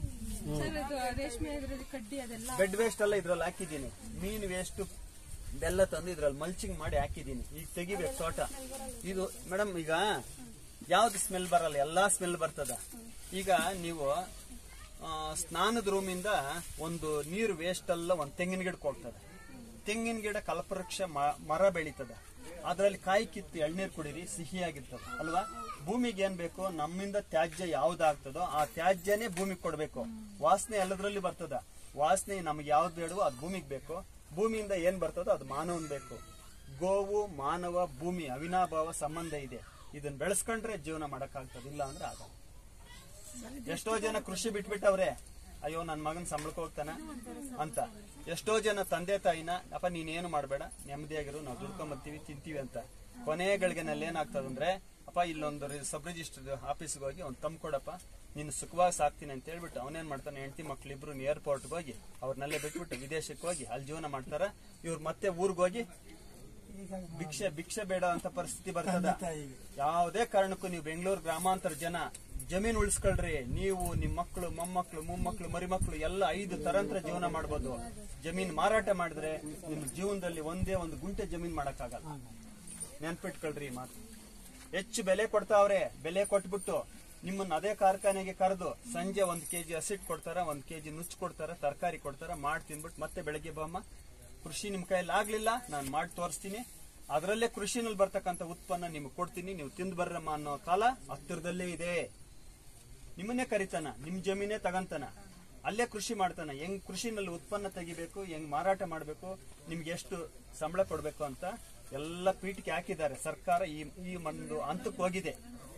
ಬೆಡ್ ವೇಸ್ಟ್ ಎಲ್ಲ ಇದ್ರಲ್ಲಿ ಹಾಕಿದ್ದೀನಿ. ಮೀನ್ ವೇಸ್ಟ್ ಬೆಲ್ಲ ತಂದು ಇದ್ರಲ್ಲಿ ಮಲ್ಚಿಂಗ್ ಮಾಡಿ ಹಾಕಿದ್ದೀನಿ. ಈಗ ತೆಗಿಬೇಕು ತೋಟ. ಇದು ಮೇಡಮ್ ಈಗ ಯಾವ್ದು ಸ್ಮೆಲ್ ಬರಲ್ಲ, ಎಲ್ಲಾ ಸ್ಮೆಲ್ ಬರ್ತದ. ಈಗ ನೀವು ಸ್ನಾನದ ರೂಮಿಂದ ಒಂದು ನೀರು ವೇಸ್ಟ್ ಎಲ್ಲ ಒಂದು ತೆಂಗಿನ ಗಿಡಕ್ಕೆ ಹೋಗ್ತದೆ. ತೆಂಗಿನ ಗಿಡ ಕಲ್ಪವೃಕ್ಷ ಮರ ಬೆಳೀತದ. ಅದ್ರಲ್ಲಿ ಕಾಯಿ ಕಿತ್ತು ಎಳ್ನೀರು ಕುಡೀರಿ, ಸಿಹಿಯಾಗಿರ್ತದೆ ಅಲ್ವಾ? ಭೂಮಿಗೆ ಏನ್ ಬೇಕು, ನಮ್ಮಿಂದ ತ್ಯಾಜ್ಯ ಯಾವ್ದಾಗ್ತದೋ ಆ ತ್ಯಾಜ್ಯನೇ ಭೂಮಿಗೆ ಕೊಡ್ಬೇಕು. ವಾಸನೆ ಎಲ್ಲದ್ರಲ್ಲಿ ಬರ್ತದ. ವಾಸನೆ ನಮ್ಗೆ ಯಾವ್ದು ಬೇಡವೋ ಅದು ಭೂಮಿಗೆ ಬೇಕು. ಭೂಮಿಯಿಂದ ಏನ್ ಬರ್ತದೋ ಅದು ಮಾನವನ್ ಬೇಕು. ಗೋವು ಮಾನವ ಭೂಮಿ ಅವಿನಾಭಾವ ಸಂಬಂಧ ಇದೆ. ಇದನ್ನ ಬೆಳೆಸ್ಕೊಂಡ್ರೆ ಜೀವನ ಮಾಡಕ್ಕಾಗ್ತದೆ, ಇಲ್ಲ ಅಂದ್ರೆ ಆಗಲ್ಲ. ಎಷ್ಟೋ ಜನ ಕೃಷಿ ಬಿಟ್ಬಿಟ್ಟವ್ರೆ, ಅಯ್ಯೋ ನನ್ ಮಗನ್ ಸಂಬಳಕ್ಕೆ ಹೋಗ್ತಾನ ಅಂತ. ಎಷ್ಟೋ ಜನ ತಂದೆ ತಾಯಿನ ಅಪ್ಪ ನೀನೇನು ಮಾಡಬೇಡ, ನೆಮ್ಮದಿಯಾಗಿರು, ನಾವು ದುಡ್ಕೊಂಬರ್ತೀವಿ ತಿಂತೀವಿ ಅಂತ. ಕೊನೆಗಳಿಗೆನಲ್ಲಿ ಏನಾಗ್ತದಂದ್ರೆ, ಅಪ್ಪ ಇಲ್ಲೊಂದು ಸಬ್ ರಿಜಿಸ್ಟರ್ ಆಫೀಸ್ಗೆ ಹೋಗಿ ಅವ್ನು ತಮ್ಮ ಕೊಡಪ್ಪ, ನೀನು ಸುಖವಾಗಿ ಸಾಕ್ತೀನಿ ಅಂತ ಹೇಳ್ಬಿಟ್ಟು ಅವನೇನ್ ಮಾಡ್ತಾನೆ, ಹೆಂಡತಿ ಮಕ್ಳು ಇಬ್ರು ಏರ್ಪೋರ್ಟ್ಗೆ ಹೋಗಿ ಅವ್ರನ್ನೆಲ್ಲೇ ಬಿಟ್ಬಿಟ್ಟು ವಿದೇಶಕ್ಕೆ ಹೋಗಿ ಅಲ್ಲಿ ಜೀವನ ಮಾಡ್ತಾರ. ಇವ್ರು ಮತ್ತೆ ಊರ್ಗ್ ಹೋಗಿ ಭಿಕ್ಷೆ ಬೇಡ ಅಂತ ಪರಿಸ್ಥಿತಿ ಬರ್ತದ. ಯಾವುದೇ ಕಾರಣಕ್ಕೂ ನೀವು ಬೆಂಗಳೂರು ಗ್ರಾಮಾಂತರ ಜನ ಜಮೀನು ಉಳಿಸ್ಕೊಳ್ರಿ. ನೀವು ನಿಮ್ ಮಕ್ಕಳು ಮೊಮ್ಮಕ್ಕಳು ಮೊಮ್ಮಕ್ಕಳು ಮರಿಮಕ್ಕಳು ಎಲ್ಲ 5 ತರಾಂತರ ಜೀವನ ಮಾಡ್ಬೋದು. ಜಮೀನ್ ಮಾರಾಟ ಮಾಡಿದ್ರೆ ನಿಮ್ ಜೀವನದಲ್ಲಿ ಒಂದೇ ಒಂದು ಗುಂಟೆ ಜಮೀನ್ ಮಾಡಕ್ಕಾಗಲ್ಲ. ನೆನ್ಪಿಟ್ಕೊಳ್ರಿ ಈ ಮಾತು. ಹೆಚ್ಚು ಬೆಲೆ ಕೊಡ್ತಾವ್ರೆ. ಬೆಲೆ ಕೊಟ್ಬಿಟ್ಟು ನಿಮ್ಮನ್ನ ಅದೇ ಕಾರ್ಖಾನೆಗೆ ಕರೆದು ಸಂಜೆ 1 kg ಹಸಿಟ್ ಕೊಡ್ತಾರ, 1 kg ನುಚ್ಚು ಕೊಡ್ತಾರ, ತರಕಾರಿ ಕೊಡ್ತಾರ, ಮಾಡಿ ತಿನ್ಬಿಟ್ಟು ಮತ್ತೆ ಬೆಳಗ್ಗೆ ಬಾಮ್ಮ ಕೃಷಿ ನಿಮ್ ಕೈಯಲ್ಲಿ ಆಗ್ಲಿಲ್ಲ, ನಾನು ಮಾಡಿ ತೋರಿಸ್ತೀನಿ, ಅದರಲ್ಲೇ ಕೃಷಿನಲ್ಲಿ ಬರ್ತಕ್ಕಂಥ ಉತ್ಪನ್ನ ನಿಮ್ಗೆ ಕೊಡ್ತೀನಿ, ನೀವು ತಿಂದು ಬರ್ರಮ್ಮ ಅನ್ನೋ ಕಾಲ ಹತ್ತಿರದಲ್ಲೇ ಇದೆ. ನಿಮ್ಮನ್ನೇ ಕರಿತಾನ, ನಿಮ್ ಜಮೀನೇ ತಗಂತಾನ, ಅಲ್ಲೇ ಕೃಷಿ ಮಾಡ್ತಾನ. ಹೆಂಗ್ ಕೃಷಿನಲ್ಲಿ ಉತ್ಪನ್ನ ತೆಗಿಬೇಕು, ಹೆಂಗ್ ಮಾರಾಟ ಮಾಡಬೇಕು, ನಿಮ್ಗೆ ಎಷ್ಟು ಸಂಬಳ ಕೊಡ್ಬೇಕು ಅಂತ ಎಲ್ಲ ಪೀಠಿಗೆ ಹಾಕಿದ್ದಾರೆ. ಸರ್ಕಾರ ಈ ಒಂದು ಹಂತಕ್ಕೆ ಹೋಗಿದೆ.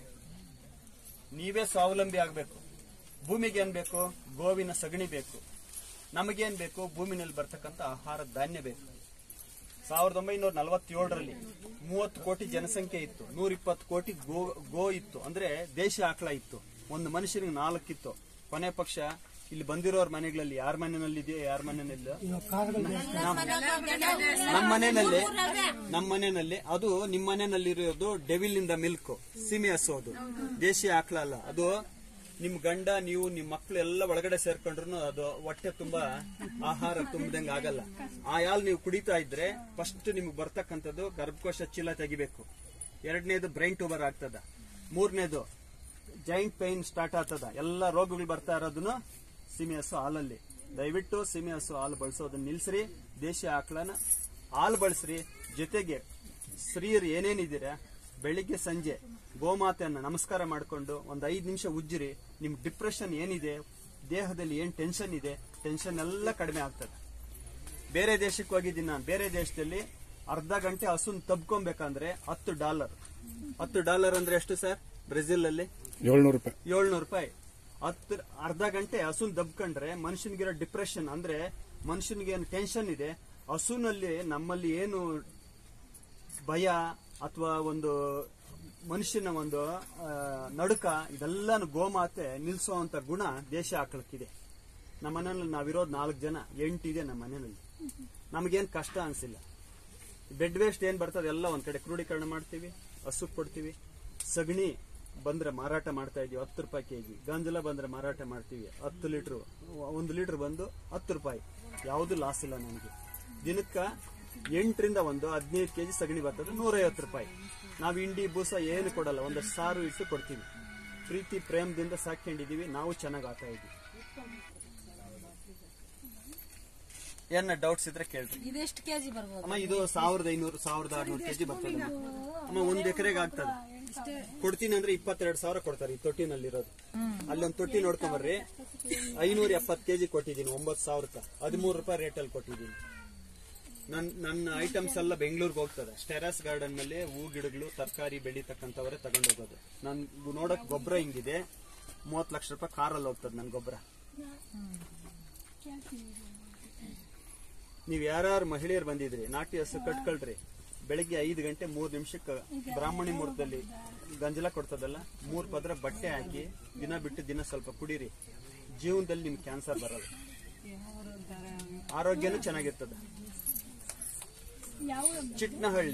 ನೀವೇ ಸ್ವಾವಲಂಬಿ ಆಗ್ಬೇಕು. ಭೂಮಿಗೆ ಏನ್ ಬೇಕು, ಗೋವಿನ ಸಗಣಿ ಬೇಕು. ನಮಗೇನ್ ಬೇಕು, ಭೂಮಿನಲ್ಲಿ ಬರ್ತಕ್ಕಂಥ ಆಹಾರ ಧಾನ್ಯ ಬೇಕು. 1947ರಲ್ಲಿ 30 ಕೋಟಿ ಜನಸಂಖ್ಯೆ ಇತ್ತು, 120 ಕೋಟಿ ಗೋ ಇತ್ತು, ಅಂದ್ರೆ ದೇಶ ಆಕಳ ಇತ್ತು. ಒಂದು ಮನುಷ್ಯನಿಗೆ 4 ಇತ್ತು. ಕೊನೆ ಪಕ್ಷ ಇಲ್ಲಿ ಬಂದಿರೋರ್ ಮನೆಗಳಲ್ಲಿ ಯಾರ ಮನೆಯಲ್ಲಿ ಇದೆಯೋ ಯಾರ ಮನೆಯಲ್ಲಿ ನಮ್ಮ ಮನೆಯಲ್ಲಿ ಅದು ನಿಮ್ಮ ಮನೆಯಲ್ಲಿ ಇರೋದು ಡೆವಿಲ್ ಇಂದ ಮಿಲ್ಕ್ ಸೀಮೆ ಹಸು, ಅದು ದೇಶಿ ಆಕಳ ಅಲ್ಲ. ಅದು ನಿಮ್ ಗಂಡ ನೀವು ನಿಮ್ ಮಕ್ಳು ಎಲ್ಲ ಒಳಗಡೆ ಸೇರ್ಕೊಂಡ್ರು ಅದು ಹೊಟ್ಟೆ ತುಂಬಾ ಆಹಾರ ತುಂಬದಂಗ ಆಗಲ್ಲ. ಆ ಹಾಲು ನೀವು ಕುಡಿತಾ ಇದ್ರೆ ಫಸ್ಟ್ ನಿಮ್ಗೆ ಬರ್ತಕ್ಕಂಥದ್ದು ಗರ್ಭಕೋಶ ಚೀಲ ತೆಗಿಬೇಕು. ಎರಡನೇದು ಬ್ರೈನ್ ಟ್ಯೂಬರ್ ಆಗ್ತದ. ಮೂರನೇದು ಜಾಯಿಂಟ್ ಪೈನ್ ಸ್ಟಾರ್ಟ್ ಆಗ್ತದ. ಎಲ್ಲ ರೋಗಗಳು ಬರ್ತಾ ಇರೋದನ್ನು ಸೀಮೆ ಹಸು ಹಾಲಲ್ಲಿ. ದಯವಿಟ್ಟು ಸೀಮೆ ಹಸು ಹಾಲು ಬಳಸೋದನ್ನ ನಿಲ್ಸ್ರಿ, ದೇಶಿ ಆಕಳನ ಹಾಲು ಬಳಸ್ರಿ. ಜೊತೆಗೆ ಸ್ತ್ರೀಯರು ಏನೇನಿದ್ದೀರಾ ಬೆಳಿಗ್ಗೆ ಸಂಜೆ ಗೋಮಾತೆಯನ್ನ ನಮಸ್ಕಾರ ಮಾಡಿಕೊಂಡು ಒಂದು 5 ನಿಮಿಷ ಉಜ್ಜಿರಿ. ನಿಮ್ ಡಿಪ್ರೆಷನ್ ಏನಿದೆ, ದೇಹದಲ್ಲಿ ಏನ್ ಟೆನ್ಷನ್ ಇದೆ, ಟೆನ್ಷನ್ ಎಲ್ಲ ಕಡಿಮೆ ಆಗ್ತದೆ. ಬೇರೆ ದೇಶಕ್ಕೆ ಹೋಗಿದ್ದೀನಿ ನಾನು. ಬೇರೆ ದೇಶದಲ್ಲಿ ಅರ್ಧ ಗಂಟೆ ಹಸುನ್ ತಬ್ಕೊಬೇಕಂದ್ರೆ $10. $10 ಅಂದ್ರೆ ಎಷ್ಟು ಸರ್? ಬ್ರೆಜಿಲ್ ಅಲ್ಲಿ $700. ಅರ್ಧ ಗಂಟೆ ಹಸುನ್ ದಬ್ಕೊಂಡ್ರೆ ಮನುಷ್ಯನಿಗಿರೋ ಡಿಪ್ರೆಷನ್ ಅಂದ್ರೆ ಮನುಷ್ಯನಿಗೆ ಏನು ಟೆನ್ಷನ್ ಇದೆ, ಹಸುನಲ್ಲಿ ನಮ್ಮಲ್ಲಿ ಏನು ಭಯ ಅಥವಾ ಒಂದು ಮನುಷ್ಯನ ಒಂದು ನಡುಕ, ಇದೆಲ್ಲಾನು ಗೋಮಾತೆ ನಿಲ್ಸುವಂತ ಗುಣ ದೇಶ ಆಕಳಕ್ಕಿದೆ. ನಮ್ಮ ಮನೆಯಲ್ಲಿ ನಾವಿರೋದು 4 ಜನ, 8 ಇದೆ ನಮ್ಮ ಮನೆಯಲ್ಲಿ. ನಮಗೇನ್ ಕಷ್ಟ ಅನ್ಸಿಲ್ಲ. ಬೆಡ್ ವೇಸ್ಟ್ ಏನ್ ಬರ್ತದೆ ಎಲ್ಲ ಒಂದ್ ಕಡೆ ಕ್ರೋಢೀಕರಣ ಮಾಡ್ತೀವಿ, ಹಸು ಕೊಡ್ತೀವಿ. ಸಗಣಿ ಬಂದ್ರೆ ಮಾರಾಟ ಮಾಡ್ತಾ ಇದೀವಿ, $10 kg. ಗಂಜಲ ಬಂದ್ರೆ ಮಾರಾಟ ಮಾಡ್ತೀವಿ, 10 ಲೀಟರ್, 1 ಲೀಟರ್ ಬಂದು $10. ಯಾವುದು ಲಾಸ್ ಇಲ್ಲ ನನಗೆ. ದಿನಕ್ಕ 8 ರಿಂದ 15 kg ಸಗಣಿ ಬರ್ತದೆ, $150. ನಾವು ಇಂಡಿ ಬೂಸ ಏನು ಕೊಡಲ್ಲ, ಒಂದಷ್ಟು ಸಾರು ಇಟ್ಟು ಕೊಡ್ತೀವಿ. ಪ್ರೀತಿ ಪ್ರೇಮದಿಂದ ಸಾಕೊಂಡಿದೀವಿ, ನಾವು ಚೆನ್ನಾಗಿ ಆಗ್ತಾ ಇದೀವಿ. ಏನ ಡೌಟ್ಸ್ ಇದ್ರೆ ಕೇಳ್ರಿ. ಇದೆಷ್ಟು ಕೆಜಿ ಬರ್ಬೋದು ಅಮ್ಮ? ಇದು 1500-1600 kg ಬರ್ತದೆ ಅಮ್ಮ. 1 ಎಕರೆಗೆ ಆಗ್ತದೆ. ಕೊಡ್ತೀನಿ ಅಂದ್ರೆ 22,000 ಕೊಡ್ತಾರೆ ಈ ತೊಟ್ಟಿನಲ್ಲಿರೋದು. ಅಲ್ಲೊಂದು ತೊಟ್ಟಿ ನೋಡ್ಕೊಂಬರ್ರಿ, 570 kg ಕೊಟ್ಟಿದ್ದೀನಿ, 9,000. $13 ರೇಟಲ್ಲಿ ಕೊಟ್ಟಿದ್ದೀನಿ. ನನ್ನ ಐಟಮ್ಸ್ ಎಲ್ಲ ಬೆಂಗಳೂರಿಗೆ ಹೋಗ್ತದೆ. ಟೆರಸ್ ಗಾರ್ಡನ್ ಮೇಲೆ ಹೂ ಗಿಡಗಳು ತರಕಾರಿ ಬೆಳೀತಕ್ಕಂಥವರೇ ತಗೊಂಡೋಗೋದು. ನನ್ ನೋಡಕ್ ಗೊಬ್ಬರ ಹಿಂಗಿದೆ, 30 ಲಕ್ಷ ರೂಪಾಯಿ ಕಾರಲ್ಲಿ ಹೋಗ್ತದೆ ನನ್ ಗೊಬ್ಬರ. ನೀವ್ ಯಾರು ಮಹಿಳೆಯರು ಬಂದಿದ್ರಿ, ನಾಟಿ ಹಸು ಕಟ್ಕೊಳ್ರಿ. ಬೆಳಿಗ್ಗೆ 5 ಗಂಟೆ 3 ನಿಮಿಷಕ್ಕೆ ಬ್ರಾಹ್ಮಣಿ ಮುಹೂರ್ತದಲ್ಲಿ ಗಂಜಲ ಕೊಡ್ತದಲ್ಲ, 3 ಪದ್ರ ಬಟ್ಟೆ ಹಾಕಿ ದಿನ ಬಿಟ್ಟು ದಿನ ಸ್ವಲ್ಪ ಕುಡೀರಿ. ಜೀವನದಲ್ಲಿ ನಿಮ್ಗೆ ಕ್ಯಾನ್ಸರ್ ಬರಲ್ಲ, ಆರೋಗ್ಯನೂ ಚೆನ್ನಾಗಿರ್ತದೆ. ಚಿಟ್ನಹಳ್ಳಿ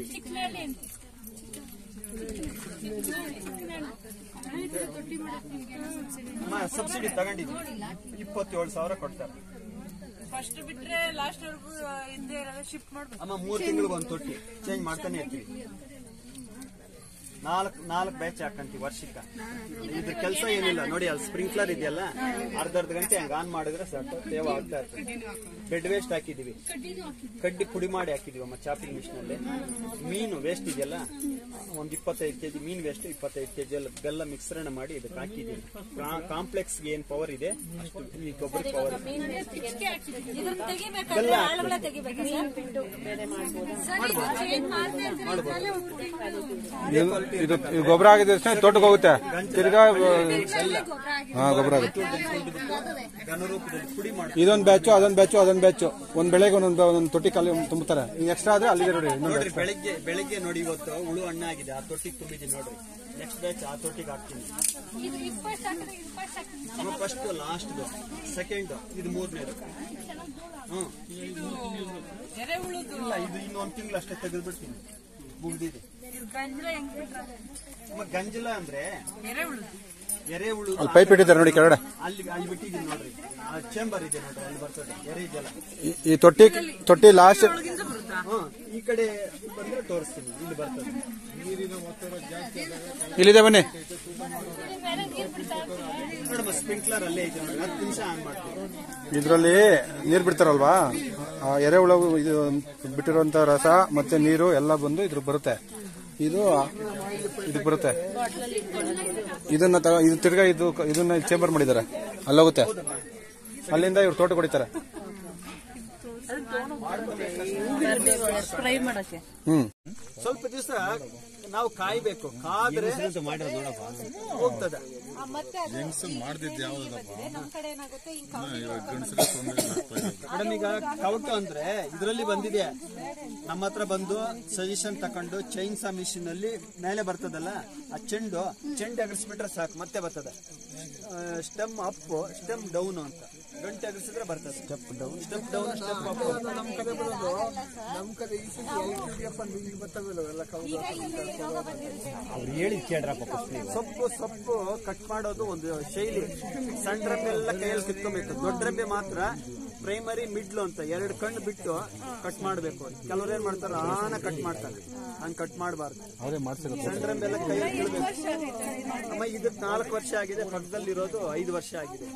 ಸಬ್ಸಿಡಿ ತಗೊಂಡಿದ್ವಿ, 27,000 ಕೊಡ್ತಾರೆ. ಫಸ್ಟ್ ಬಿಟ್ರೆ ಲಾಸ್ಟ್ ವರ್ಗು ಇದ್ದೇ ಇರೋದು ಶಿಫ್ಟ್ ಮಾಡ್ಬೇಕು ಅಮ್ಮ. 3 ತಿಂಗಳಿಗೆ ಒಂದು ತೊಟ್ಟಿ ಚೇಂಜ್ ಮಾಡ್ತಾನೆ ಇರ್ತೀವಿ. 4 ಬ್ಯಾಚ್ ಹಾಕಂತೀವಿ ವರ್ಷಕ್ಕೆ. ಇದ್ರ ಕೆಲಸ ಏನಿಲ್ಲ ನೋಡಿ, ಅಲ್ಲಿ ಸ್ಪ್ರಿಂಕ್ಲರ್ ಇದೆಯಲ್ಲ, ಅರ್ಧ ಗಂಟೆ ಹಂಗ ಆನ್ ಮಾಡಿದ್ರೆ ಸಾಕು, ಸೇವ್ ಆಗ್ತಾ ಇರ್ತದೆ. ಬೆಡ್ ವೇಸ್ಟ್ ಹಾಕಿದೀವಿ, ಕಡ್ಡಿ ಪುಡಿ ಮಾಡಿ ಹಾಕಿದೀವಿ ಅಮ್ಮ ಚಾಪಿಂಗ್ ಮಿಷನ್ ಅಲ್ಲಿ. ಮೀನು ವೇಸ್ಟ್ ಇದೆಯಲ್ಲ, ಒಂದು 25 kg ಮೀನ್ ವೇಸ್ಟ್, 25 kg ಬೆಲ್ಲ ಮಿಶ್ರಣ ಮಾಡಿ ಇದಕ್ಕೆ ಹಾಕಿದೀವಿ. ಕಾಂಪ್ಲೆಕ್ಸ್ ಏನ್ ಪವರ್ ಇದೆ ಅಷ್ಟು ಈ ಗೊಬ್ಬರ ಪವರ್ ಇದು ಗೊಬ್ಬರ ಆಗಿದ ತೋಟಕ್ಕೆ ಹೋಗುತ್ತೆ, ತಿರ್ಗಾ ಗೊಬ್ಬರ ಆಗುತ್ತೆ. ಇದೊಂದು ಬ್ಯಾಚು ಅದೊಂದು ಬ್ಯಾಚು ಅದೊಂದು ಬ್ಯಾಚು, ಒಂದ್ ಬೆಳೆಗೆ ಒಂದೊಂದು ತೊಟ್ಟಿ ಖಾಲಿ ತುಂಬುತ್ತಾರೆ. ಎಕ್ಸ್ಟ್ರಾ ಆದ್ರೆ ಅಲ್ಲಿದೆ ನೋಡಿ. ಬೆಳಿಗ್ಗೆ ನೋಡಿ ಇವತ್ತು ಹುಳು ಹಣ್ಣ ಆಗಿದೆ, ಆ ತೊಟ್ಟಿಗೆ ತುಂಬಿದ್ದೀನಿ ನೋಡ್ರಿ. ನೆಕ್ಸ್ಟ್ ಬ್ಯಾಚ್ ಆ ತೊಟ್ಟಿಗೆ ಹಾಕ್ತೀನಿ. ಫಸ್ಟ್ ಲಾಸ್ಟ್ ಸೆಕೆಂಡ್, ಇದು 3ನೇದು. ಇಲ್ಲ, ಇದು ಇನ್ನೊಂದು ತಿಂಗಳು ಅಷ್ಟೇ ತೆಗೆದು ಬಿಡ್ತೀನಿ, ಮುಗ್ದಿದೆ. ಗಂಜಲ ಅಂದ್ರೆ ಎರೆಹುಳು ಪೈಪ್ ಇಟ್ಟಿದ್ದಾರೆ ನೋಡಿ ಕೆಳಗಡೆ, ಅಲ್ಲಿ ಬಿಟ್ಟಿದ್ದೀನಿ ನೋಡ್ರಿ. ಚೇಂಬರ್ ಇದೆ ನೋಡ್ರಿ, ಅಲ್ಲಿ ಬರ್ತದೆ ಎರೆ ಜಲ. ಈ ತೊಟ್ಟಿ ಲಾಸ್ಟ್ ಈ ಕಡೆ ಬಂದ್ರೆ ತೋರಿಸ್ತೀನಿ, ಇಲ್ಲಿ ಬರ್ತದೆ. ಇಲ್ಲಿದೆ ಬನ್ನಿ. ನೋಡಮ್ಮ, ಸ್ಪ್ರಿಂಕ್ಲರ್ ಅಲ್ಲೇ ಐತೆ ನೋಡ್ರಿ, 10 ನಿಮಿಷ ಆನ್ ಮಾಡ್ತೀವಿ. ಇದ್ರಲ್ಲಿ ನೀರು ಬಿಡ್ತಾರಲ್ವಾ, ಎರೆಹುಳ ಇದು ಬಿಟ್ಟಿರುವಂತ ರಸ ಮತ್ತೆ ನೀರು ಎಲ್ಲ ಬಂದು ಇದ್ರ ಬರುತ್ತೆ. ಇದು ಇದಕ್ಕೆ ಬರುತ್ತೆ. ಇದನ್ನ ಇದು ತಿರ್ಗಾ ಇದನ್ನ ಚೇಂಬರ್ ಮಾಡಿದ್ದಾರೆ, ಅಲ್ಲೋಗುತ್ತೆ. ಅಲ್ಲಿಂದ ಇವ್ರು ತೋಟ ಹೊಡಿತಾರೆ. ಸ್ವಲ್ಪ ದಿವಸ ನಾವು ಕಾಯ್ಬೇಕು, ಕಾದ್ರೆ ಹೋಗ್ತದ. ಮೇಡಮ್, ಈಗ ಕವಟ ಅಂದ್ರೆ ಇದರಲ್ಲಿ ಬಂದಿದೆ. ನಮ್ಮ ಹತ್ರ ಬಂದು ಸಜೆಷನ್ ತಕೊಂಡು ಚೈನ್ಸಾ ಮಿಷಿನ್ ಅಲ್ಲಿ ಮೇಲೆ ಬರ್ತದಲ್ಲ, ಆ ಚೆಂಡು ಎಗರಿಸ್ಬಿಟ್ರೆ ಸಾಕು, ಮತ್ತೆ ಬರ್ತದೆ. ಸ್ಟೆಮ್ ಅಪ್, ಸ್ಟೆಮ್ ಡೌನ್ ಅಂತ. ಗಂಟೆ ಎಗರಿಸಿದ್ರೆ ಬರ್ತದೆ. Step down step up. ನಮ್ಮ ಕಡೆ ಬರೋದು ನಮ್ಮ ಕಡೆ ಈ ಸತಿ ಈಗ ಬರ್ತವೆಲ್ಲ ಅವ್ರು ಹೇಳಿ ಕೇಳ್ರಪ್ಪ. ಸೊಪ್ಪು ಕಟ್ ಮಾಡೋದು ಒಂದು ಶೈಲಿ. ಸಣ್ಣ ರೆಂಬೆ ಎಲ್ಲ ಕೈಯಲ್ಲಿ ಕಿತ್ಕೊಬೇಕು. ದೊಡ್ಡ ರೆಂಬೆ ಮಾತ್ರ ಪ್ರೈಮರಿ ಮಿಡ್ಲು ಅಂತ 2 ಕಣ್ಣು ಬಿಟ್ಟು ಕಟ್ ಮಾಡಬೇಕು. ಕೆಲವ್ರು ಏನ್ ಮಾಡ್ತಾರೆ ಆನ ಕಟ್ ಮಾಡ್ತಾರೆ, ಹಂಗ್ ಕಟ್ ಮಾಡಬಾರ್ದು. ಸಣ್ಣ ರೆಂಬೆ ಎಲ್ಲ ಕೈಯಲ್ಲಿ ಕಿಳ್ಬೇಕು. ಅಮ್ಮ ಇದಕ್ಕೆ 4 ವರ್ಷ ಆಗಿದೆ, ಪಕ್ಕದಲ್ಲಿರೋದು 5 ವರ್ಷ ಆಗಿದೆ.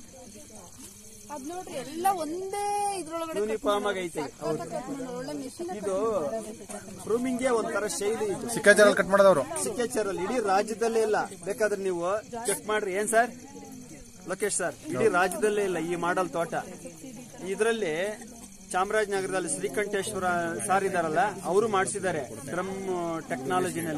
ಎಲ್ಲ ಒಂದೇ ಇದ್ರೊಳಗಡೆ ಯೂನಿಫಾರ್ಮ್ ಆಗಿ ಐತೆ. ಇದು ಪ್ರೂಮಿಂಗ್ಗೆ ಒಂಥರ ಶೈಲಿ. ಇದು ಸಿಕ್ಕೇಚರಲ್ಲಿ ಕಟ್ ಮಾಡೋದವ್ರು, ಸಿಕ್ಕೇಚರಲ್ಲಿ ಇಡೀ ರಾಜ್ಯದಲ್ಲೇ ಇಲ್ಲ. ಬೇಕಾದ್ರೆ ನೀವು ಚೆಕ್ ಮಾಡ್ರಿ. ಏನ್ ಸರ್ ಲೋಕೇಶ್ ಸರ್, ಇಡೀ ರಾಜ್ಯದಲ್ಲೇ ಇಲ್ಲ ಈ ಮಾಡಲ್ ತೋಟ. ಇದರಲ್ಲಿ ಚಾಮರಾಜನಗರದಲ್ಲಿ ಶ್ರೀಕಂಠೇಶ್ವರ ಸಾರ್ ಇದಾರಲ್ಲ, ಅವರು ಮಾಡಿಸಿದ್ದಾರೆ ಡ್ರಮ್ ಟೆಕ್ನಾಲಜಿನಲ್ಲಿ.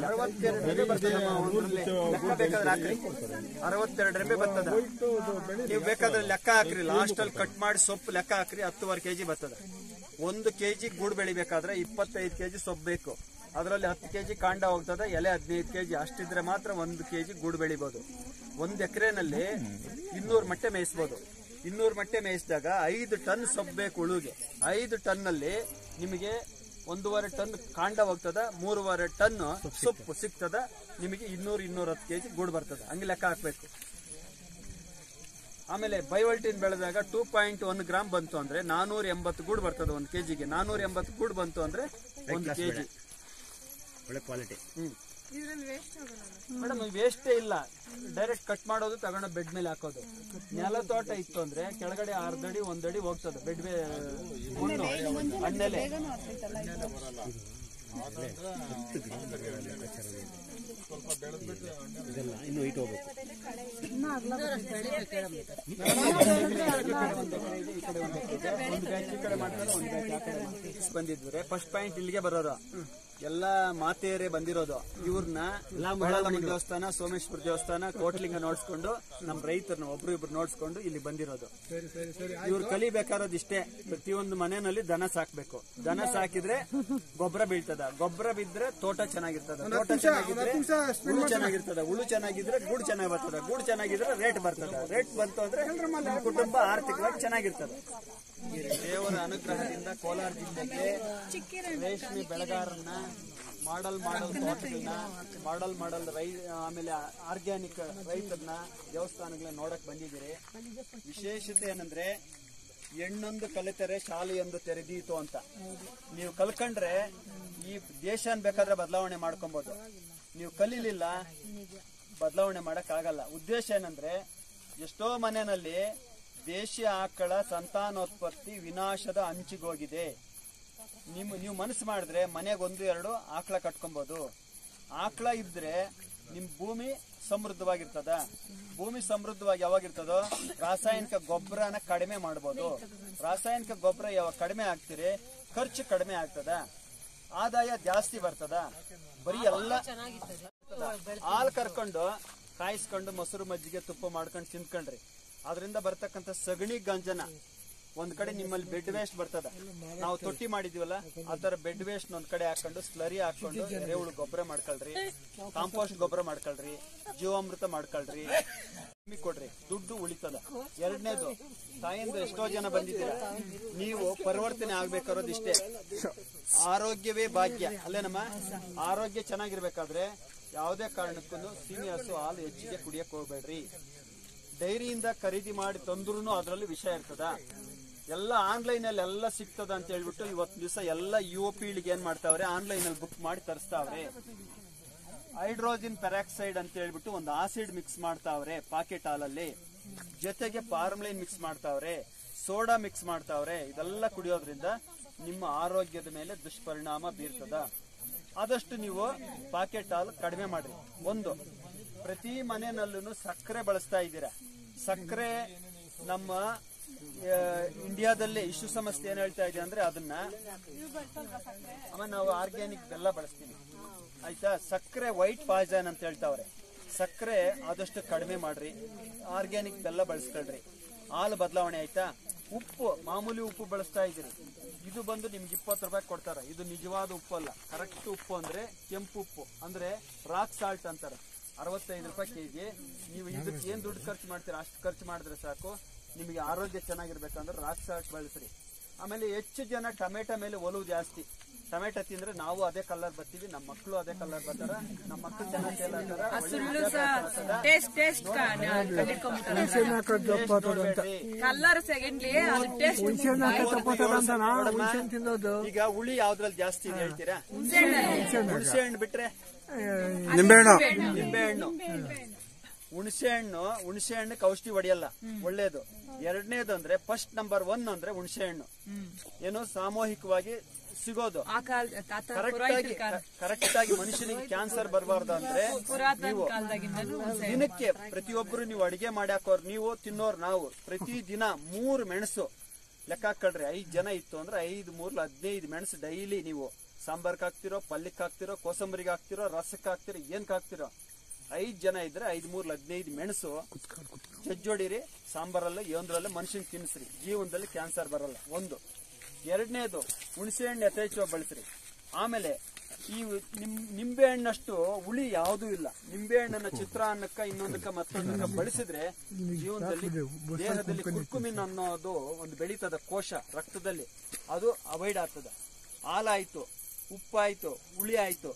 62 ರೆಂಬೆ ಬರ್ತದ. ನೀವು ಬೇಕಾದ್ರೆ ಲೆಕ್ಕ ಹಾಕ್ರಿ, ಲಾಸ್ಟ್ ಅಲ್ಲಿ ಕಟ್ ಮಾಡಿ ಸೊಪ್ಪು ಲೆಕ್ಕ ಹಾಕ್ರಿ, 10 kg ಬರ್ತದ. 1 kg ಗೂಡು ಬೆಳಿಬೇಕಾದ್ರೆ 25 kg ಸೊಪ್ಪು ಬೇಕು. ಅದರಲ್ಲಿ 10 kg ಕಾಂಡ ಹೋಗ್ತದೆ, ಎಲೆ 15 kg. ಅಷ್ಟಿದ್ರೆ ಮಾತ್ರ 1 kg ಗೂಡು ಬೆಳಿಬಹುದು. 1 ಎಕರೆನಲ್ಲಿ 200 ಮೊಟ್ಟೆ ಮೇಯಿಸಬಹುದು. 200 ಮೊಟ್ಟೆ ಮೇಯಿಸಿದಾಗ 5 ಟನ್ ಸೊಪ್ಪು ಬೇಕು ಉಳುಗೆ. 5 ಟನ್ ಅಲ್ಲಿ ನಿಮಗೆ 1.5 ಟನ್ ಕಾಂಡ ಹೋಗ್ತದ, 3.5 ಟನ್ ಸೊಪ್ಪು ಸಿಗ್ತದ. ನಿಮಗೆ 200-210 kg ಗೂಡು ಬರ್ತದ. ಹಂಗೆ ಲೆಕ್ಕ ಹಾಕ್ಬೇಕು. ಆಮೇಲೆ ಬೈವಲ್ಟಿನ್ ಬೆಳೆದಾಗ 2.1 ಗ್ರಾಮ್ ಬಂತು ಅಂದ್ರೆ 480 ಗೂಡು ಬರ್ತದೆ 1 kg. 480 ಗೂಡು ಬಂತು ಅಂದ್ರೆ 1 kg. ಒಳ್ಳೆ ಕ್ವಾಲಿಟಿ. ಮೇಡಮ್ ವೇಸ್ಟೇ ಇಲ್ಲ. ಡೈರೆಕ್ಟ್ ಕಟ್ ಮಾಡೋದು, ತಗೊಂಡು ಬೆಡ್ ಮೇಲೆ ಹಾಕೋದು. ನೆಲ ತೋಟ ಇತ್ತು ಅಂದ್ರೆ ಕೆಳಗಡೆ 1/2 ಅಡಿ 1 ಅಡಿ ಹೋಗ್ತದೆ ಬೆಡ್ ಹಣ್ಣೆಲೆ. ಇನ್ನು ಹೈಟ್ ಹೋಗ್ಬೇಕು. ಬಂದಿದ್ರೆ ಫಸ್ಟ್ ಪಾಯಿಂಟ್ ಇಲ್ಲಿಗೆ ಬರೋರು ಎಲ್ಲ ಮಾತೆಯರೇ ಬಂದಿರೋದು. ಇವ್ರನ್ನ ಬಹಳಮ್ಮ ದೇವಸ್ಥಾನ, ಸೋಮೇಶ್ವರ ದೇವಸ್ಥಾನ, ಕೋಟ್ಲಿಂಗ ನೋಡ್ಸ್ಕೊಂಡು ನಮ್ಮ ರೈತರನ್ನ ಒಬ್ರು ನೋಡ್ಸ್ಕೊಂಡು ಇಲ್ಲಿ ಬಂದಿರೋದು. ಇವ್ರು ಕಲಿಬೇಕಾರೋದು ಇಷ್ಟೇ. ಪ್ರತಿಯೊಂದು ಮನೆಯಲ್ಲಿ ದನ ಸಾಕ್ಬೇಕು. ದನ ಸಾಕಿದ್ರೆ ಗೊಬ್ಬರ ಬೀಳ್ತದ. ಗೊಬ್ಬರ ಬಿದ್ರೆ ತೋಟ ಚೆನ್ನಾಗಿರ್ತದ. ತೋಟ ಚೆನ್ನಾಗಿದ್ರೆ ಹುಳು ಚೆನ್ನಾಗಿರ್ತದ. ಹುಳು ಚೆನ್ನಾಗಿದ್ರೆ ಗೂಡು ಚೆನ್ನಾಗಿ ಬರ್ತದ. ಗೂಡು ಚೆನ್ನಾಗಿದ್ರೆ ರೇಟ್ ಬರ್ತದ. ರೇಟ್ ಬಂತು ಅಂದ್ರೆ ಕುಟುಂಬ ಆರ್ಥಿಕವಾಗಿ ಚೆನ್ನಾಗಿರ್ತದೆ. ದೇವರ ಅನುಗ್ರಹದಿಂದ ಕೋಲಾರ ಜಿಲ್ಲೆಗೆ ರೇಷ್ಮೆ ಬೆಳೆಗಾರರನ್ನ, ಮಾಡಲ್ ತೋಟಗಳನ್ನ, ಮಾಡಲ್ ಆಮೇಲೆ ಆರ್ಗ್ಯಾನಿಕ್ ರೈತರನ್ನ, ದೇವಸ್ಥಾನಗಳನ್ನ ನೋಡಕ್ ಬಂದಿದ್ದೀರಿ. ವಿಶೇಷತೆ ಏನಂದ್ರೆ ಹೆಣ್ಣೊಂದು ಕಲಿತರೆ ಶಾಲೆಯೊಂದು ತೆರೆದೀತು ಅಂತ. ನೀವು ಕಲ್ಕೊಂಡ್ರೆ ಈ ದೇಶನ ಬೇಕಾದ್ರೆ ಬದಲಾವಣೆ ಮಾಡ್ಕೊಬಹುದು. ನೀವು ಕಲೀಲಿಲ್ಲ, ಬದಲಾವಣೆ ಮಾಡಕ್ ಆಗಲ್ಲ. ಉದ್ದೇಶ ಏನಂದ್ರೆ ಎಷ್ಟೋ ಮನೆಯಲ್ಲಿ ದೇಶೀಯ ಆಕಳ ಸಂತಾನೋತ್ಪತ್ತಿ ವಿನಾಶದ ಅಂಚಿಗೋಗಿದೆ. ನೀವು ಮನಸ್ಸು ಮಾಡಿದ್ರೆ ಮನೆಗೆ 1-2 ಆಕಳ ಕಟ್ಕೊಬಹುದು. ಆಕಳ ಇದ್ರೆ ನಿಮ್ ಭೂಮಿ ಸಮೃದ್ಧವಾಗಿರ್ತದ. ಭೂಮಿ ಸಮೃದ್ಧವಾಗಿ ಯಾವಾಗಿರ್ತದೋ ರಾಸಾಯನಿಕ ಗೊಬ್ಬರನ ಕಡಿಮೆ ಮಾಡಬಹುದು. ರಾಸಾಯನಿಕ ಗೊಬ್ಬರ ಯಾವಾಗ ಕಡಿಮೆ ಆಗ್ತಿರಿ, ಖರ್ಚು ಕಡಿಮೆ ಆಗ್ತದ, ಆದಾಯ ಜಾಸ್ತಿ ಬರ್ತದ. ಬರೀ ಎಲ್ಲ ಹಾಲು ಕರ್ಕೊಂಡು ಕಾಯಿಸ್ಕೊಂಡು ಮೊಸರು ಮಜ್ಜಿಗೆ ತುಪ್ಪ ಮಾಡ್ಕೊಂಡು ತಿನ್ಕೊಂಡ್ರಿ. ಅದರಿಂದ ಬರ್ತಕ್ಕಂಥ ಸಗಣಿ ಗಂಜನ ಒಂದ್ ಕಡೆ ನಿಮ್ಮಲ್ಲಿ ಬೆಡ್ ವೇಸ್ಟ್ ಬರ್ತದ. ನಾವು ತೊಟ್ಟಿ ಮಾಡಿದೀವಲ್ಲ ಆ ತರ ಬೆಡ್ ವೇಸ್ಟ್ ಒಂದ್ ಕಡೆ ಹಾಕೊಂಡು ಸ್ಲರಿ ಹಾಕೊಂಡು ಎರೆಹುಳು ಗೊಬ್ಬರ ಮಾಡ್ಕೊಳ್ರಿ, ಕಾಂಪೋಸ್ಟ್ ಗೊಬ್ಬರ ಮಾಡ್ಕೊಳ್ರಿ, ಜೀವಾಮೃತ ಮಾಡ್ಕೊಳ್ರಿ, ಕೊಡ್ರಿ, ದುಡ್ಡು ಉಳಿತದ. ಎರಡನೇದು, ತಾಯಿಂದ ಎಷ್ಟೋ ಜನ ಬಂದಿದ್ದೀರ, ನೀವು ಪರಿವರ್ತನೆ ಆಗ್ಬೇಕಾರೋದು ಇಷ್ಟೇ. ಆರೋಗ್ಯವೇ ಭಾಗ್ಯ ಅಲ್ಲೇನಮ್ಮ. ಆರೋಗ್ಯ ಚೆನ್ನಾಗಿರ್ಬೇಕಾದ್ರೆ ಯಾವುದೇ ಕಾರಣಕ್ಕೂ ಸೀಮೆ ಹಸು ಹಾಲು ಹೆಚ್ಚಿಗೆ ಕುಡಿಯಕ್ ಹೋಗ್ಬೇಡ್ರಿ. ಡೈರಿಯಿಂದ ಖರೀದಿ ಮಾಡಿ ತಂದ್ರೂ ಅದರಲ್ಲಿ ವಿಷ ಇರ್ತದ. ಎಲ್ಲ ಆನ್ಲೈನ್ ಅಲ್ಲಿ ಎಲ್ಲ ಸಿಗ್ತದ ಅಂತ ಹೇಳ್ಬಿಟ್ಟು ಇವತ್ತು ದಿವಸ ಎಲ್ಲ ಯುವ ಪೀಳಿಗೆ ಏನ್ ಮಾಡ್ತಾವ್ರೆ, ಆನ್ಲೈನ್ ಅಲ್ಲಿ ಬುಕ್ ಮಾಡಿ ತರಿಸ್ತಾವ್ರೆ. ಹೈಡ್ರೋಜಿನ್ ಪೆರಾಕ್ಸೈಡ್ ಅಂತ ಹೇಳ್ಬಿಟ್ಟು ಒಂದು ಆಸಿಡ್ ಮಿಕ್ಸ್ ಮಾಡ್ತಾವ್ರೆ ಪಾಕೆಟ್ ಹಾಲಲ್ಲಿ, ಜೊತೆಗೆ ಫಾರ್ಮಲೈನ್ ಮಿಕ್ಸ್ ಮಾಡ್ತಾವ್ರೆ, ಸೋಡಾ ಮಿಕ್ಸ್ ಮಾಡ್ತಾವ್ರೆ. ಇದೆಲ್ಲ ಕುಡಿಯೋದ್ರಿಂದ ನಿಮ್ಮ ಆರೋಗ್ಯದ ಮೇಲೆ ದುಷ್ಪರಿಣಾಮ ಬೀರ್ತದ. ಆದಷ್ಟು ನೀವು ಪಾಕೆಟ್ ಹಾಲು ಕಡಿಮೆ ಮಾಡ್ರಿ. ಒಂದು, ಪ್ರತಿ ಮನೆಯಲ್ಲೂ ಸಕ್ಕರೆ ಬಳಸ್ತಾ ಇದ್ದೀರಾ. ಸಕ್ಕರೆ ನಮ್ಮ ಇಂಡಿಯಾದಲ್ಲಿ ವಿಶ್ವಸಂಸ್ಥೆ ಏನ್ ಹೇಳ್ತಾ ಇದೆ ಅಂದ್ರೆ ಅದನ್ನ ಆಮೇಲೆ ನಾವು ಆರ್ಗ್ಯಾನಿಕ್ ಬೆಲ್ಲ ಬಳಸ್ತೀವಿ ಆಯ್ತಾ. ಸಕ್ಕರೆ ವೈಟ್ ಪಾಯ್ಸನ್ ಅಂತ ಹೇಳ್ತಾವ್ರೆ. ಸಕ್ಕರೆ ಆದಷ್ಟು ಕಡಿಮೆ ಮಾಡ್ರಿ, ಆರ್ಗ್ಯಾನಿಕ್ ಬೆಲ್ಲ ಬಳಸ್ಕೊಳ್ರಿ. ಹಾಲು ಬದಲಾವಣೆ ಆಯ್ತಾ. ಉಪ್ಪು, ಮಾಮೂಲಿ ಉಪ್ಪು ಬಳಸ್ತಾ ಇದ್ದೀರಿ, ಇದು ಬಂದು ನಿಮ್ಗೆ 20 ರೂಪಾಯಿ ಕೊಡ್ತಾರ. ಇದು ನಿಜವಾದ ಉಪ್ಪು ಅಲ್ಲ. ಕರೆಕ್ಟ್ ಉಪ್ಪು ಅಂದ್ರೆ ಕೆಂಪು ಉಪ್ಪು, ಅಂದ್ರೆ ರಾಕ್ ಸಾಲ್ಟ್ ಅಂತಾರೆ. 65 ರೂಪಾಯಿ ಕೆಜಿ. ನೀವು ಇದಕ್ಕೆ ಏನ್ ದುಡ್ಡು ಖರ್ಚು ಮಾಡ್ತೀರಾ ಅಷ್ಟು ಖರ್ಚು ಮಾಡಿದ್ರೆ ಸಾಕು. ನಿಮಗೆ ಆರೋಗ್ಯ ಚೆನ್ನಾಗಿರ್ಬೇಕಂದ್ರೆ ರಾಕ್ ಸಾಲ್ಟ್ ಬಳಸ್ರಿ. ಆಮೇಲೆ ಹೆಚ್ಚು ಜನ ಟೊಮೆಟೊ ಮೇಲೆ ಒಲವು ಜಾಸ್ತಿ. ಟೊಮೆಟೊ ತಿಂದ್ರೆ ನಾವು ಅದೇ ಕಲರ್ ಬರ್ತೀವಿ, ನಮ್ಮ ಮಕ್ಕಳು ಅದೇ ಕಲರ್ ಬರ್ತಾರ, ನಮ್ಮ ಮಕ್ಕಳು ಚೆನ್ನಾಗಿ ಕಲರ್ ಸೆಕೆಂಡ್ಲಿ ಈಗ ಹುಳಿ ಯಾವ್ದ್ರಲ್ಲಿ ಜಾಸ್ತಿ ಇದೆ ಹೇಳ್ತೀರಾ? ಹುಣಸೆ ಹಣ್ಣು ಬಿಟ್ರೆ ನಿಂಬೆಹಣ್ಣು. ಹುಣಸೆ ಹಣ್ಣಕ್ಕೆ ಔಷಧಿ ಹೊಡೆಯಲ್ಲ, ಒಳ್ಳೇದು. ಎರಡನೇದು ಅಂದ್ರೆ ಫಸ್ಟ್ ನಂಬರ್ 1 ಅಂದ್ರೆ ಹುಣಸೆ ಹಣ್ಣು. ಏನು ಸಾಮೂಹಿಕವಾಗಿ ಸಿಗೋದು ಕರೆಕ್ಟ್ ಆಗಿ ಮನುಷ್ಯನಿಗೆ ಕ್ಯಾನ್ಸರ್ ಬರಬಾರ್ದು ಅಂದ್ರೆ ನೀವು ದಿನಕ್ಕೆ ಪ್ರತಿಯೊಬ್ಬರು ನೀವು ಅಡಿಗೆ ಮಾಡಿ ಹಾಕೋರು, ನೀವು ತಿನ್ನೋರು, ನಾವು ಪ್ರತಿ ದಿನ 3 ಮೆಣಸು ಲೆಕ್ಕ ಹಾಕೊಳ್ರಿ. 5 ಜನ ಇತ್ತು ಅಂದ್ರೆ 5 3 15 ಮೆಣಸು ಡೈಲಿ ನೀವು ಸಾಂಬಾರ್ಗೆ ಹಾಕ್ತಿರೋ, ಪಲ್ಯಕ್ಕೆ ಹಾಕ್ತಿರೋ, ಕೋಸಂಬರಿಗೆ ಹಾಕ್ತಿರೋ, ರಸಕ್ಕೆ ಹಾಕ್ತಿರೋ, ಏನಕ್ಕೆ ಹಾಕ್ತಿರೋ. 5 ಜನ ಇದ್ರೆ 5 3 15 ಮೆಣಸು ಜಜ್ಜೊಡಿರಿ, ಸಾಂಬಾರಲ್ಲ ಏನದ್ರಲ್ಲ ಮನುಷ್ಯನ್ ತಿನ್ಸ್ರಿ, ಜೀವನದಲ್ಲಿ ಕ್ಯಾನ್ಸರ್ ಬರಲ್ಲ. ಒಂದು. ಎರಡನೇದು ಹುಣಸೆ ಹಣ್ಣು ಯಥೇಚ್ಛವಾಗಿ ಬಳಸ್ರಿ. ಆಮೇಲೆ ಈ ನಿಂಬೆ ಹಣ್ಣಷ್ಟು ಹುಳಿ ಯಾವುದೂ ಇಲ್ಲ. ನಿಂಬೆ ಹಣ್ಣನ್ನ ಚಿತ್ರಾನ್ನಕ್ಕ ಇನ್ನೊಂದಕ್ಕ ಮತ್ತೊಂದಕ್ಕ ಬಳಸಿದ್ರೆ ಜೀವನದಲ್ಲಿ ದೇಹದಲ್ಲಿ ಕುರ್ಕುಮಿನ್ ಅನ್ನೋದು ಒಂದು ಬೆಳೀತದ ಕೋಶ ರಕ್ತದಲ್ಲಿ, ಅದು ಅವಾಯ್ಡ್ ಆಗ್ತದ. ಹಾಲಾಯ್ತು, ಉಪ್ಪಾಯ್ತು, ಹುಳಿ ಆಯ್ತು,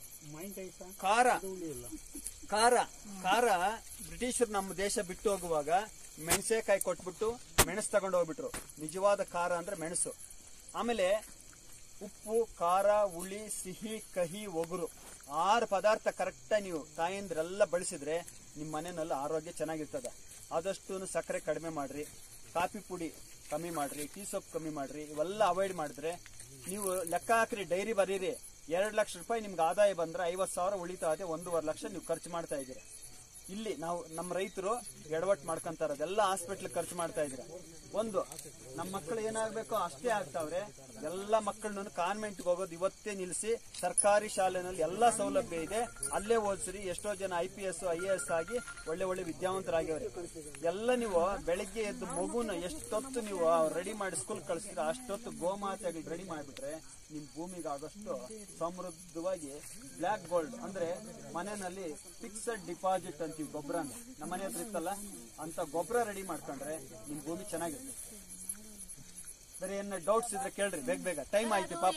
ಖಾರ ಬ್ರಿಟಿಷರು ನಮ್ಮ ದೇಶ ಬಿಟ್ಟು ಹೋಗುವಾಗ ಮೆಣಸೆಕಾಯಿ ಕೊಟ್ಬಿಟ್ಟು ಮೆಣಸು ತಗೊಂಡು ಹೋಗ್ಬಿಟ್ರು. ನಿಜವಾದ ಖಾರ ಅಂದ್ರೆ ಮೆಣಸು. ಆಮೇಲೆ ಉಪ್ಪು, ಖಾರ, ಹುಳಿ, ಸಿಹಿ, ಕಹಿ, ಒಗುರು 6 ಪದಾರ್ಥ ಕರೆಕ್ಟಾಗಿ ನೀವು ತಾಯಂದ್ರೆಲ್ಲ ಬಳಸಿದ್ರೆ ನಿಮ್ಮ ಮನೆಯಲ್ಲಿ ಆರೋಗ್ಯ ಚೆನ್ನಾಗಿರ್ತದೆ. ಆದಷ್ಟು ಸಕ್ಕರೆ ಕಡಿಮೆ ಮಾಡ್ರಿ, ಕಾಫಿ ಪುಡಿ ಕಮ್ಮಿ ಮಾಡ್ರಿ, ಟೀ ಸೊಪ್ಪು ಕಮ್ಮಿ ಮಾಡ್ರಿ. ಇವೆಲ್ಲ ಅವಾಯ್ಡ್ ಮಾಡಿದ್ರೆ ನೀವು ಲೆಕ್ಕ ಹಾಕ್ರಿ, ಡೈರಿ ಬರೀರಿ. 2 ಲಕ್ಷ ರೂಪಾಯಿ ನಿಮ್ಗೆ ಆದಾಯ ಬಂದ್ರೆ 50,000 ಉಳಿತಾ ಇದೆ, 1.5 ಲಕ್ಷ ನೀವು ಖರ್ಚು ಮಾಡ್ತಾ ಇದ್ದೀರಿ. ಇಲ್ಲಿ ನಾವು ನಮ್ಮ ರೈತರು ಎಡವಟ್ಟು ಮಾಡ್ಕೊಂತಾರ, ಅದೆಲ್ಲ ಹಾಸ್ಪಿಟ್ಲ್ ಖರ್ಚು ಮಾಡ್ತಾ ಇದ್ರೆ. ಒಂದು ನಮ್ಮ ಮಕ್ಕಳು ಏನಾಗಬೇಕೋ ಅಷ್ಟೇ ಆಗ್ತಾವ್ರೆ. ಎಲ್ಲ ಮಕ್ಕಳನ್ನು ಕಾನ್ವೆಂಟ್ಗೆ ಹೋಗೋದು ಇವತ್ತೇ ನಿಲ್ಲಿಸಿ, ಸರ್ಕಾರಿ ಶಾಲೆನಲ್ಲಿ ಎಲ್ಲಾ ಸೌಲಭ್ಯ ಇದೆ, ಅಲ್ಲೇ ಓದಿಸ್ರಿ. ಎಷ್ಟೋ ಜನ IPS IAS ಆಗಿ ಒಳ್ಳೆ ವಿದ್ಯಾವಂತರಾಗ್ಯವ್ರೆ. ಎಲ್ಲ ನೀವು ಬೆಳಿಗ್ಗೆ ಎದ್ದು ಮಗುನ ಎಷ್ಟೊತ್ತು ನೀವು ರೆಡಿ ಮಾಡಿ ಸ್ಕೂಲ್ ಕಳಿಸಿದ್ರೆ ಅಷ್ಟೊತ್ತು ಗೋಮಾತೆಗೆ ರೆಡಿ ಮಾಡಿಬಿಟ್ರೆ ನಿಮ್ ಭೂಮಿಗೆ ಆಗೋಷ್ಟು ಸಮೃದ್ಧವಾಗಿ ಬ್ಲ್ಯಾಕ್ ಗೋಲ್ಡ್ ಅಂದ್ರೆ ಮನೆಯಲ್ಲಿ ಫಿಕ್ಸಡ್ ಡಿಪಾಸಿಟ್ ಅಂತೀವಿ ಗೊಬ್ಬರ, ನಮ್ಮ ಮನೆ ಹತ್ರ ಇತ್ತಲ್ಲ ಅಂತ ಗೊಬ್ಬರ ರೆಡಿ ಮಾಡ್ಕೊಂಡ್ರೆ ನಿಮ್ ಭೂಮಿ ಚೆನ್ನಾಗಿರುತ್ತೆ. ಬೇರೆ ಏನ ಡೌಟ್ಸ್ ಇದ್ರೆ ಕೇಳ್ರಿ, ಬೇಗ ಟೈಮ್ ಆಯ್ತು ಪಾಪ.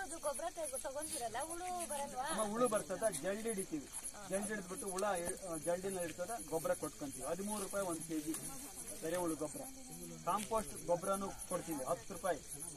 ಹುಳು ಬರ್ತದ, ಜಲ್ಡಿ ಹಿಡಿತೀವಿ, ಜಲ್ಡಿ ಹಿಡಿದ್ಬಿಟ್ಟು ಹುಳ ಜಲ್ಡಿನ ಇರ್ತದ, ಗೊಬ್ಬರ ಕೊಟ್ಕೊಂತೀವಿ. 13 ರೂಪಾಯಿ 1 kg ಎರೆಹುಳು ಗೊಬ್ಬರ. ಕಾಂಪೋಸ್ಟ್ ಗೊಬ್ಬರನು ಕೊಡ್ತೀವಿ 10 ರೂಪಾಯಿ.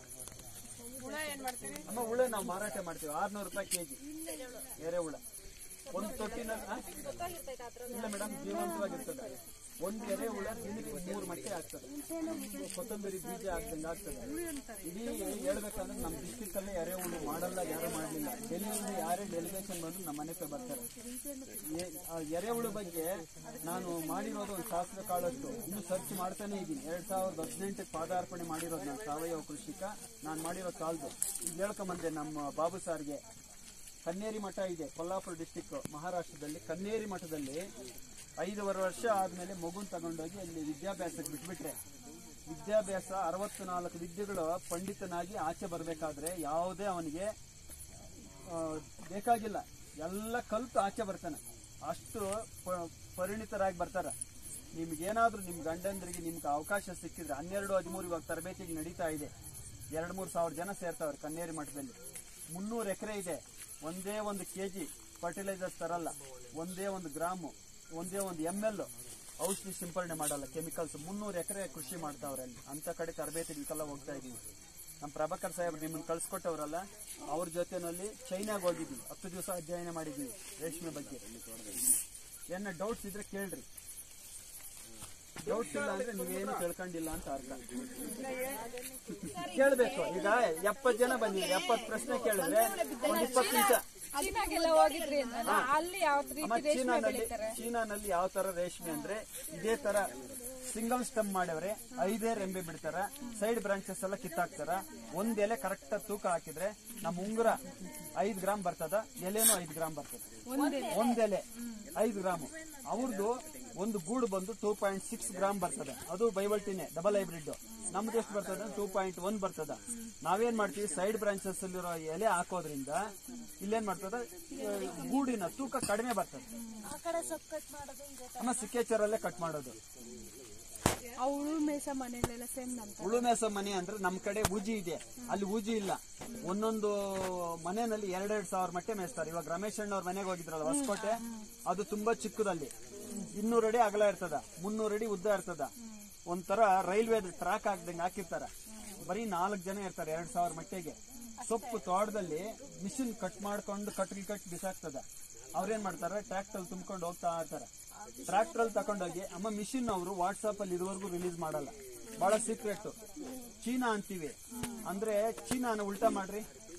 ಅಮ್ಮ ಹುಳ ನಾವು ಮಾರಾಟ ಮಾಡ್ತೀವಿ 600 ರೂಪಾಯಿ kg ಎರೆಹುಳ. ಒಂದು ತೊಟ್ಟಿನ ಇಲ್ಲ ಮೇಡಮ್, ಜೀವಂತವಾಗಿರ್ತದೆ. ಒಂದು ಎರೆಹುಳ ದಿನಕ್ಕೆ 3 ಮೊಟ್ಟೆ ಆಗ್ತದೆ, ಕೊತ್ತಂಬರಿ ಬೀಜ ಆಗ್ತಂಗೆ ಆಗ್ತದೆ. ಇಡೀ ಹೇಳ್ಬೇಕಂದ್ರೆ ನಮ್ಮ ಡಿಸ್ಟಿಕ್ ಅಲ್ಲೇ ಎರೆಹುಳು ಮಾಡಲ್ಲ, ಯಾರು ಮಾಡಲಿಲ್ಲ. ಡೆಲ್ಲಿಯಿಂದ ಯಾರೇ ಡೆಲಿಗೇಷನ್ ಬಂದು ನಮ್ಮ ಮನೆ ಹತ್ರ ಬರ್ತಾರೆ. ಎರೆಹುಳು ಬಗ್ಗೆ ನಾನು ಮಾಡಿರೋದು ಒಂದು ಶಾಸ್ತ್ರ ಕಾಳಷ್ಟು ಇನ್ನು ಸರ್ಚ್ ಮಾಡ್ತಾನೆ ಇದ್ದೀನಿ. 2018 ಪಾದಾರ್ಪಣೆ ಮಾಡಿರೋದು ನಾನು ಸಾವಯವ ಕೃಷಿಕ. ನಾನು ಮಾಡಿರೋ ಕಾಲ್ದು ಈಗ ಹೇಳ್ಕೊಂಬಂದೆ ನಮ್ಮ ಬಾಬು ಸಾರ್ಗೆ. ಕನ್ನೇರಿ ಮಠ ಇದೆ ಕೊಲ್ಲಾಪುರ ಡಿಸ್ಟಿಕ್ ಮಹಾರಾಷ್ಟ್ರದಲ್ಲಿ. ಕನ್ನೇರಿ ಮಠದಲ್ಲಿ 5.5 ವರ್ಷ ಆದ್ಮೇಲೆ ಮಗುನ್ ತಗೊಂಡೋಗಿ ಅಲ್ಲಿ ವಿದ್ಯಾಭ್ಯಾಸಕ್ಕೆ ಬಿಟ್ಬಿಟ್ರೆ, ವಿದ್ಯಾಭ್ಯಾಸ 64 ವಿದ್ಯೆಗಳು ಪಂಡಿತನಾಗಿ ಆಚೆ ಬರಬೇಕಾದ್ರೆ ಯಾವುದೇ ಅವನಿಗೆ ಬೇಕಾಗಿಲ್ಲ, ಎಲ್ಲ ಕಲ್ತು ಆಚೆ ಬರ್ತಾನೆ. ಅಷ್ಟು ಪರಿಣಿತರಾಗಿ ಬರ್ತಾರ. ನಿಮ್ಗೇನಾದ್ರೂ ನಿಮ್ ಗಂಡಂದ್ರಿಗೆ ನಿಮ್ಗೆ ಅವಕಾಶ ಸಿಕ್ಕಿದ್ರೆ 12-13 ಇವಾಗ ತರಬೇತಿಗೆ ನಡೀತಾ ಇದೆ. 2-3 ಸಾವಿರ ಜನ ಸೇರ್ತಾವ್ರೆ ಕನ್ನೇರಿ ಮಠದಲ್ಲಿ. 300 ಎಕರೆ ಇದೆ. ಒಂದೇ 1 kg ಫರ್ಟಿಲೈಸರ್ಸ್ ತರಲ್ಲ, ಒಂದೇ 1 ಗ್ರಾಮು, ಒಂದೇ 1 ml ಔಷಧಿ ಸಿಂಪರಣೆ ಮಾಡಲ್ಲ, ಕೆಮಿಕಲ್ಸ್. 300 ಎಕರೆ ಕೃಷಿ ಮಾಡ್ತಾವ್ರೆ ಅಲ್ಲಿ. ಅಂತ ಕಡೆ ತರಬೇತಿಗೆಲ್ಲ ಹೋಗ್ತಾ ಇದೀವಿ. ನಮ್ಮ ಪ್ರಭಾಕರ್ ಸಾಹೇಬ್ ನಿಮ್ಮನ್ನು ಕಳ್ಸಿಕೊಟ್ಟವರಲ್ಲ, ಅವ್ರ ಜೊತೆನಲ್ಲಿ ಚೈನಾಗ ಹೋಗಿದ್ವಿ. 10 ದಿವಸ ಅಧ್ಯಯನ ಮಾಡಿದ್ವಿ ರೇಷ್ಮೆ ಬಗ್ಗೆ. ಏನ ಡೌಟ್ಸ್ ಇದ್ರೆ ಕೇಳ್ರಿ. ಡೌಟ್ಸ್ ಇಲ್ಲ ಅಂದ್ರೆ ನೀವೇನು ತಿಳ್ಕೊಂಡಿಲ್ಲ ಅಂತ ಅರ್ಥ. ಕೇಳ್ಬೇಕು. ಈಗ 70 ಜನ ಬಂದಿದೆ, 70 ಪ್ರಶ್ನೆ ಕೇಳಿದ್ರೆ ಒಂದು 20 ನಿಮಿಷ. ಚೀನಾನಲ್ಲಿ ಯಾವ ತರ ರೇಷ್ಮೆ ಅಂದ್ರೆ ಇದೇ ತರ ಸಿಂಗಲ್ ಸ್ಟೆಮ್ ಮಾಡವ್ರೆ, 5 ರೆಂಬೆ ಬಿಡ್ತಾರ, ಸೈಡ್ ಬ್ರಾಂಚಸ್ ಎಲ್ಲ ಕಿತ್ತಾಕ್ತಾರ. ಒಂದ್ ಎಲೆ ಕರೆಕ್ಟ್ ತೂಕ ಹಾಕಿದ್ರೆ ನಮ್ಮ ಉಂಗುರ 5 ಗ್ರಾಮ್ ಬರ್ತದ, ಎಲೆನೂ 5 ಗ್ರಾಮ್ ಬರ್ತದ. ಒಂದ್ ಎಲೆ 5 ಗ್ರಾಮ್. ಅವ್ರದ್ದು ಒಂದು ಗೂಡು ಬಂದು 2.6 ಗ್ರಾಮ್ ಬರ್ತದೆ. ಅದು ಬೈವಲ್ಟಿನೇ ಡಬಲ್ ಹೈಬ್ರಿಡ್. ನಮ್ದು ಎಷ್ಟು ಬರ್ತದೆ? 2.1 ಬರ್ತದ. ನಾವೇನ್ ಮಾಡ್ತೀವಿ, ಸೈಡ್ ಬ್ರಾಂಚಸ್ ಅಲ್ಲಿರೋ ಎಲೆ ಹಾಕೋದ್ರಿಂದ ಇಲ್ಲೇನ್ ಮಾಡ್ತದ, ಗೂಡಿನ ತೂಕ ಕಡಿಮೆ ಬರ್ತದೆ. ಆಮೇಲೆ ಸಿಕ್ಕೇಚರಲ್ಲೇ ಕಟ್ ಮಾಡೋದು. ಉಳು ಮೇಸ ಮನೆಗಳೆಲ್ಲ ಸೇಮ್ ಅಂತ ಉಳು ಮೇಸ ಮನೆ ಅಂದ್ರೆ ನಮ್ ಕಡೆ ಊಜಿ ಇದೆ, ಅಲ್ಲಿ ಊಜಿ ಇಲ್ಲ. ಒಂದೊಂದು ಮನೆಯಲ್ಲಿ 2,000 ಮೊಟ್ಟೆ ಮೇಯಿಸ್ತಾರೆ. ಇವಾಗ ರಮೇಶ್ ಅಣ್ಣವ್ರ ಮನೆಗೆ ಹೋಗಿದ್ರಲ್ಲ ಹೊಸಕೋಟೆ, ಅದು ತುಂಬಾ ಚಿಕ್ಕದಲ್ಲಿ 200 ಅಡಿ ಅಗಲ ಇರ್ತದ, 300 ಅಡಿ ಉದ್ದ ಇರ್ತದ. ಒಂಥರ ರೈಲ್ವೆ ಟ್ರ್ಯಾಕ್ ಹಾಕ್ದಂಗೆ ಹಾಕಿರ್ತಾರ. ಬರೀ 4 ಜನ ಇರ್ತಾರೆ 2,000 ಮೊಟ್ಟೆಗೆ. ಸೊಪ್ಪು ತೋಟದಲ್ಲಿ ಮಿಷಿನ್ ಕಟ್ ಮಾಡ್ಕೊಂಡು ಕಟ್ ಬಿಸಾಕ್ತದ. ಅವ್ರೇನ್ ಮಾಡ್ತಾರೆ, ಟ್ರ್ಯಾಕ್ಟರ್ ತುಂಬ್ಕೊಂಡು ಹೋಗ್ತಾ ಇರ್ತಾರೆ. ಟ್ರ್ಯಾಕ್ಟರ್ ಅಲ್ಲಿ ತಕೊಂಡೋಗಿ ಅಮ್ಮ ಮಿಷಿನ್ ಅವರು ವಾಟ್ಸ್ಆಪ್ ಅಲ್ಲಿ ಇದುವರೆಗೂ ರಿಲೀಸ್ ಮಾಡಲ್ಲ, ಬಹಳ ಸೀಕ್ರೆಟ್. ಚೀನಾ ಅಂತೀವಿ, ಅಂದ್ರೆ ಚೀನಾನ ಉಲ್ಟಾ ಮಾಡ್ರಿ,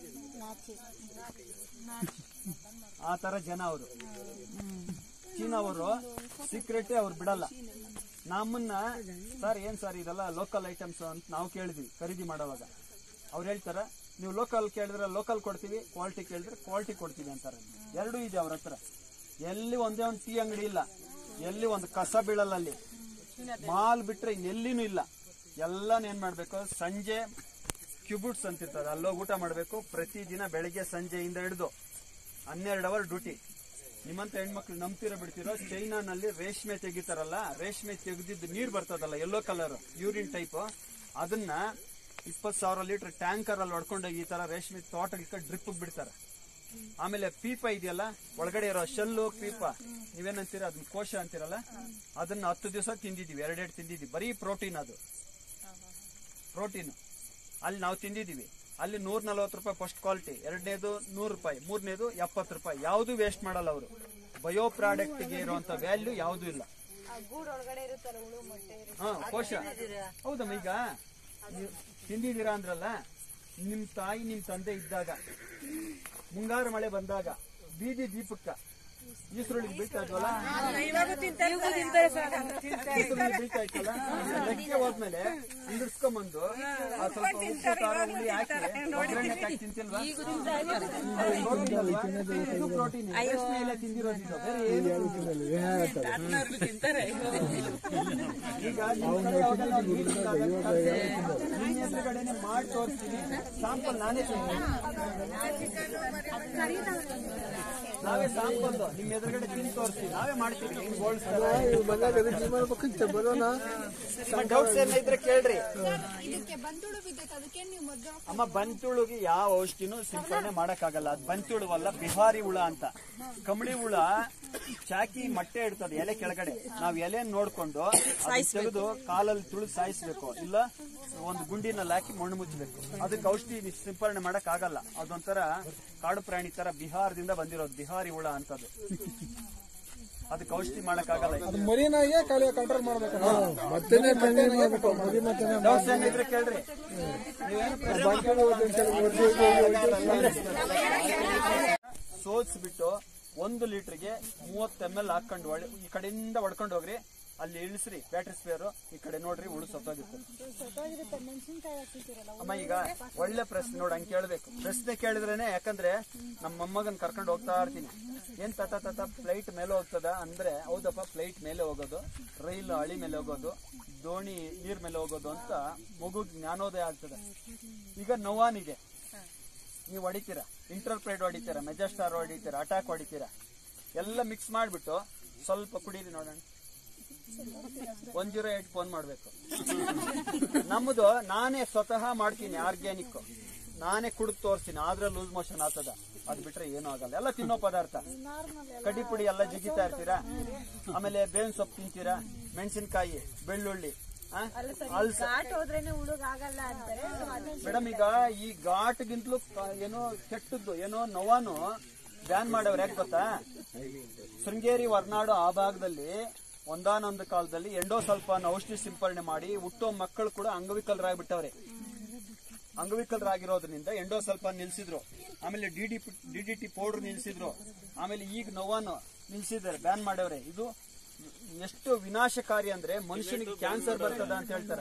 ಆ ತರ ಜನ ಅವರು. ಚೀನಾ ಅವರು ಸೀಕ್ರೆಟ್ ಅವ್ರು ಬಿಡಲ್ಲ. ನಮ್ಮನ್ನ ಸರ್ ಏನ್ ಸರ್ ಇದೆಲ್ಲ ಲೋಕಲ್ ಐಟಮ್ಸ್ ಅಂತ ನಾವು ಕೇಳಿದ್ವಿ ಖರೀದಿ ಮಾಡೋವಾಗ. ಅವ್ರು ಹೇಳ್ತಾರ, ನೀವು ಲೋಕಲ್ ಕೇಳಿದ್ರೆ ಲೋಕಲ್ ಕೊಡ್ತೀವಿ, ಕ್ವಾಲಿಟಿ ಕೇಳಿದ್ರೆ ಕ್ವಾಲಿಟಿ ಕೊಡ್ತೀವಿ ಅಂತಾರೆ. ಎರಡೂ ಇದೆ ಅವ್ರ ಹತ್ರ. ಎಲ್ಲಿ ಒಂದೇ ಒಂದು ಟೀ ಅಂಗಡಿ ಇಲ್ಲ, ಎಲ್ಲಿ ಒಂದು ಕಸ ಬೀಳಲ್ಲ, ಅಲ್ಲಿ ಮಾಲ್ ಬಿಟ್ರೆ ಇನ್ನೆಲ್ಲಿನೂ ಇಲ್ಲ. ಎಲ್ಲಾನು ಏನ್ ಮಾಡ್ಬೇಕು, ಸಂಜೆ ಕ್ಯೂಬುಟ್ಸ್ ಅಂತಿರ್ತಾರೆ, ಅಲ್ಲೋಗಿ ಊಟ ಮಾಡ್ಬೇಕು. ಪ್ರತಿದಿನ ಬೆಳಿಗ್ಗೆ ಸಂಜೆಯಿಂದ ಹಿಡಿದು 12 ಅವರ್ ಡ್ಯೂಟಿ. ನಿಮ್ಮಂತ ಹೆಣ್ಮಕ್ಳು ನಂಬ್ತಿರೋ ಬಿಡ್ತಿರೋ, ಚೈನಾನಲ್ಲಿ ರೇಷ್ಮೆ ತೆಗಿತಾರಲ್ಲ, ರೇಷ್ಮೆ ತೆಗೆದಿದ್ದು ನೀರ್ ಬರ್ತದಲ್ಲ ಯೆಲ್ಲೋ ಕಲರ್ ಯೂರಿನ್ ಟೈಪ್, ಅದನ್ನ 20,000 ಲೀಟರ್ ಟ್ಯಾಂಕರ್ ಅಲ್ಲಿ ಹೊಡ್ಕೊಂಡೋಗಿ ಈ ತರ ರೇಷ್ಮೆ ತೋಟಕ್ಕೆ ಡ್ರಿಪ್ ಬಿಡ್ತಾರೆ. ಆಮೇಲೆ ಪೀಪ ಇದೆಯಲ್ಲ, ಒಳಗಡೆ ಇರೋ ಶೆಲ್ಲು ಪೀಪ, ನೀವೇನಂತೀರ ಅದನ್ನ ಕೋಶ ಅಂತೀರಲ್ಲ, ಅದನ್ನ 10 ದಿವಸ ತಿಂದಿದೀವಿ, 2 ತಿಂದಿದೀವಿ. ಬರೀ ಪ್ರೋಟೀನ್, ಅದು ಪ್ರೋಟೀನ್. ಅಲ್ಲಿ ನಾವು ತಿಂದಿದೀವಿ. ಅಲ್ಲಿ 140 ರೂಪಾಯಿ ಫಸ್ಟ್ ಕ್ವಾಲಿಟಿ, 2ನೇದು 100 ರೂಪಾಯಿ, 3ನೇದು 70 ರೂಪಾಯಿ. ಯಾವ್ದು ವೇಸ್ಟ್ ಮಾಡಲ್ಲ ಅವರು. ಬಯೋ ಪ್ರಾಡಕ್ಟ್ ಗೆ ಇರುವಂತ ವ್ಯಾಲ್ಯೂ ಯಾವ್ದು ಇಲ್ಲ. ಕೋಶ. ಹೌದಮ್ಮ, ಈಗ ತಿಂದಿದ್ದೀರಾ ಅಂದ್ರಲ್ಲ, ನಿಮ್ ತಾಯಿ ನಿಮ್ ತಂದೆ ಇದ್ದಾಗ ಮುಂಗಾರು ಮಳೆ ಬಂದಾಗ ಬೀದಿ ದೀಪಕ್ಕ ಈಸರುಳಿಗೆ ಬೀಳ್ತಾ ಇದ್ವಲ್ಲ, ಬೀಳ್ತಾ ಇತ್ತಲ್ಲ, ಲೆಕ್ಕೆ ಹೋದ್ಮೇಲೆ ಇಂಡಿಸ್ಕೊಂಬಂದು ಸ್ವಲ್ಪ ಉಪ್ಪು ಖಾರ ಹುಳಿ ಹಾಕಿ ಒಗ್ಗರಣೆ ಹಾಕಿ ತಿಂತಿಲ್ವಾ? ಇದು ಪ್ರೋಟೀನ್. ರೇಷ್ಮೆ ಎಲ್ಲ ತಿಂದಿರೋದಿಲ್ಲ, ಬೇರೆ ಏನು ಈಗ ನಿಮ್ಮ ಎದುರುಗಡೆನೆ ಮಾಡಿ ತೋರಿಸ್ತೀನಿ. ಸಾಂಪಲ್ ನಾನೇ ನಾವೇ ಸಾಂಪಲ್ ನಿಮ್ ಎದುರುಗಡೆ ತಿಂದು ತೋರಿಸ್ತೀವಿ, ನಾವೇ ಮಾಡ್ತೀವಿ. ಡೌಟ್ಸ್ ಏನಿದ್ರೆ ಕೇಳ್ರಿ. ಅಮ್ಮ, ಬಂತುಳುಗೆ ಯಾವ ಔಷಧಿನೂ ಸಿಂಪಡಣೆ ಮಾಡಕ್ಕಾಗಲ್ಲ. ಅದು ಬಂತುಳುವಲ್ಲ, ಬಿಹಾರಿ ಹುಳ ಅಂತ. ಕಂಬಳಿ ಹುಳ ಚಾಕಿ ಮೊಟ್ಟೆ ಇಡ್ತದೆ ಎಲೆ ಕೆಳಗಡೆ. ನಾವ್ ಎಲೆ ನೋಡ್ಕೊಂಡು ತೆಗೆದು ಕಾಲಲ್ಲಿ ತುಳಿದು ಸಾಯಿಸ್ಬೇಕು, ಇಲ್ಲ ಒಂದು ಗುಂಡಿನಲ್ಲಿ ಹಾಕಿ ಮಣ್ಣು ಮುಚ್ಚಬೇಕು. ಅದಕ್ಕೆ ಔಷಧಿ ಸಿಂಪಡಣೆ ಮಾಡಕ್ ಆಗಲ್ಲ. ಅದೊಂಥರ ಕಾಡು ಪ್ರಾಣಿ ತರ ಬಿಹಾರದಿಂದ ಬಂದಿರೋದು, ಬಿಹಾರಿ ಹುಳ ಅಂತದ್ದು. ಅದಕ್ಕೆ ಔಷಧಿ ಮಾಡಕ್ ಆಗಲ್ಲ. ಮರಿನಾಗೆ ಕಂಟ್ರೋಲ್ ಮಾಡ್ಬೇಕು. ಡೌಟ್ಸ್ ಏನಿದ್ರೆ ಕೇಳ್ರಿ. ಸೋಲ್ಸ್ಬಿಟ್ಟು 1 ಲೀಟರ್ಗೆ 30 ml ಹಾಕೊಂಡು ಈ ಕಡೆಯಿಂದ ಹೊಡ್ಕೊಂಡು ಹೋಗ್ರಿ, ಅಲ್ಲಿ ಇಳಿಸ್ರಿ ಬ್ಯಾಟ್ರಿ ಸ್ಪೇರು. ಈ ಕಡೆ ನೋಡ್ರಿ, ಹುಳು ಸತ್ತೋಗಿರ್ತದೆ. ಅಮ್ಮ, ಈಗ ಒಳ್ಳೆ ಪ್ರಶ್ನೆ ನೋಡಿ, ಹಂಗೆ ಕೇಳ್ಬೇಕು. ಪ್ರಶ್ನೆ ಕೇಳಿದ್ರೇನೆ, ಯಾಕಂದ್ರೆ ನಮ್ಮ ಮೊಮ್ಮಗನ್ ಕರ್ಕೊಂಡು ಹೋಗ್ತಾ ಇರ್ತೀನಿ. ಏನ್ ತತ ಫ್ಲೈಟ್ ಮೇಲೆ ಹೋಗ್ತದ ಅಂದ್ರೆ, ಹೌದಪ್ಪ ಫ್ಲೈಟ್ ಮೇಲೆ ಹೋಗೋದು, ರೈಲ್ ಹಳಿ ಮೇಲೆ ಹೋಗೋದು, ದೋಣಿ ನೀರ್ ಮೇಲೆ ಹೋಗೋದು ಅಂತ ಮಗು ಜ್ಞಾನೋದಯ ಆಗ್ತದೆ. ಈಗ ನೋವಾನಿಗೆ ನೀವು ಹೊಡಿತೀರಾ, ಇಂಟರ್ಪ್ರೇಟ್ ಹೊಡಿತೀರಾ, ಮೆಜೆಸ್ಟಾರ್ ಹೊಡಿತೀರಾ, ಅಟ್ಯಾಕ್ ಹೊಡಿತೀರಾ, ಎಲ್ಲ ಮಿಕ್ಸ್ ಮಾಡ್ಬಿಟ್ಟು ಸ್ವಲ್ಪ ಕುಡೀರಿ ನೋಡೋಣ. 108 ಫೋನ್ ಮಾಡ್ಬೇಕು. ನಮ್ಮದು ನಾನೇ ಸ್ವತಃ ಮಾಡ್ತೀನಿ, ಆರ್ಗ್ಯಾನಿಕ್. ನಾನೇ ಕುಡಿದು ತೋರಿಸ್ತೀನಿ, ಆದ್ರೆ ಲೂಸ್ ಮೋಷನ್ ಆಗ್ತದ. ಅದ್ ಬಿಟ್ರೆ ಏನೂ ಆಗಲ್ಲ. ಎಲ್ಲ ತಿನ್ನೋ ಪದಾರ್ಥ. ಕಡ್ಡಿ ಪುಡಿ ಎಲ್ಲ ಜಿಗಿತಾ ಇರ್ತೀರಾ, ಆಮೇಲೆ ಬೇವಿನ ಸೊಪ್ಪು ತಿಂತೀರಾ, ಮೆಣಸಿನಕಾಯಿ, ಬೆಳ್ಳುಳ್ಳಿ. ಮೇಡಮ್, ಈಗ ಈ ಘಾಟ್ಗಿಂತಲೂ ಏನೋ ಕೆಟ್ಟದ್ದು, ಏನೋ ನೋವಾನು ಬ್ಯಾನ್ ಮಾಡವ್ರು. ಯಾಕೆ ಗೊತ್ತಾ? ಶೃಂಗೇರಿ, ಹೊರನಾಡು ಆ ಭಾಗದಲ್ಲಿ ಒಂದಾನೊಂದು ಕಾಲದಲ್ಲಿ ಎಂಡೋಸಲ್ಫಾನ್ ಔಷಧಿ ಸಿಂಪರಣೆ ಮಾಡಿ ಹುಟ್ಟೋ ಮಕ್ಕಳು ಕೂಡ ಅಂಗವಿಕಲರಾಗ್ಬಿಟ್ಟವ್ರೆ. ಅಂಗವಿಕಲರಾಗಿರೋದ್ರಿಂದ ಎಂಡೋಸಲ್ಫಾನ್ ನಿಲ್ಸಿದ್ರು. ಆಮೇಲೆ ಡಿಡಿಟಿ ಪೌಡರ್ ನಿಲ್ಸಿದ್ರು. ಆಮೇಲೆ ಈಗ ನೋವಾನು ನಿಲ್ಸಿದ್ದಾರೆ, ಬ್ಯಾನ್ ಮಾಡವ್ರೆ. ಇದು ಎಷ್ಟು ವಿನಾಶಕಾರಿ ಅಂದ್ರೆ ಮನುಷ್ಯನಿಗೆ ಕ್ಯಾನ್ಸರ್ ಬರ್ತದ ಅಂತ ಹೇಳ್ತಾರೆ.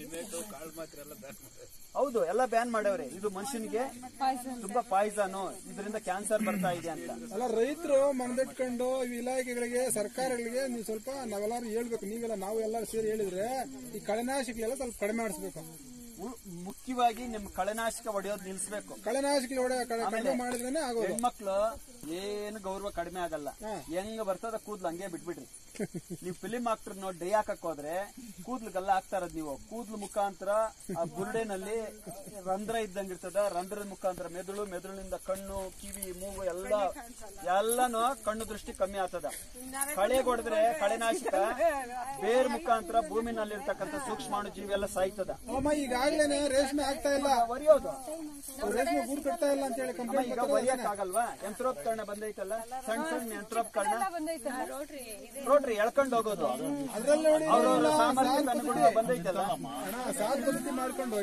ಹೌದು, ಎಲ್ಲ ಬ್ಯಾನ್ ಮಾಡವ್ರೆ. ಇದು ಮನುಷ್ಯನಿಗೆ ತುಂಬಾ ಪಾಯ್ಸನ್, ಇದರಿಂದ ಕ್ಯಾನ್ಸರ್ ಬರ್ತಾ ಇದೆ ಅಂತ. ಅಲ್ಲ, ರೈತರು ಮನದಿಟ್ಕೊಂಡು ಇಲಾಖೆಗಳಿಗೆ, ಸರ್ಕಾರಗಳಿಗೆ ನೀವು ಸ್ವಲ್ಪ ನಾವೆಲ್ಲರೂ ಹೇಳ್ಬೇಕು. ನೀವೆಲ್ಲ ನಾವು ಎಲ್ಲರೂ ಸೇರಿ ಹೇಳಿದ್ರೆ ಈ ಕಳೆನಾಶಕಗಳೆಲ್ಲ ಸ್ವಲ್ಪ ಕಡಿಮೆ ಮಾಡಿಸ್ಬೇಕು. ಮುಖ್ಯ ಮುಖ್ಯವಾಗಿ ನಿಮ್ ಕಳೆನಾಶಕ ಹೊಡೆಯೋದು ನಿಲ್ಸ್ಬೇಕು. ಕಳೆನಾಶಕ ಕಡಿಮೆ ಮಾಡಿದ್ರೆ ಆಗೋದು. ಹೆಣ್ಮಕ್ಳು ಏನು ಗೌರವ ಕಡಿಮೆ ಆಗಲ್ಲ. ಹೆಂಗ್ ಬರ್ತದ ಕೂದ್ಲು ಹಂಗೆ ಬಿಟ್ಬಿಡ್ರಿ. ನೀವು ಫಿಲಿಂ ಆಕ್ಟರ್ ನೋಡಿ ಡೈ ಹಾಕಕ್ ಹೋದ್ರೆ ಕೂದ್ಲುಗೆಲ್ಲ ಹಾಕ್ತಾ ಇರೋದ್ ನೀವು. ಕೂದ್ಲು ಮುಖಾಂತರ ಆ ಬುರುಡೆನಲ್ಲಿ ರಂಧ್ರ ಇದ್ದಂಗಿರ್ತದ. ರಂಧ್ರದ ಮುಖಾಂತರ ಮೆದುಳು, ಮೆದುಳಿನಿಂದ ಕಣ್ಣು, ಕಿವಿ, ಮೂಗು ಎಲ್ಲಾನು ಕಣ್ಣು ದೃಷ್ಟಿ ಕಮ್ಮಿ ಆಗ್ತದ. ಕಳೆ ಹೊಡೆದ್ರೆ ಕಳೆನಾಶಕ ಬೇರ್ ಮುಖಾಂತರ ಭೂಮಿನಲ್ಲಿರ್ತಕ್ಕಂಥ ಸೂಕ್ಷ್ಮಾಣು ಜೀವಿ ಎಲ್ಲ ಸಾಯ್ತದ. ಈಗಾಗ್ಲೇನೆ ರೇಷ್ಮೆ ಆಗ್ತಾ ಇಲ್ಲ, ಒರಿಯೋದು ರೇಷ್ಮೆ ಗೂಡು ಕಟ್ತಾ ಇಲ್ಲ ಅಂತ ಹೇಳಿ ಕಂಪ್ಲೇಂಟ್. ಈಗ ಒರಿಯಕ್ ಆಗಲ್ವಾ? ಯಂತ್ರೋಪಕರಣ ಬಂದೈತಲ್ಲ, ಸಣ್ಣ ಸಣ್ಣ ಯಂತ್ರೋಪಕರಣ, ರೋಟ್ರಿ ಎಳ್ಕೊಂಡು ಹೋಗೋದು. ಅವ್ರವ್ರ ಸಾಮರ್ಥ್ಯಕ್ಕೆ ಅನುಗುಣ ಬಂದೈತಲ್ಲ, ಸಾಧ್ಯ ಮಾಡ್ಕೊಂಡು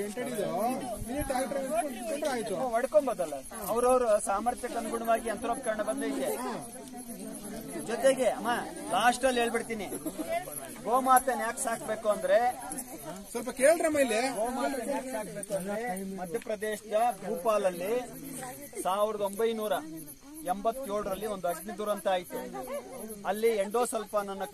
ಆಯ್ತು, ಹೊಡ್ಕೊಂಬೋದಲ್ಲ. ಅವ್ರವ್ರ ಸಾಮರ್ಥ್ಯಕ್ಕೆ ಅನುಗುಣವಾಗಿ ಯಂತ್ರೋಪಕರಣ ಬಂದೈತೆ. ಜೊತೆಗೆ ಅಮ್ಮ ಲಾಸ್ಟ್ ಅಲ್ಲಿ ಹೇಳ್ಬಿಡ್ತೀನಿ, ಗೋಮಾತೆನ ಯಾಕೆ ಸಾಕ್ಬೇಕು ಅಂದ್ರೆ, ಸ್ವಲ್ಪ ಕೇಳ್ರಮ್ಮ ಇಲ್ಲಿ. ಗೋಮಾತೆನ ಯಾಕೆ ಸಾಕ್ಬೇಕು ಅಂದ್ರೆ, ಮಧ್ಯಪ್ರದೇಶದ ಭೂಪಾಲಲ್ಲಿ 1987ರಲ್ಲಿ ಒಂದು ಅಗ್ನಿ ದುರಂತ ಆಯ್ತು. ಅಲ್ಲಿ ಎಂಡೋಸಲ್ಫಾನ್ ಅನ್ನೋ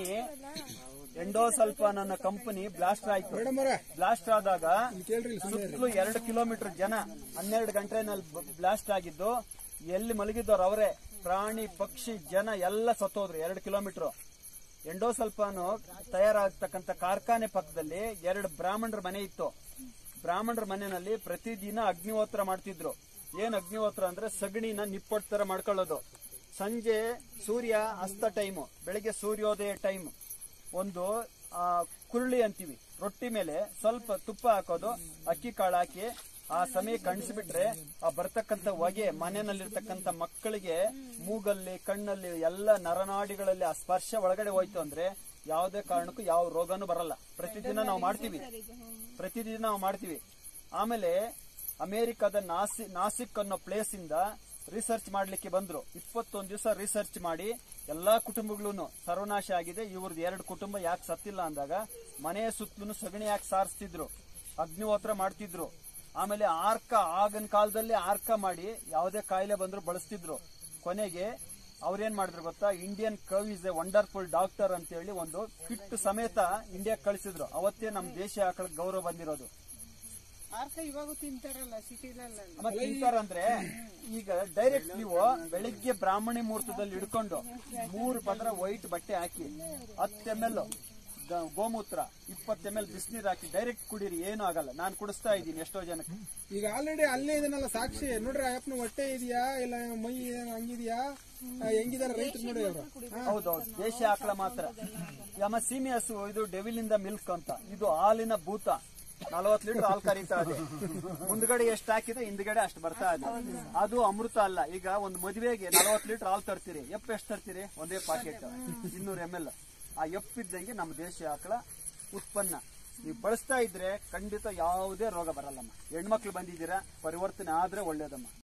ಕಂಪನಿ ಬ್ಲಾಸ್ಟ್ ಆಯ್ತು. ಬ್ಲಾಸ್ಟ್ ಆದಾಗ ಸುತ್ತಲೂ 2 ಕಿಲೋಮೀಟರ್ ಜನ 12 ಗಂಟೆನಲ್ಲಿ ಬ್ಲಾಸ್ಟ್ ಆಗಿದ್ದು. ಎಲ್ಲಿ ಮಲಗಿದ್ದವ್ರು ಅವರೇ, ಪ್ರಾಣಿ ಪಕ್ಷಿ ಜನ ಎಲ್ಲ ಸತ್ತೋದ್ರು. 2 ಕಿಲೋಮೀಟರ್. ಎಂಡೋಸಲ್ಫಾನು ತಯಾರಾಗ್ತಕ್ಕಂಥ ಕಾರ್ಖಾನೆ ಪಕ್ಕದಲ್ಲಿ 2 ಬ್ರಾಹ್ಮಣರ ಮನೆ ಇತ್ತು. ಬ್ರಾಹ್ಮಣರ ಮನೆಯಲ್ಲಿ ಪ್ರತಿದಿನ ಅಗ್ನಿಹೋತ್ರ ಮಾಡ್ತಿದ್ರು. ಏನ್ ಅಗ್ನಿಹೋತ್ರ ಅಂದ್ರೆ ಸಗಣಿನ ನಿಪ್ಪೊಟ್ಟ ಮಾಡ್ಕೊಳ್ಳೋದು. ಸಂಜೆ ಸೂರ್ಯ ಅಸ್ತ ಟೈಮು, ಬೆಳಿಗ್ಗೆ ಸೂರ್ಯೋದಯ ಟೈಮ್, ಒಂದು ಕುರುಳಿ ಅಂತೀವಿ, ರೊಟ್ಟಿ ಮೇಲೆ ಸ್ವಲ್ಪ ತುಪ್ಪ ಹಾಕೋದು, ಅಕ್ಕಿ ಕಾಳು ಹಾಕಿ ಆ ಸಮಯ ಕಣಿಸ್ಬಿಟ್ರೆ ಆ ಬರ್ತಕ್ಕಂಥ ಹೊಗೆ ಮನೆಯಲ್ಲಿರ್ತಕ್ಕಂಥ ಮಕ್ಕಳಿಗೆ ಮೂಗಲ್ಲಿ, ಕಣ್ಣಲ್ಲಿ, ಎಲ್ಲ ನರನಾಡಿಗಳಲ್ಲಿ ಆ ಸ್ಪರ್ಶ ಒಳಗಡೆ ಹೋಯ್ತು ಅಂದ್ರೆ ಯಾವುದೇ ಕಾರಣಕ್ಕೂ ಯಾವ ರೋಗನೂ ಬರಲ್ಲ. ಪ್ರತಿದಿನ ನಾವು ಮಾಡ್ತೀವಿ. ಆಮೇಲೆ ಅಮೆರಿಕದ ನಾಸಿಕ್ ಅನ್ನೋ ಪ್ಲೇಸ್ ಇಂದ ರಿಸರ್ಚ್ ಮಾಡ್ಲಿಕ್ಕೆ ಬಂದ್ರು. 21 ದಿವಸ ರಿಸರ್ಚ್ ಮಾಡಿ ಎಲ್ಲಾ ಕುಟುಂಬಗಳು ಸರ್ವನಾಶ ಆಗಿದೆ, ಇವ್ರದ್ದು 2 ಕುಟುಂಬ ಯಾಕೆ ಸತ್ತಿಲ್ಲ ಅಂದಾಗ ಮನೆಯ ಸುತ್ತಲೂ ಸಗಣಿ ಯಾಕೆ ಸಾರಿಸ್ತಿದ್ರು, ಅಗ್ನಿಹೋತ್ರ ಮಾಡ್ತಿದ್ರು. ಆಮೇಲೆ ಆಗಿನ ಕಾಲದಲ್ಲಿ ಆರ್ಕ ಮಾಡಿ ಯಾವುದೇ ಕಾಯಿಲೆ ಬಂದ್ರು ಬಳಸ್ತಿದ್ರು. ಕೊನೆಗೆ ಅವ್ರೇನ್ ಮಾಡಿದ್ರು ಗೊತ್ತಾ, Indian cow is a wonderful doctor ಅಂತ ಹೇಳಿ ಒಂದು ಕಿಟ್ ಸಮೇತ ಇಂಡಿಯಾಕ್ಕೆ ಕಳಿಸಿದ್ರು. ಅವತ್ತೇ ನಮ್ಮ ದೇಶ ಆಕಳಕ್ಕೆ ಗೌರವ ಬಂದಿರೋದು. ತಿಂತಾರಂದ್ರೆ ಈಗ ಡೈರೆಕ್ಟ್ ನೀವು ಬೆಳಿಗ್ಗೆ ಬ್ರಾಹ್ಮಣಿ ಮುಹೂರ್ತದಲ್ಲಿ ಹಿಡ್ಕೊಂಡು 3 ಪದರ ವೈಟ್ ಬಟ್ಟೆ ಹಾಕಿ 10 ml ಗೋಮೂತ್ರ 20 ml ಬಿಸಿನೀರು ಹಾಕಿ ಡೈರೆಕ್ಟ್ ಕುಡೀರಿ, ಏನು ಆಗಲ್ಲ. ನಾನು ಕುಡಿಸ್ತಾ ಇದ್ದೀನಿ ಎಷ್ಟೋ ಜನಕ್ಕೆ. ಈಗ ಆಲ್ರೆಡಿ ಅಲ್ಲೇ ಇದನ್ನೆಲ್ಲ ಸಾಕ್ಷಿ ನೋಡ್ರಿ. ಅಪ್ಪನ ಹೊಟ್ಟೆ ಇದೆಯಾ ಇಲ್ಲ ಮೈ ಹಂಗಿದ್ಯಾ, ಹೆಂಗಿದಾರ ರೈತರು ನೋಡಿ ಅವರು. ಹೌದೌದು, ದೇಶ ಆಕಳ ಮಾತ್ರ. ನಮ್ಮ ಸೀಮೆ ಹಸು ಇದು ಡೆವಿಲಿಂದ ಮಿಲ್ಕ್ ಅಂತ, ಇದು ಹಾಲಿನ ಭೂತ. 40 ಲೀಟರ್ ಹಾಲು ಕರೀತಾ ಇದೆ. ಮುಂದ್ಗಡೆ ಎಷ್ಟು ಹಾಕಿದ್ರೆ ಹಿಂದ್ಗಡೆ ಅಷ್ಟು ಬರ್ತಾ ಇದೆ. ಅದು ಅಮೃತ ಅಲ್ಲ. ಈಗ ಒಂದು ಮದುವೆಗೆ 40 ಲೀಟರ್ ಹಾಲು ತರ್ತೀರಿ, ಎಷ್ಟು ತರ್ತೀರಿ? ಒಂದೇ ಪಾಕೆಟ್ 200 ml. ಆ ಇದ್ದಂಗೆ ನಮ್ಮ ದೇಶ ಆಕಳ ಉತ್ಪನ್ನ ನೀವು ಬಳಸ್ತಾ ಇದ್ರೆ ಖಂಡಿತ ಯಾವುದೇ ರೋಗ ಬರಲ್ಲಮ್ಮ. ಹೆಣ್ಮಕ್ಳು ಬಂದಿದ್ದೀರಾ, ಪರಿವರ್ತನೆ ಆದ್ರೆ ಒಳ್ಳೇದಮ್ಮ.